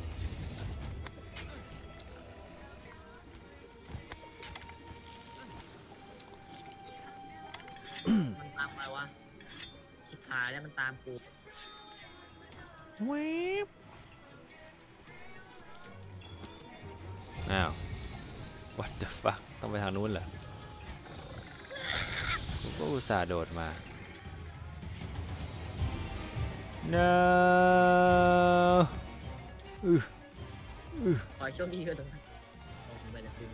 มันตามไปวะชิบหายแล้วมันตามกู
เวฟอ้าว what the fuck ต้องไปทางนู้นเหรอกูก็อุตส่าห์โดดมา no อือ
ขอให้โชคดีก็ตรงนั้นโอ้ไม่ได้ซื้อ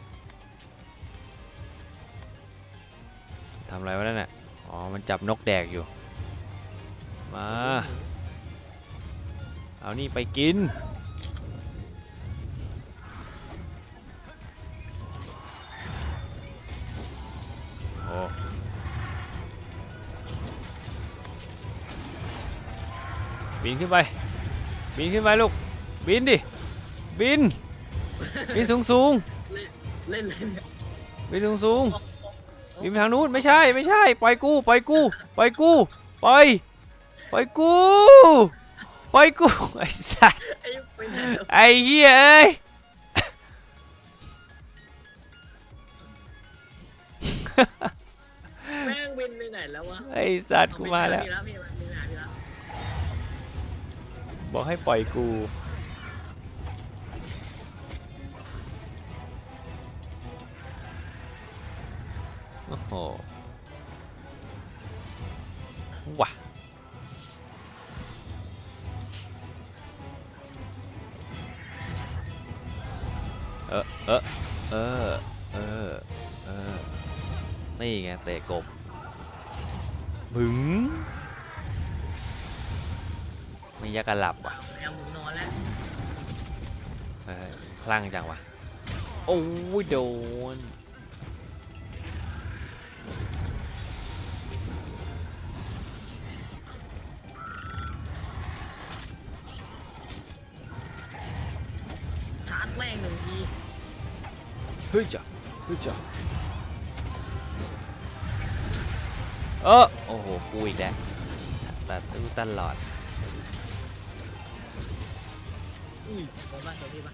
ทำอะไรวะนั่นน่ะอ๋อ มันจับนกแดกอยู่ มา เอานี่ไปกิน โอ้บินขึ้นไป บินขึ้นไปลูก บินดิ บิน บินสูงสูง
เล่นเล่น
ๆบินสูงสูงๆบินไปทางนู้นไม่ใช่ไม่ใช่ปล่อยกูปล่อยกูปล่อยกูปล่อยปล่อยกูปล่อยกูไอ้สัส
ไอ้ไปไหนแล้ว
ไอ้เหี้ยเอ้ย
แม่งบินไปไหนแล้ววะ
ไอ้สัตว์กูมาแล้ว
พี่แล้วพี่มันมีหาพี่แล้ว
บอกให้ปล่อยกูโอ้โหว้าเออเออเออเออเออนี่ไงเตะกบบึ้งไม่ยักกระหลับว่ะ
แมวมึงนอนแล้ว
เออคลั่งจังวะโอ้ยโดน
ชาร์จแม่งหนึ่งที
เฮ้ยจ้ะเฮ้ยจ้ะเออโอ้โหกูอีกแล้วตัดตู้ตลอด
อุ้ยโดนบ้านโดนพี่ปะ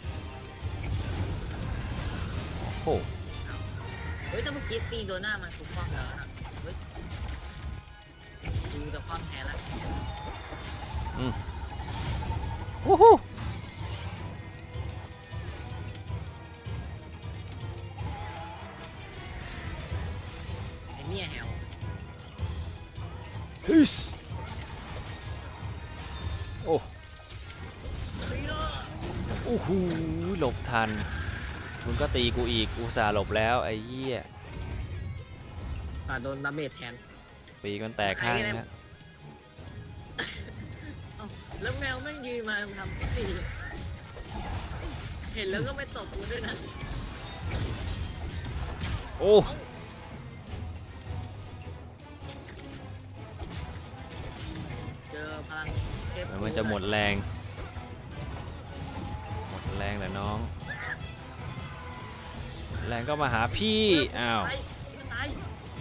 โอ้โห
เฮ้ยถ้าเมื่อกี้ตีโดนหน้ามันถูกคว่ำแล้วนะเฮ้ยดูแต่ความแพ้แล้ว
โอ้โห
ไอ้เมียแฮว
ฮิสโอ้โอ้โหหลบทันมึงก็ตีกูอีกอุตส่าห์หลบแล้วไอ้เหี้ย
แต่โดนดาเมจแทน
ปีกมันแตกข้างนะ
เอ้าแล้วแมวแม่งยืนมาทำสี่เห็นแล้วก็ไม่ตบกูด้วยนะ
โอ้
เจอพลังเทพ
มันจะหมดแรงหมดแรงแต่น้องแรงก็มาหาพี่อ้าว
ตายตาย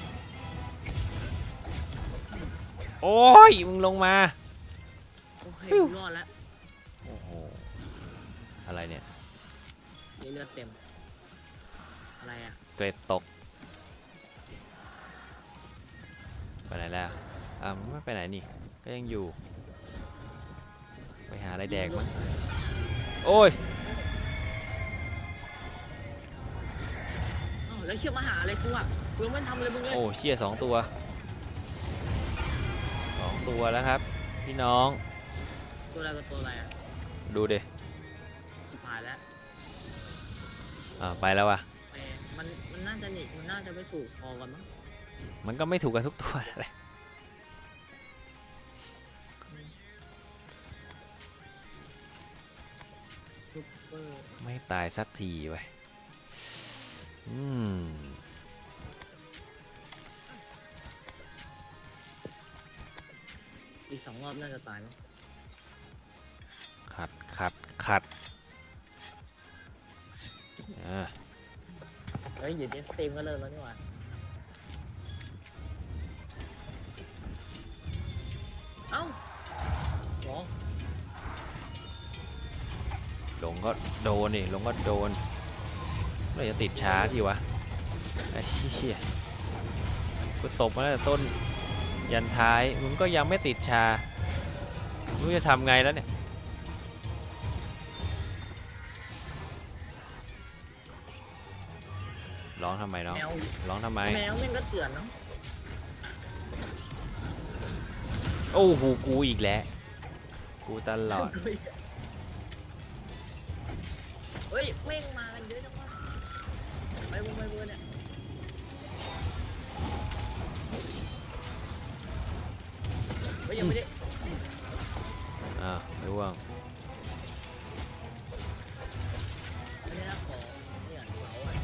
โอ้ยมึงลงมา
โอเคกูรอดแล้ว
โอ้โหอะไรเนี่ย
มีเลือดเต็มอะไรอ่ะ
เกรดตกไปไหนแล้วอ่าไม่ไปไหนนี่ก็ยังอยู่ไปหาอะไรแดกมั้งโอ้ย
อ้าวแล้วเชื่อมาหาอะไรกูอ่ะกูยังไม่ทำอะไรมึงเลย
โอ้เชี่ยสองตัวสองตัวแล้วครับพี่น้อง
ตัวอะไรกับตัวอะไรอ่ะ
ดูดิ
สุดท้ายแล้ว
อ่าไปแล้ววะ
แหมมันมันน่าจะหนีมันน่าจะไม่ถูกพอกันมั้ง
มันก็ไม่ถูกกันทุกตัวแหละ
ซุปเปอร์
ไม่ตายสักทีเว้ยอืม
อีกสองรอบน่าจะตายมั้ง
ขัดขัดขัดอ่า
เฮ้ยอยู่ในสตรีมก็เริ่มแล้วนี่หว่าเอ้าเหรอ
หลงก็โดนนี่หลงก็โดนไม่จะติดช้าทีวะไอ้เชี่ยกูตบมาตั้งแต่ต้นยันท้ายมึงก็ยังไม่ติดชามึงจะทำไงแล้วเนี่ยร้องทำไมน้อง
แมว
ร้องทำไม
แมวแม่งก็เตือนเนาะ
โอ้โหกูอีกแล้วกูตลอด
เฮ้ยแม่งมากันเยอะจังวะไปบนไปบนเนี่ยเฮ้ยยังไม่ได้
อ่าร่วง
ไม่ได้รับของเนี่ยเขาอ่ะ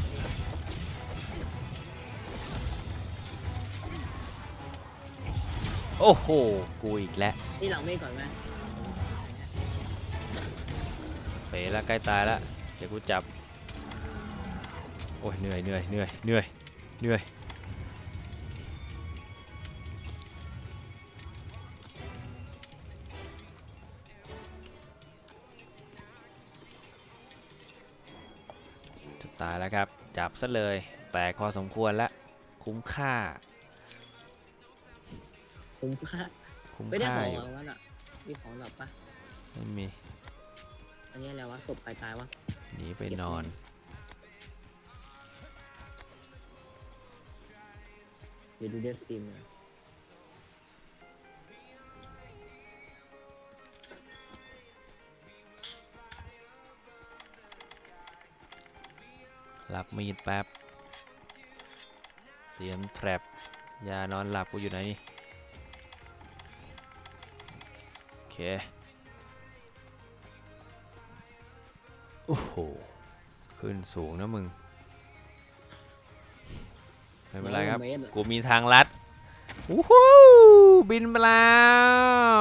โอ้โหกูอีกแล้ว
นี่หลังเมฆก่อนไหม
เป๋ละใกล้ตายละเดี๋ยวกูจับโอ้ยเหนื่อยเหนื่อยเหนื่อยเหนื่อยเหนื่อยจะตายแล้วครับจับซะเลยแตกพอสมควรแล้วคุ้มค่า
คุ้มค่า
คุ้ม
ไม่ได้
ค่า
ของ
อยู่
แล้วน่ะมีของหลับปะ
ไม่มี
อันนี้อะไรวะศพใครตายวะ
หนีไปนอน
เดี๋ยวดูเดสตีมเลย
รับมีดแป๊บเตรียมแทรปยานอนหลับกูอยู่ไหนนี่โอเคโอ้โหขึ้นสูงนะมึงไม่เป็นไรครับ
เมตอะ
กูมีทางลัดวู้ฮู้บินมาแล้ว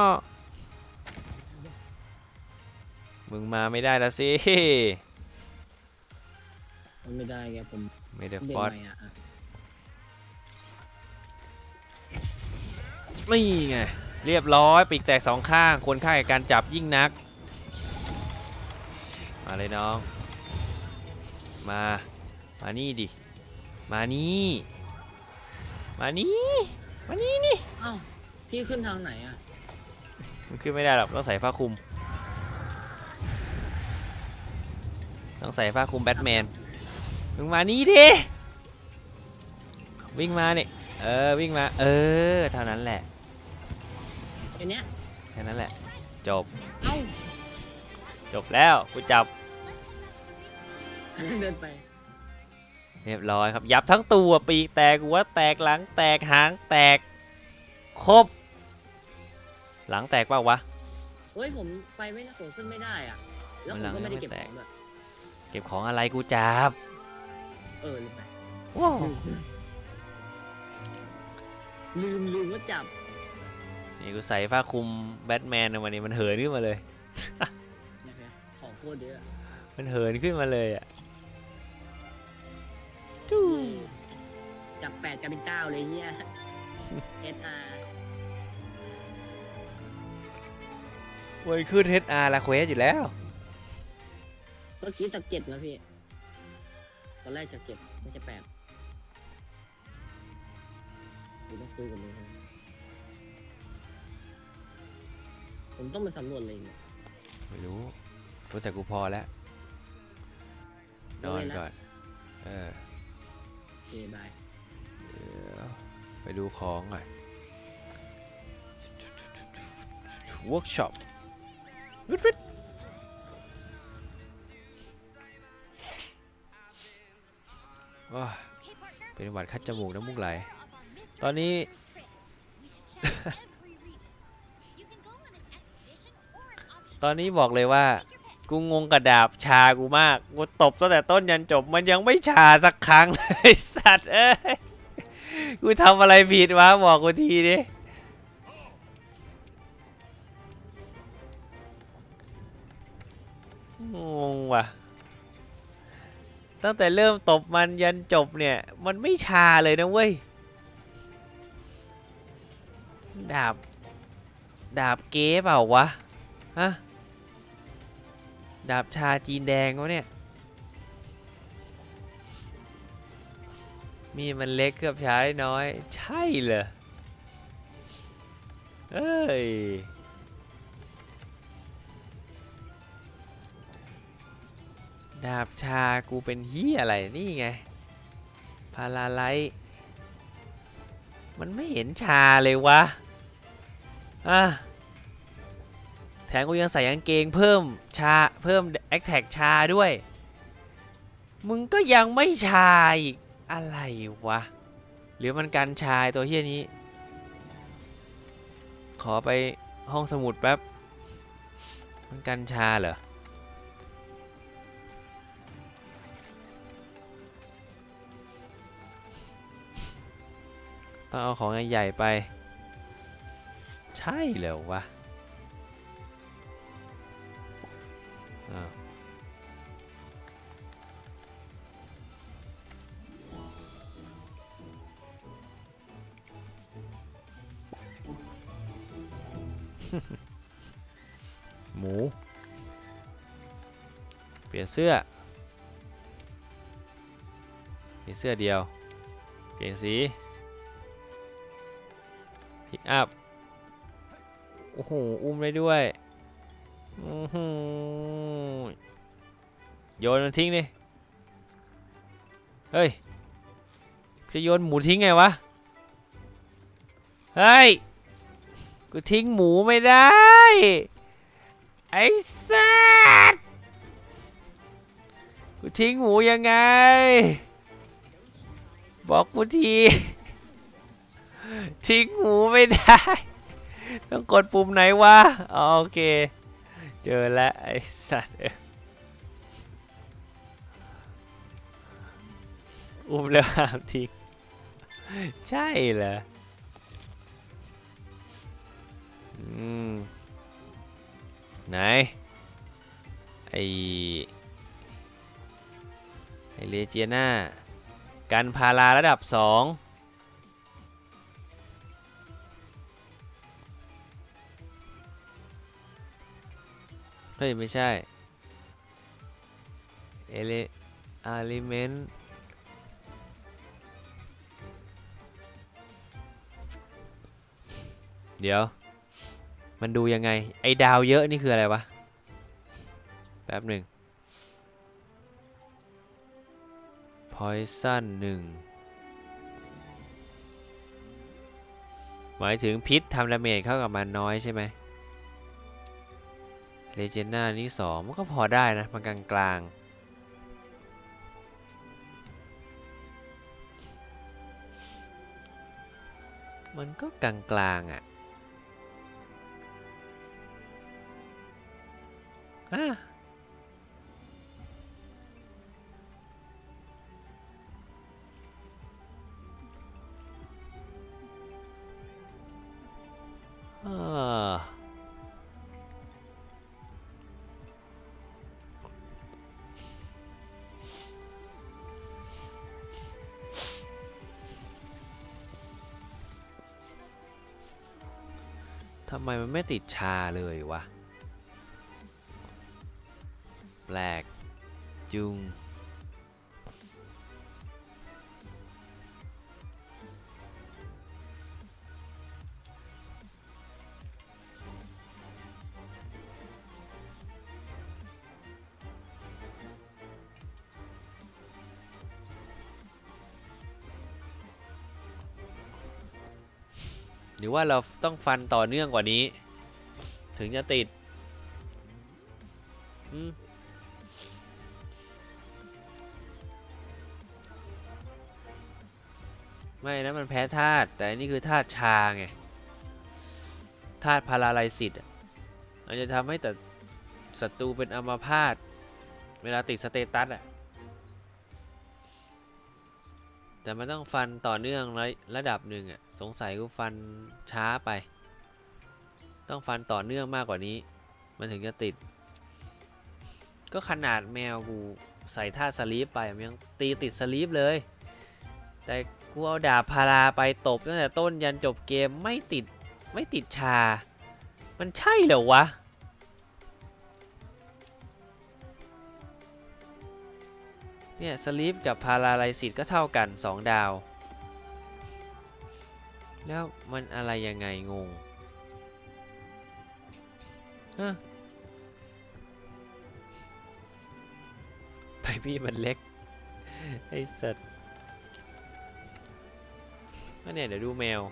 มึงมาไม่ได้ละสิ
มันไม่ได้แกผม
ไม่ได้
เด่น
ฟอส
ใหม่อ่ะอะ
นี่ไงเรียบร้อยปีกแตกสองข้างคนข้างกับการจับยิ่งนักมาเลยน้องมามานี่ดิมานี่มานี่มานี่นี่
เอ้าพี่ขึ้นทางไหนอ่ะ
มันขึ้นไม่ได้หรอกต้องใส่ผ้าคลุมต้องใส่ผ้าคลุมแบทแมนมึงมานี่ดิวิ่งมาเนี่ยเออวิ่งมาเออเท่านั้นแหละ
อันเนี้ย
แค่นั้นแหละจบ
เอ้า
จบแล้วกูจับ
เดินไป
เรียบร้อยครับยับทั้งตัวปีกแตกหัวแตกหลังแตกหางแตกครบหลังแตกเปล่าวะ
เฮ้ยผมไปไม่ได้ผมขึ้นไม่ได้อ่ะแล้วผม
มันหลัง
ก็ไม่ได้
ยังไม่
เก็บ
แต
ข
ก
องแบบ
เก็บของอะไรกูจับ
เออลืมไป
ว้าว
ลืมลืมว่าจับ
นี่กูใส่ผ้าคลุมแบทแมนวันนี้มันเหินขึ้นมาเลย
นะครับของโคตรเยอะ
มันเหินขึ้นมาเลยอ่ะ
จับแปดกลายเป็นเก้าเลยเฮีย เอสอาร์
มันขึ้น เอช อาร์ ละเควสอยู่แล้ว
เมื่อกี้จากเจ็ดนะพี่ตอนแรกจากเจ็ดไม่ใช่แปดผมต้องคุยกับมึงนะผมต้องมาสำรวจเลยเนี่ย
ไม่รู้รู้แต่กูพอแล้วนอนก่อนเออ
โอเคบาย
เดี๋ยวไปดูของก่อนเวิร์กช็อปวิดวิดโอ้ย
Okay, partner.
เป็นหวัดคัดจมูกน้ำมูกไหล
More of our mystery
ตอนนี้
monsters trip. We should check every region. You can go on an expedition or an optional
ตอนนี้บอกเลยว่า
Take your pick.
กูงงกระดาบชากูมาก กูตบตั้งแต่ต้นยันจบมันยังไม่ชาสักครั้งเลย สัตว์เอ้ย กูทำอะไรผิดวะบอกกูทีดิงงว่ะ ตั้งแต่เริ่มตบมันยันจบเนี่ย มันไม่ชาเลยนะเว้ย ดาบ ดาบเก๊เปล่าวะ ฮะ ดาบชาจีนแดงวะเนี่ย มีมันเล็กเกือบชาได้น้อย ใช่เหรอ เอ้ย ดาบชากูเป็นเฮียอะไรนี่ไง พาราไลท์มันไม่เห็นชาเลยวะ อ่ะ แถมกูยังใส่กางเกงเพิ่มชาเพิ่มแอคแท็กชาด้วย มึงก็ยังไม่ชาอีกอะไรวะ หรือมันกันชาตัวเฮียนี้ ขอไปห้องสมุดแป๊บ มันกันชาเหรอ ต้องเอาของใหญ่ๆไป ใช่เหรอวะอ้าว หมู เปลี่ยนเสื้อ เปลี่ยนเสื้อเดียว เปลี่ยนสีพิกอัพ โอ้โห อุ้มได้ด้วยอื้อหือโยนมันทิ้งดิ เฮ้ย จะโยนหมูทิ้งไงวะ เฮ้ย กูทิ้งหมูไม่ได้ ไอ้สัสกูทิ้งหมูยังไง บอกกูที ทิ้งหมูไม่ได้ ต้องกดปุ่มไหนวะอ๋อโอเค เจอแล้วไอ้สัตว์อุ้มแล้วห้ามทิ้งใช่เหรออืมไหนไอไอเลเจียน่ากันพาราระดับสองเฮ้ย ไม่ใช่เอเลอาลิเมนต์เดี๋ยวมันดูยังไง ไอ้ดาวเยอะนี่คืออะไรวะ แป๊บหนึ่ง Poison หนึ่งหมายถึงพิษทำดาเมจเข้ากับมันน้อยใช่ไหมเลเจนน่านี่สองมันก็พอได้นะ มันกลางกลางมันก็กลางกลางอ่ะอ่ะอ่าทำไมมันไม่ติดชาเลยวะแปลกจุงหรือว่าเราต้องฟันต่อเนื่องกว่านี้ถึงจะติดอืมไม่นะมันแพ้ธาตุแต่อันนี่คือธาตุชาไงธาตุพาราไลซิสอาจจะทำให้แต่ศัตรูเป็นอัมพาตเวลาติดสเตตัสอะแต่มันต้องฟันต่อเนื่องระระดับหนึ่งอะสงสัยกูฟันช้าไปต้องฟันต่อเนื่องมากกว่านี้มันถึงจะติดก็ขนาดแมวกูใส่ท่าสลีปไปมันยังตีติดสลีปเลยแต่กูเอาดาบพาราไปตบตั้งแต่ต้นยันจบเกมไม่ติดไม่ติดชามันใช่เหรอวะเนี่ยสลีปกับพาราไลซิสก็เท่ากันสองดาวแล้วมันอะไรยังไงงงฮะไปพี่มันเล็กไอ้สัตว์ก็เนี่ยเดี๋ยวดูแมว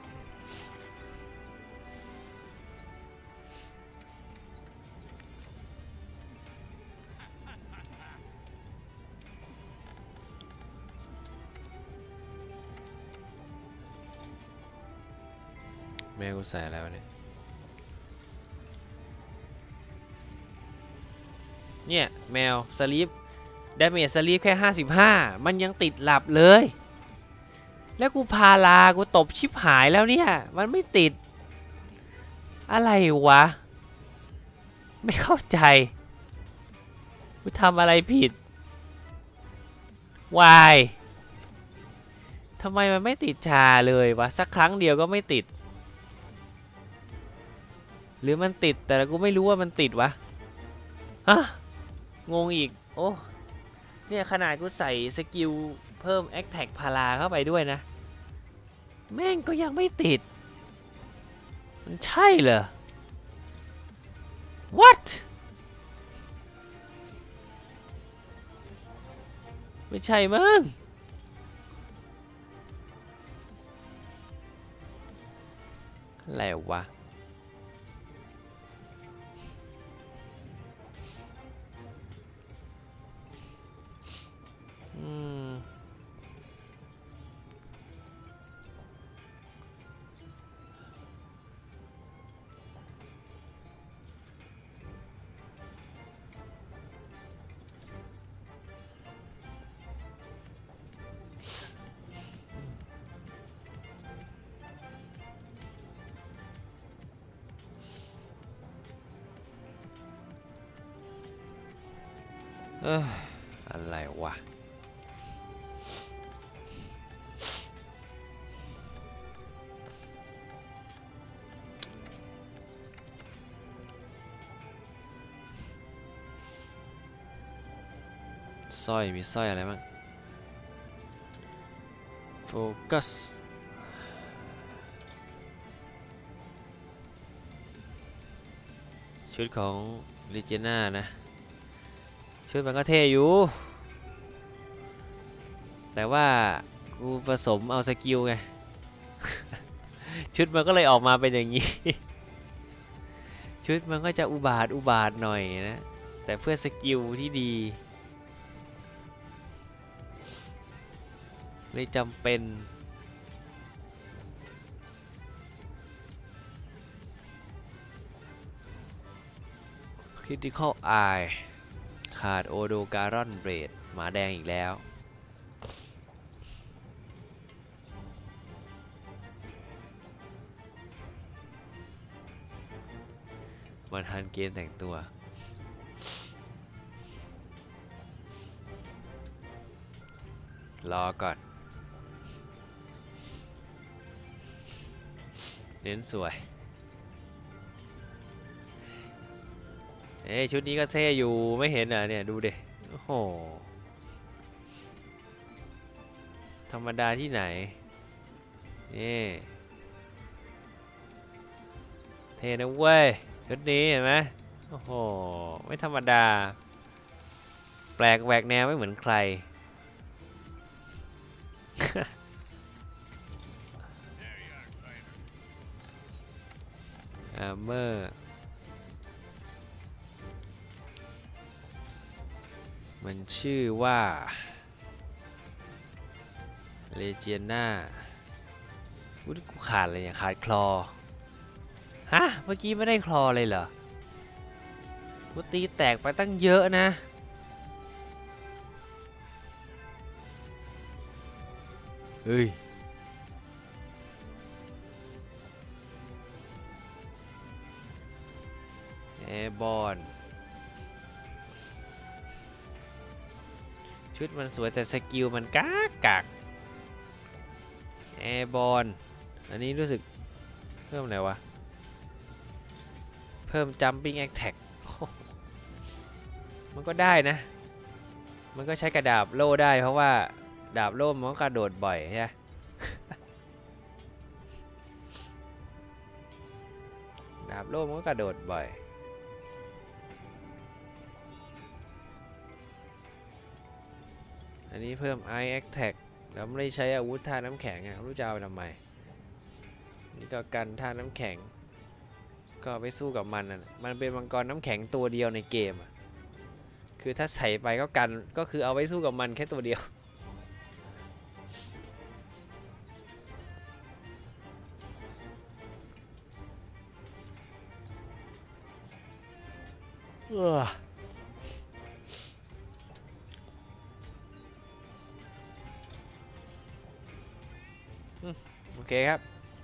แมวกูใส่แล้วะเนี่ยเนี่ยแมวสลีปดาเมจสลีปแค่ห้าสิบห้ามันยังติดหลับเลยแล้วกูพาลากูตบชิบหายแล้วเนี่ยมันไม่ติดอะไรวะไม่เข้าใจกูทำอะไรผิดวายทำไมมันไม่ติดชาเลยวะสักครั้งเดียวก็ไม่ติดหรือมันติดแต่กูไม่รู้ว่ามันติดวะฮะงงอีกโอ้เนี่ยขนาดกูใส่สกิลเพิ่มแอคแท็กพาราเข้าไปด้วยนะแม่งก็ยังไม่ติดมันใช่เหรอ what ไม่ใช่มั้งอะไรวะอืมเอออะไรวะสร้อยมีสร้อยอะไรบ้างโฟกัสชุดของลิเจน่านะชุดมันก็เท่อยู่แต่ว่ากูผสมเอาสกิลไง ชุดมันก็เลยออกมาเป็นอย่างนี้ ชุดมันก็จะอุบาทอุบาทหน่อยนะแต่เพื่อสกิลที่ดีเลยจำเป็นคริติคอลไอขาดโอโดการอนเบรดหมาแดงอีกแล้วมันทันเกมแต่งตัวรอก่อนเน้นสวยเอ้ชุดนี้ก็เท่อยู่ไม่เห็นอ่ะเนี่ยดูดิโอ้โหธรรมดาที่ไหนนี่เท่นะเว้ยชุดนี้เห็นไหมโอ้โหไม่ธรรมดาแปลกแหวกแนวไม่เหมือนใคร อาร์เมอร์มันชื่อว่าเลเจียน่าอุ้ยกูขาดอะไรเนี่ยขาดคลอฮะเมื่อกี้ไม่ได้คลอเลยเหรอกูตีแตกไปตั้งเยอะนะเฮ้ยแอร์บอลชุดมันสวยแต่สกิลมันกากกากแอร์บอลอันนี้รู้สึกเพิ่มอะไรวะเพิ่ม jumping attack มันก็ได้นะมันก็ใช้กระดาบโล่ได้เพราะว่าดาบโล่มันก็กระโดดบ่อยใช่ไหม ดาบโล่มันก็กระโดดบ่อยอันนี้เพิ่ม Ice Attack แล้วไม่ได้ใช้อาวุธท่าน้ำแข็งอ่ะรู้จะเอาไปทำไมนี่ก็กันท่าน้ำแข็งก็ไปสู้กับมันอ่ะมันเป็นมังกรน้ำแข็งตัวเดียวในเกมอ่ะคือถ้าใส่ไปก็กันก็คือเอาไว้สู้กับมันแค่ตัวเดียวเออโอเคครับ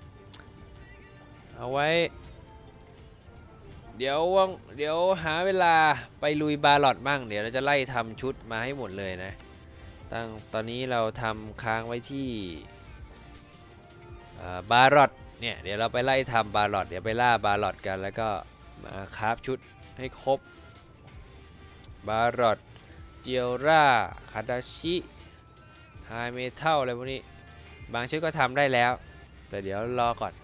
เอาไว้เดี๋ยวว่างเดี๋ยวหาเวลาไปลุยบาลอดมั่งเดี๋ยวเราจะไล่ทำชุดมาให้หมดเลยนะตั้งตอนนี้เราทำค้างไว้ที่บาลอดเนี่ยเดี๋ยวเราไปไล่ทำบาลอดเดี๋ยวไปล่าบาลอดกันแล้วก็มาคราฟชุดให้ครบบาลอดเจียวราคาดาชิไฮเมทัลอะไรพวกนี้บางชุดก็ทำได้แล้วแต่เดี๋ยวรอก่อน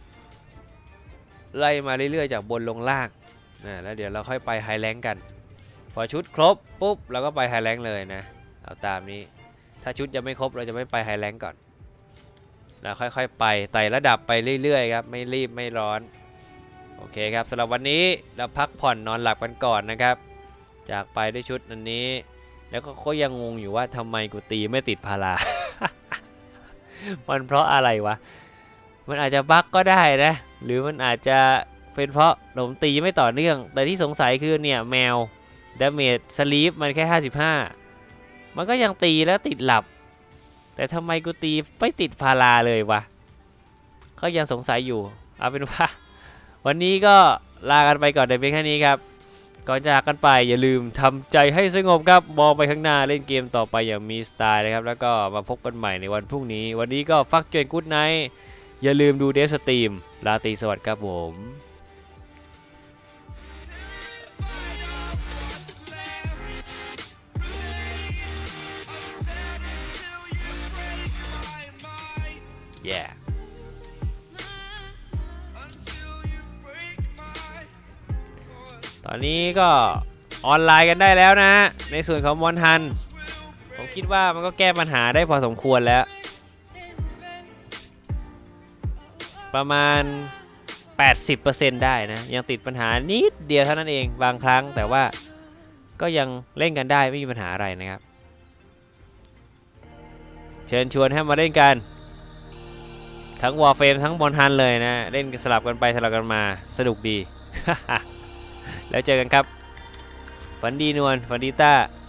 ไล่มาเรื่อยๆจากบนลงล่างนะแล้วเดี๋ยวเราค่อยไปไฮแลงกันพอชุดครบปุ๊บเราก็ไปไฮแลงเลยนะเอาตามนี้ถ้าชุดยังไม่ครบเราจะไม่ไปไฮแลงก่อนแล้วค่อยๆไปไต่ระดับไปเรื่อยๆครับไม่รีบไม่ร้อนโอเคครับสำหรับวันนี้เราพักผ่อนนอนหลับกันก่อนนะครับจากไปด้วยชุดอันนี้แล้วก็ยังงงอยู่ว่าทำไมกูตีไม่ติดพารา มันเพราะอะไรวะมันอาจจะบั๊กก็ได้นะหรือมันอาจจะเป็นเพราะผมตีไม่ต่อเนื่องแต่ที่สงสัยคือเนี่ยแมวดาเมจสลีปมันแค่ห้าสิบห้ามันก็ยังตีแล้วติดหลับแต่ทำไมกูตีไม่ติดพาราเลยวะก็ยังสงสัยอยู่เอาเป็นว่าวันนี้ก็ลากันไปก่อนแต่เพียงแค่นี้ครับก่อนจากกันไปอย่าลืมทำใจให้สงบครับมองไปข้างหน้าเล่นเกมต่อไปอย่างมีสไตล์นะครับแล้วก็มาพบกันใหม่ในวันพรุ่งนี้วันนี้ก็ฟักเจนกู๊ดไนท์อย่าลืมดูเดฟสตรีมราตรีสวัสดิ์ครับผมแย่ตอนนี้ก็ออนไลน์กันได้แล้วนะในส่วนของมอนทันผมคิดว่ามันก็แก้ปัญหาได้พอสมควรแล้วประมาณ แปดสิบเปอร์เซ็นต์ ได้นะยังติดปัญหานิดเดียวเท่านั้นเองบางครั้งแต่ว่าก็ยังเล่นกันได้ไม่มีปัญหาอะไรนะครับเชิญชวนให้มาเล่นกันทั้ง Warframe ทั้งมอนทันเลยนะเล่นสลับกันไปสลับกันมาสนุกดี แล้วเจอกันครับฝันดีนวลฝันดีต้า